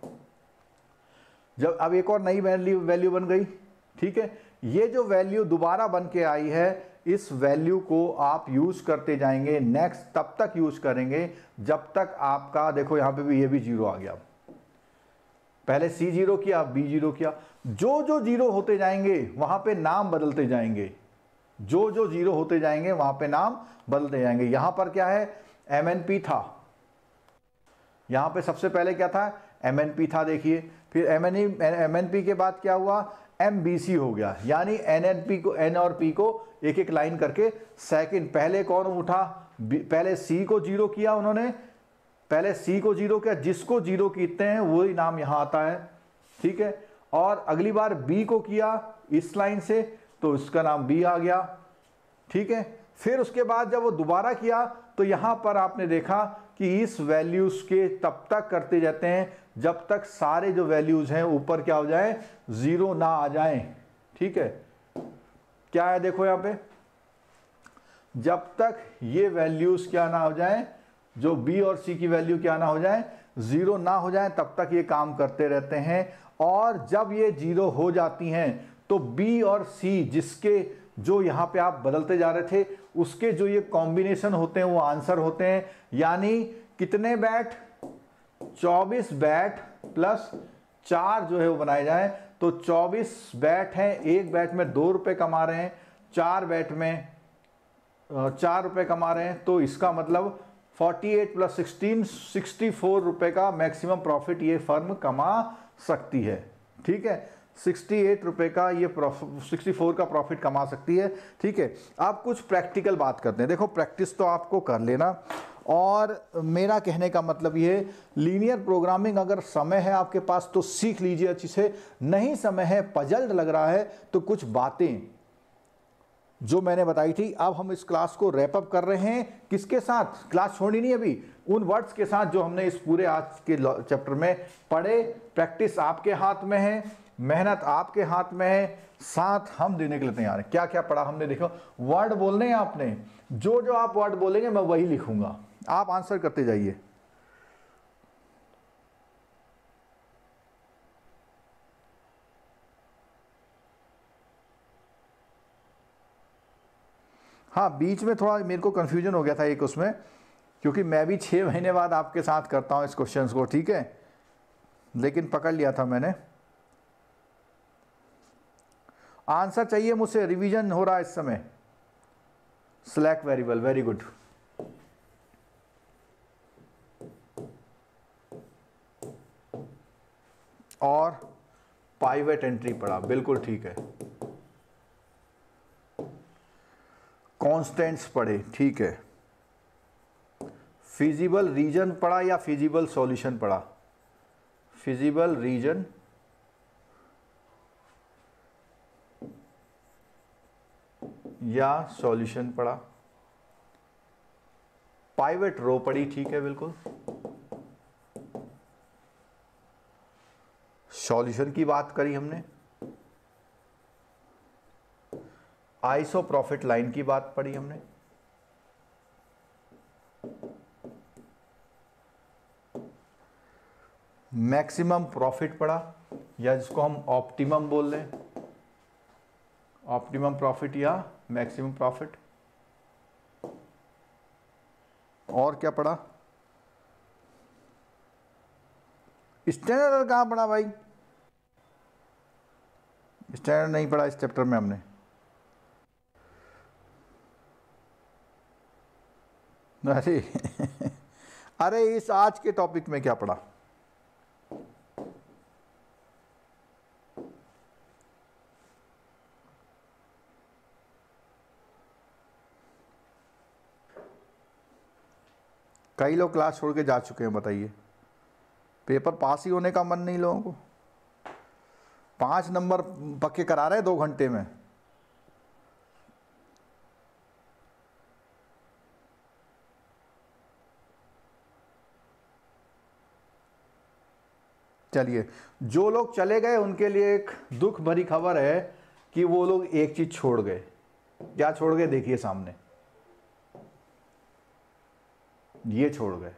जब अब एक और नई वैल्यू बन गई, ठीक है, ये जो वैल्यू दोबारा बन के आई है, इस वैल्यू को आप यूज करते जाएंगे, नेक्स्ट तब तक यूज करेंगे जब तक आपका, देखो यहां पे भी ये भी 0 आ गया। पहले C 0 किया, B 0 किया, जो जो 0 होते जाएंगे वहां पे नाम बदलते जाएंगे, जो जो 0 होते जाएंगे वहां पे नाम बदलते जाएंगे। यहां पर क्या है, MNP था, यहां पे सबसे पहले क्या था, MNP था, देखिए, फिर MNP के बाद क्या हुआ, MBC हो गया, यानी NNP को, N और P को एक एक लाइन करके सेकंड, पहले कौन उठा, पहले C को 0 किया उन्होंने, पहले C को 0 किया, जिसको 0 कीते हैं वही नाम यहां आता है। ठीक है, और अगली बार B को किया इस लाइन से, तो इसका नाम B आ गया। ठीक है, फिर उसके बाद जब वो दोबारा किया तो यहां पर आपने देखा कि इस वैल्यूज के तब तक करते जाते हैं जब तक सारे जो वैल्यूज हैं ऊपर क्या हो जाए, 0 ना आ जाएं। ठीक है, क्या है देखो यहां पे, जब तक ये वैल्यूज क्या ना हो जाए, जो B और C की वैल्यू क्या ना हो जाए, 0 ना हो जाए, तब तक ये काम करते रहते हैं। और जब ये 0 हो जाती हैं तो B और C जिसके जो यहाँ पे आप बदलते जा रहे थे उसके जो ये कॉम्बिनेशन होते हैं वो आंसर होते हैं। यानी कितने बैट, 24 बैट प्लस 4 जो है वो बनाए जाए, तो 24 बैट हैं, एक बैट में 2 रुपए कमा रहे हैं, 4 बैट में 4 रुपए कमा रहे हैं, तो इसका मतलब 48 प्लस 16 64 रुपए का मैक्सिमम प्रॉफिट ये फर्म कमा सकती है। ठीक है, 68 रुपए का ये 64 का प्रॉफिट कमा सकती है। ठीक है, आप कुछ प्रैक्टिकल बात करते हैं। देखो प्रैक्टिस तो आपको कर लेना, और मेरा कहने का मतलब ये, लीनियर प्रोग्रामिंग अगर समय है आपके पास तो सीख लीजिए अच्छी से, नहीं समय है, पजल्ड लग रहा है, तो कुछ बातें जो मैंने बताई थी, अब हम इस क्लास को रैप अप कर रहे हैं। किसके साथ? क्लास छोड़ी नहीं अभी, उन वर्ड्स के साथ जो हमने इस पूरे आज के चैप्टर में पढ़े। प्रैक्टिस आपके हाथ में है, मेहनत आपके हाथ में है, साथ हम देने के लिए तैयार हैं। क्या क्या पढ़ा हमने, देखो वर्ड बोलने हैं आपने, जो जो आप वर्ड बोलेंगे मैं वही लिखूंगा, आप आंसर करते जाइए। हाँ, बीच में थोड़ा मेरे को कंफ्यूजन हो गया था एक उसमें, क्योंकि मैं भी 6 महीने बाद आपके साथ करता हूं इस क्वेश्चंस को। ठीक है, लेकिन पकड़ लिया था मैंने। आंसर चाहिए मुझसे, रिवीजन हो रहा है इस समय। Slack variable, very good. और पाइवेट एंट्री पढ़ा, बिल्कुल ठीक है। कॉन्स्टेंट्स पढ़े, ठीक है। फिजिबल रीजन पढ़ा या फिजिबल सॉल्यूशन पढ़ा? फिजिबल रीजन या सॉल्यूशन पढ़ा। पाइवेट रो पढ़ी, ठीक है बिल्कुल। सॉल्यूशन की बात करी हमने। आइसो प्रॉफिट लाइन की बात पढ़ी हमने। मैक्सिमम प्रॉफिट पढ़ा, या जिसको हम ऑप्टिमम बोल रहे हैं, ऑप्टिमम प्रॉफिट या मैक्सिमम प्रॉफिट। और क्या पढ़ा? स्टैंडर्ड एरर कहां पढ़ा भाई? स्टैंडर्ड नहीं पढ़ा इस चैप्टर में हमने। अरे अरे इस आज के टॉपिक में क्या पढ़ा? कई लोग क्लास छोड़ के जा चुके हैं, बताइए। पेपर पास ही होने का मन नहीं लोगों को? 5 नंबर पक्के करा रहे 2 घंटे में। चलिए, जो लोग चले गए उनके लिए एक दुख भरी खबर है कि वो लोग एक चीज छोड़ गए। क्या छोड़ गए? देखिए सामने, ये छोड़ गए,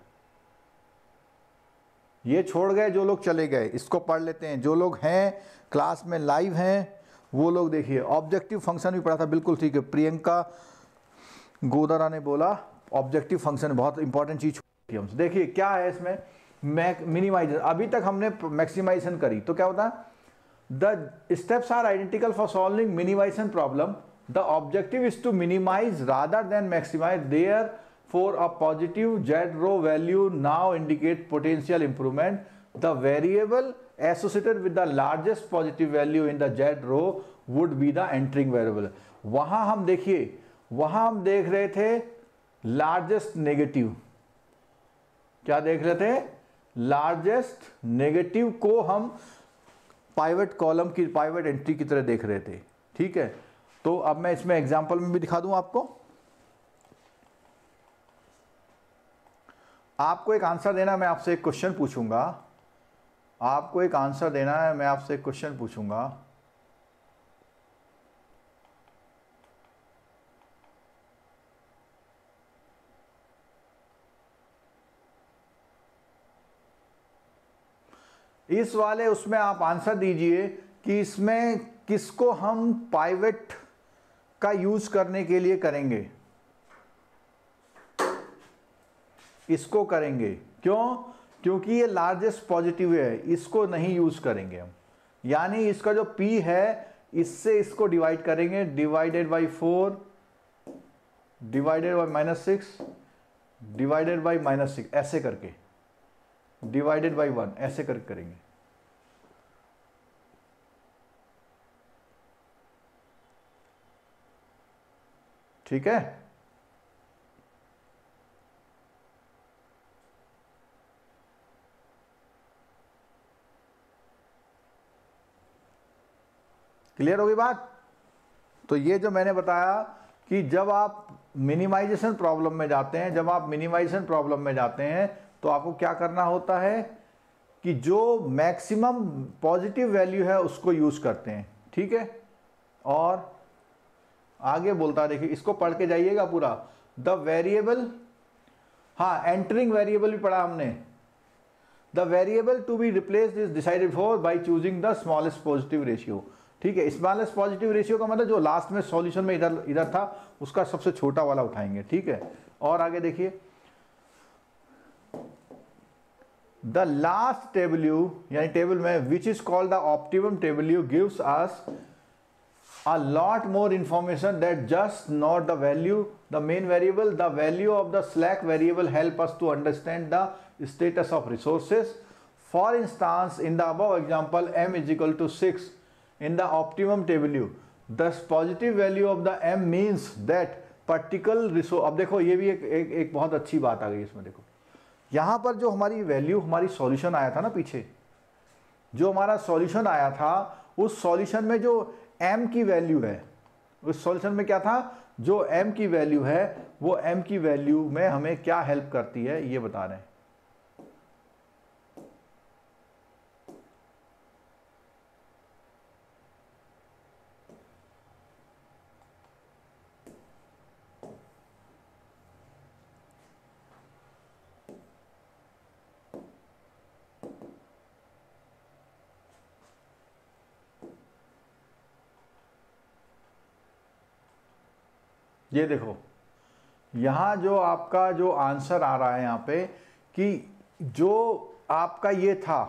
ये छोड़ गए। जो लोग चले गए इसको पढ़ लेते हैं। जो लोग हैं क्लास में लाइव हैं वो लोग देखिए। ऑब्जेक्टिव फंक्शन भी पढ़ा था, बिल्कुल ठीक है। प्रियंका गोदारा ने बोला ऑब्जेक्टिव फंक्शन बहुत इंपॉर्टेंट चीज थी हमसे। देखिए क्या है इसमें, मिनिमाइजेशन। अभी तक हमने मैक्सिमाइजेशन करी, तो क्या होता है? The steps are identical for solving minimisation problem. The objective is to minimise rather than maximise. There for a positive z row value now indicate potential improvement. The variable associated with the largest positive value in the z row would be the entering variable. वहां हम देखिए, वहां हम देख रहे थे largest negative. क्या देख रहे थे? लार्जेस्ट नेगेटिव को हम पाइवेट कॉलम की, पाइवेट एंट्री की तरह देख रहे थे। ठीक है, तो अब मैं इसमें एग्जांपल में भी दिखा दूं आपको। आपको एक आंसर देना, मैं आपसे एक क्वेश्चन पूछूंगा। आपको एक आंसर देना है, मैं आपसे एक क्वेश्चन पूछूंगा। इस वाले उसमें आप आंसर दीजिए कि इसमें किसको हम पाइवेट का यूज करने के लिए करेंगे, इसको करेंगे। क्यों? क्योंकि ये लार्जेस्ट पॉजिटिव है, इसको नहीं यूज करेंगे हम। यानी इसका जो P है इससे इसको डिवाइड करेंगे, divided by 4 divided by -6 divided by -6 ऐसे करके, डिवाइडेड बाई 1 ऐसे करके करेंगे। ठीक है, क्लियर होगी बात? तो ये जो मैंने बताया कि जब आप मिनिमाइजेशन प्रॉब्लम में जाते हैं, जब आप मिनिमाइजेशन प्रॉब्लम में जाते हैं तो आपको क्या करना होता है कि जो मैक्सिमम पॉजिटिव वैल्यू है उसको यूज करते हैं। ठीक है, और आगे बोलता है, देखिए इसको पढ़ के जाइएगा पूरा। द वेरिएबल, हाँ एंटरिंग वेरिएबल भी पढ़ा हमने। The variable to be replaced is decided for by choosing the smallest positive ratio. ठीक है, स्मॉलेस्ट पॉजिटिव रेशियो का मतलब जो लास्ट में सॉल्यूशन में इधर था उसका सबसे छोटा वाला उठाएंगे। ठीक है, और आगे देखिए, द लास्ट टेबल्यू यानी टेबल में which is called the optimum tableau gives us a lot more information that just not the value, the main variable. The value of the slack variable help us to understand the status of resources. For instance, in the above example, m is equal to 6 in the optimum table. The positive value of the m means that particular resource. अब देखो ये भी एक बहुत अच्छी बात आ गई इसमें। देखो यहाँ पर जो हमारी वैल्यू, हमारी सॉल्यूशन आया था ना पीछे, जो हमारा सॉल्यूशन आया था उस सॉल्यूशन में जो m की वैल्यू है, उस सॉल्यूशन में क्या था, जो m की वैल्यू है वो m की वैल्यू में हमें क्या हेल्प करती है ये बता रहे हैं। ये देखो यहाँ जो आपका जो आंसर आ रहा है यहाँ पे कि जो आपका ये था,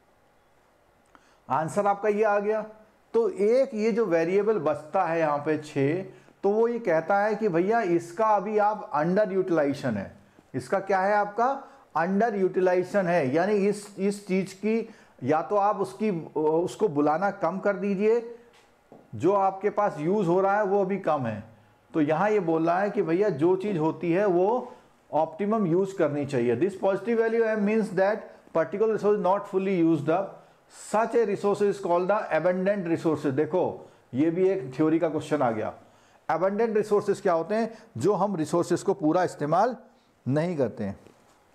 आंसर आपका ये आ गया, तो एक ये जो वेरिएबल बचता है यहाँ पे 6, तो वो ये कहता है कि भैया इसका अभी आप अंडर यूटिलाइजेशन है। इसका क्या है, आपका अंडर यूटिलाइजेशन है। यानी इस चीज की या तो आप उसको बुलाना कम कर दीजिए, जो आपके पास यूज हो रहा है वो अभी कम है। तो यहाँ ये बोल रहा है कि भैया जो चीज होती है वो ऑप्टिमम यूज करनी चाहिए। This positive value m means that particular resource not fully used up, such a resource is called the abundant resources. देखो ये भी एक थ्योरी का क्वेश्चन आ गया। एबंडेंट रिसोर्सेज क्या होते हैं, जो हम रिसोर्सेज को पूरा इस्तेमाल नहीं करते हैं।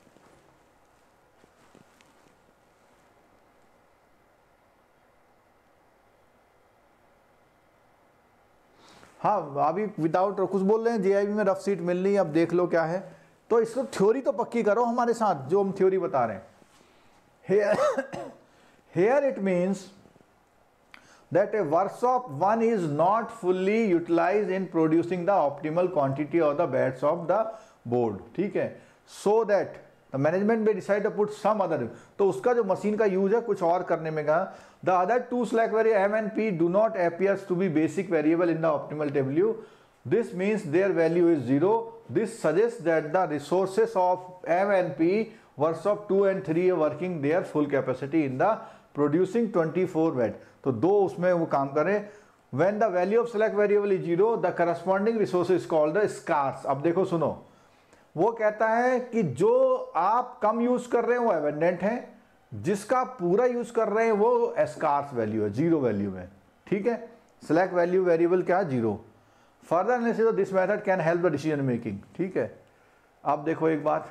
हाँ अभी विदाउट कुछ बोल रहे हैं, जेआईबी में रफ सीट मिल रही है, अब देख लो क्या है। तो इसको थ्योरी तो पक्की करो हमारे साथ, जो हम थ्योरी बता रहे हैं। Here it means that a workshop one is not fully utilized in producing the optimal quantity of the beds of the board, ठीक है, so that the management may decide to put some other, तो उसका जो machine का use है कुछ और करने में कहा। The other two slack variable m and p do not appears to be basic variable in the optimal W. This means their value is 0. This suggests that the resources of m and p workshop 2 and 3 are working their full capacity in the producing 24 watt. तो दो उसमें वो काम करें। When the value of slack variable is 0, the corresponding resource is called the scarce. अब देखो सुनो, वो कहता है कि जो आप कम यूज कर रहे हैं वो एबंडेंट है, जिसका पूरा यूज कर रहे हैं वो स्कार्स वैल्यू है, 0 वैल्यू में। ठीक है, स्लैक वैल्यू वेरिएबल क्या है, 0। Further analysis of this method can help the decision making. ठीक है, अब देखो एक बात,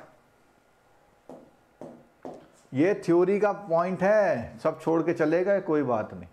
ये थ्योरी का पॉइंट है, सब छोड़ के चले गए, कोई बात नहीं,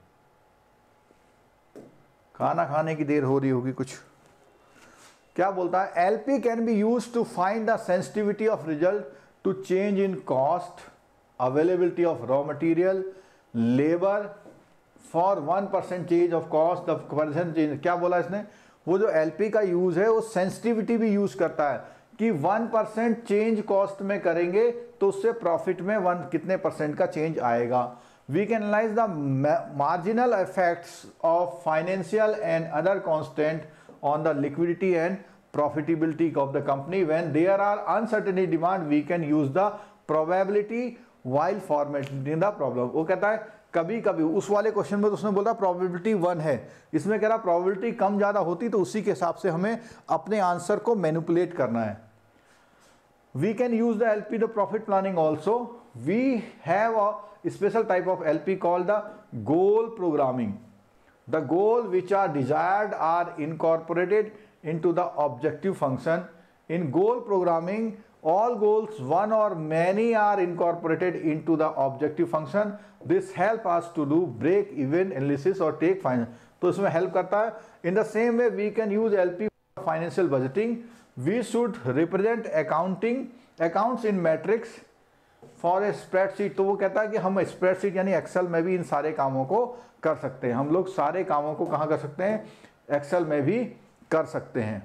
खाना खाने की देर हो रही होगी कुछ। क्या बोलता है, LP can be use to find the sensitivity of result to change in cost, availability of raw material, labour for 1% change of cost, the percent change. क्या बोला इसने, वो जो एलपी का यूज है वो सेंसिटिविटी भी यूज करता है कि 1% चेंज कॉस्ट में करेंगे तो उससे प्रॉफिट में कितने % का चेंज आएगा। We can analyse the marginal effects of financial and other constant on the liquidity and profitability of the company. When there are uncertainty demand, we can use the probability while formulating the problem. वो कहता है कभी कभी, उस वाले question में तो उसने बोला प्रोबेबिलिटी 1 है, इसमें कह रहा प्रोबेबिलिटी कम ज़्यादा होती तो उसी के हिसाब से हमें अपने आंसर को मैनिपुलेट करना है। We can use the LP the profit planning also. We have a special type of LP called the goal programming. The goal which are desired are incorporated into the objective function. In goal programming, all goals, one or many, are incorporated into the objective function. This help us to do break even analysis or take final. तो इसमें help करता है। In the same way, we can use LP for financial budgeting. We should represent accounts in matrix for a spreadsheet. तो वो कहता है कि हम स्प्रेडशीट यानी एक्सेल में भी इन सारे कामों को कर सकते हैं। हम लोग सारे कामों को कहाँ कर सकते हैं? एक्सेल में भी कर सकते हैं।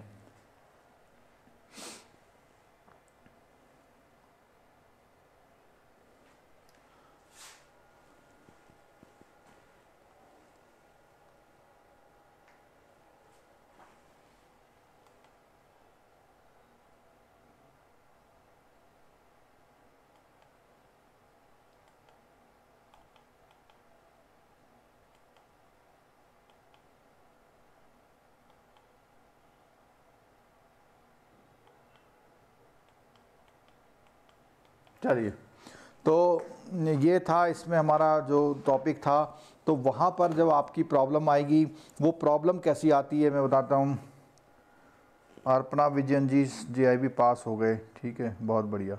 चलिए, तो ये था इसमें हमारा जो टॉपिक था। तो वहाँ पर जब आपकी प्रॉब्लम आएगी, वो प्रॉब्लम कैसी आती है मैं बताता हूँ। अर्पणा विजयन जी JIB पास हो गए, ठीक है, बहुत बढ़िया।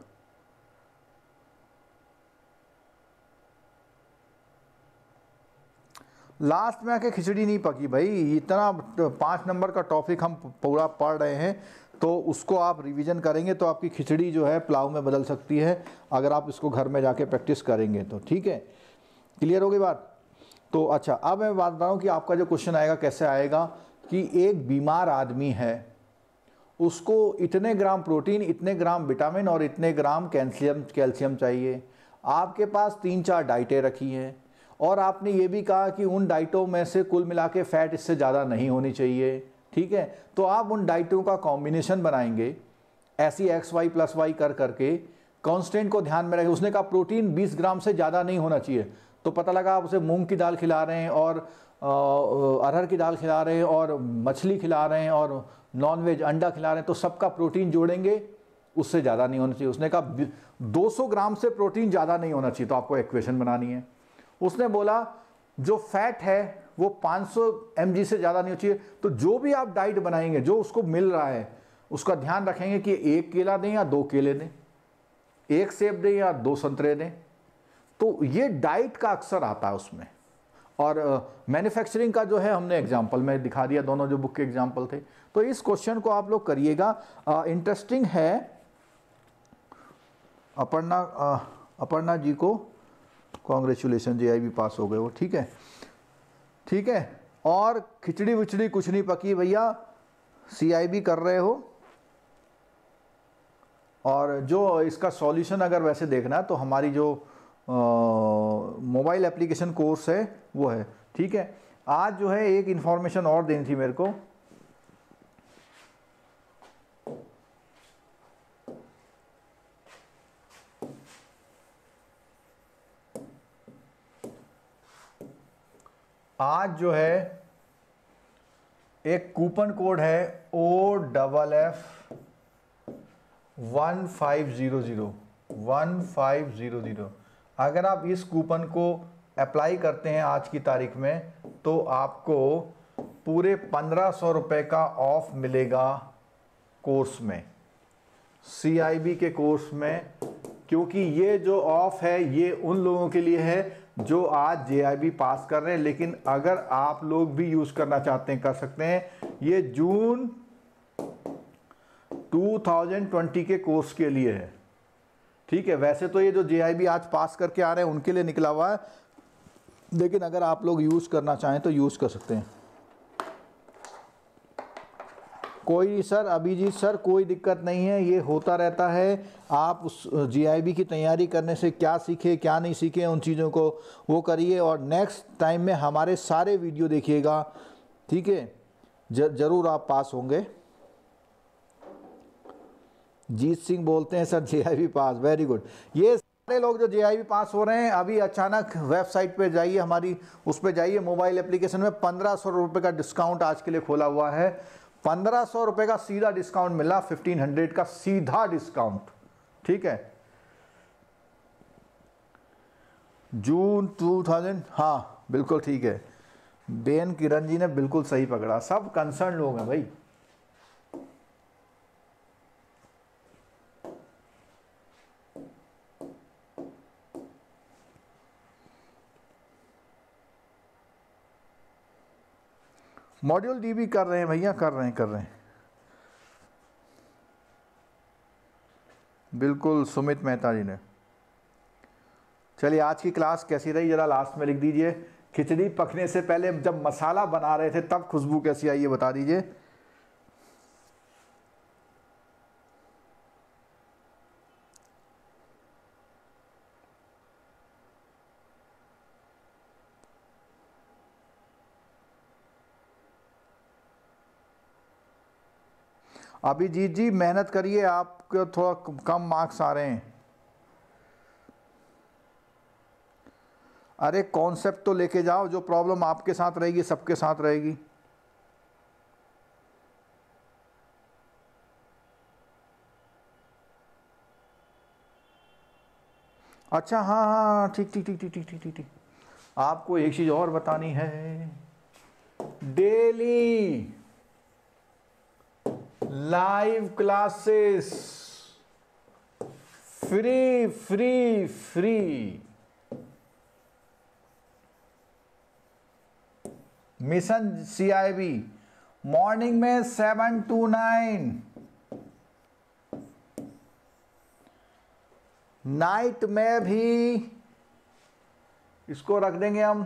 लास्ट में आके खिचड़ी नहीं पकी भाई, इतना 5 नंबर का टॉपिक हम पूरा पढ़ रहे हैं, तो उसको आप रिवीजन करेंगे तो आपकी खिचड़ी जो है पुलाव में बदल सकती है अगर आप इसको घर में जाके प्रैक्टिस करेंगे तो। ठीक है, क्लियर हो गई बात? तो अच्छा, अब मैं बात बता रहा हूँ कि आपका जो क्वेश्चन आएगा कैसे आएगा कि एक बीमार आदमी है, उसको इतने ग्राम प्रोटीन, इतने ग्राम विटामिन और इतने ग्राम कैल्शियम चाहिए। आपके पास 3-4 डाइटें रखी हैं और आपने ये भी कहा कि उन डाइटों में से कुल मिला के फैट इससे ज़्यादा नहीं होनी चाहिए। ठीक है, तो आप उन डाइटों का कॉम्बिनेशन बनाएंगे ऐसी XY + Y कर करके, कांस्टेंट को ध्यान में रखें। उसने कहा प्रोटीन 20 ग्राम से ज़्यादा नहीं होना चाहिए, तो पता लगा आप उसे मूंग की दाल खिला रहे हैं और अरहर की दाल खिला रहे हैं और मछली खिला रहे हैं और नॉनवेज अंडा खिला रहे हैं, तो सबका प्रोटीन जोड़ेंगे, उससे ज़्यादा नहीं होना चाहिए। उसने कहा 200 ग्राम से प्रोटीन ज़्यादा नहीं होना चाहिए, तो आपको इक्वेशन बनानी है। उसने बोला जो फैट है वो 500 mg से ज़्यादा नहीं चाहिए, तो जो भी आप डाइट बनाएंगे जो उसको मिल रहा है उसका ध्यान रखेंगे कि 1 केला दें या 2 केले दें, 1 सेब दें या 2 संतरे दें। तो ये डाइट का अक्सर आता है उसमें। और मैन्युफैक्चरिंग का जो है हमने एग्जाम्पल में दिखा दिया, दोनों जो बुक के एग्जाम्पल थे। तो इस क्वेश्चन को आप लोग करिएगा, इंटरेस्टिंग है। अपर्णा जी को कॉन्ग्रेचुलेशन, JIB पास हो गए वो। ठीक है, ठीक है। और खिचड़ी विचड़ी कुछ नहीं पकी भैया, CIB कर रहे हो। और जो इसका सॉल्यूशन अगर वैसे देखना है तो हमारी जो मोबाइल एप्लीकेशन कोर्स है वो है। ठीक है, आज जो है एक इन्फॉर्मेशन और देनी थी मेरे को। आज जो है एक कूपन कोड है OFF 1500। अगर आप इस कूपन को अप्लाई करते हैं आज की तारीख में तो आपको पूरे 1500 रुपये का ऑफ मिलेगा कोर्स में, CIB के कोर्स में। क्योंकि ये जो ऑफ है ये उन लोगों के लिए है जो आज JIB पास कर रहे हैं, लेकिन अगर आप लोग भी यूज करना चाहते हैं कर सकते हैं। ये जून 2020 के कोर्स के लिए है। ठीक है, वैसे तो ये जो JIB आज पास करके आ रहे हैं उनके लिए निकला हुआ है, लेकिन अगर आप लोग यूज करना चाहें तो यूज कर सकते हैं। कोई सर, अभिजीत सर कोई दिक्कत नहीं है, ये होता रहता है। आप उस जीआईबी की तैयारी करने से क्या सीखे क्या नहीं सीखे उन चीज़ों को वो करिए, और नेक्स्ट टाइम में हमारे सारे वीडियो देखिएगा, ठीक है। ज़रूर आप पास होंगे। जीत सिंह बोलते हैं sir GIB pass, very good. ये सारे लोग जो जीआईबी पास हो रहे हैं, अभी अचानक वेबसाइट पे जाइए, हमारी उस पे जाइए, मोबाइल एप्लीकेशन में 1500 रुपये का डिस्काउंट आज के लिए खोला हुआ है। 1500 रुपये का सीधा डिस्काउंट मिला, 1500 का सीधा डिस्काउंट, ठीक है। जून 2000, हाँ बिल्कुल ठीक है। बेन किरण जी ने बिल्कुल सही पकड़ा, सब कंसर्न लोग हैं भाई। मॉड्यूल डी भी कर रहे हैं भैया, कर रहे हैं बिल्कुल। सुमित मेहता जी ने। चलिए आज की क्लास कैसी रही जरा लास्ट में लिख दीजिए। खिचड़ी पकने से पहले जब मसाला बना रहे थे तब खुशबू कैसी आई ये बता दीजिए। अभिजीत जी मेहनत करिए, आपके थोड़ा कम मार्क्स आ रहे हैं। अरे कॉन्सेप्ट तो लेके जाओ, जो प्रॉब्लम आपके साथ रहेगी सबके साथ रहेगी। अच्छा हाँ हाँ ठीक ठीक ठीक ठीक ठीक ठीक ठीक। आपको एक चीज और बतानी है, daily live classes free free free. Mission CIB morning में 7 to 9, नाइट में भी इसको रख देंगे हम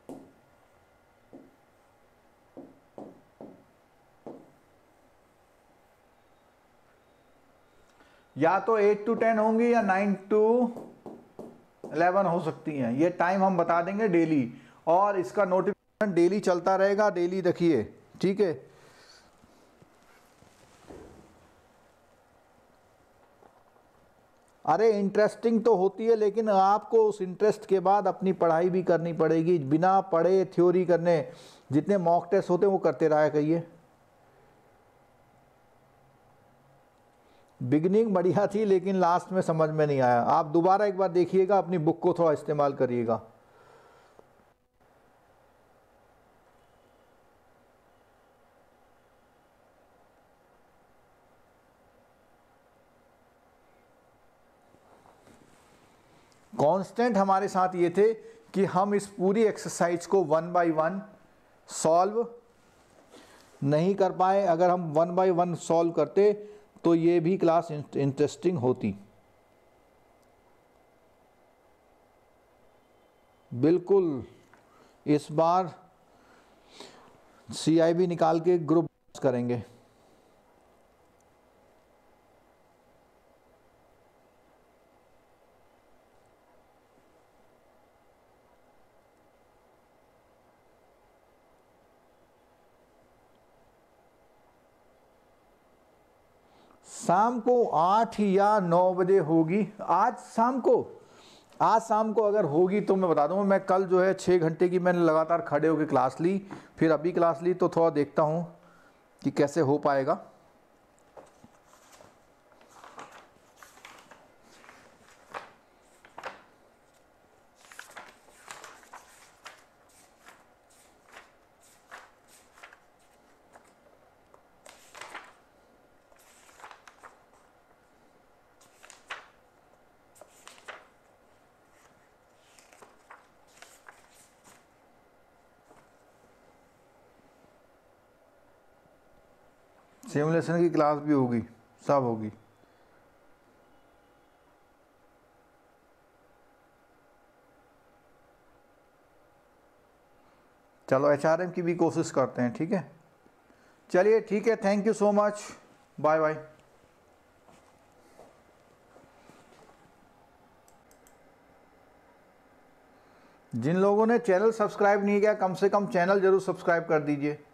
या तो 8 to 10 होंगी या 9 to 11 हो सकती हैं। ये टाइम हम बता देंगे डेली, और इसका नोटिफिकेशन डेली चलता रहेगा, डेली रखिए, ठीक है। अरे इंटरेस्टिंग तो होती है, लेकिन आपको उस इंटरेस्ट के बाद अपनी पढ़ाई भी करनी पड़ेगी। बिना पढ़े थ्योरी करने, जितने मॉक टेस्ट होते हैं वो करते रहा करिए। बिगिनिंग बढ़िया थी लेकिन लास्ट में समझ में नहीं आया। आप दोबारा एक बार देखिएगा, अपनी बुक को थोड़ा इस्तेमाल करिएगा। कांस्टेंट हमारे साथ ये थे कि हम इस पूरी एक्सरसाइज को 1 by 1 सॉल्व नहीं कर पाए। अगर हम 1 by 1 सॉल्व करते तो ये भी क्लास इंटरेस्टिंग होती। बिल्कुल इस बार सीआईबी निकाल के ग्रुप करेंगे। शाम को 8 या 9 बजे होगी। आज शाम को अगर होगी तो मैं बता दूंगा। मैं कल जो है 6 घंटे की मैंने लगातार खड़े होकर क्लास ली, फिर अभी क्लास ली, तो थोड़ा देखता हूँ कि कैसे हो पाएगा। सिमुलेशन की क्लास भी होगी, सब होगी। चलो एचआरएम की भी कोशिश करते हैं, ठीक है। चलिए ठीक है, thank you so much, bye bye. जिन लोगों ने चैनल सब्सक्राइब नहीं किया कम से कम चैनल जरूर सब्सक्राइब कर दीजिए।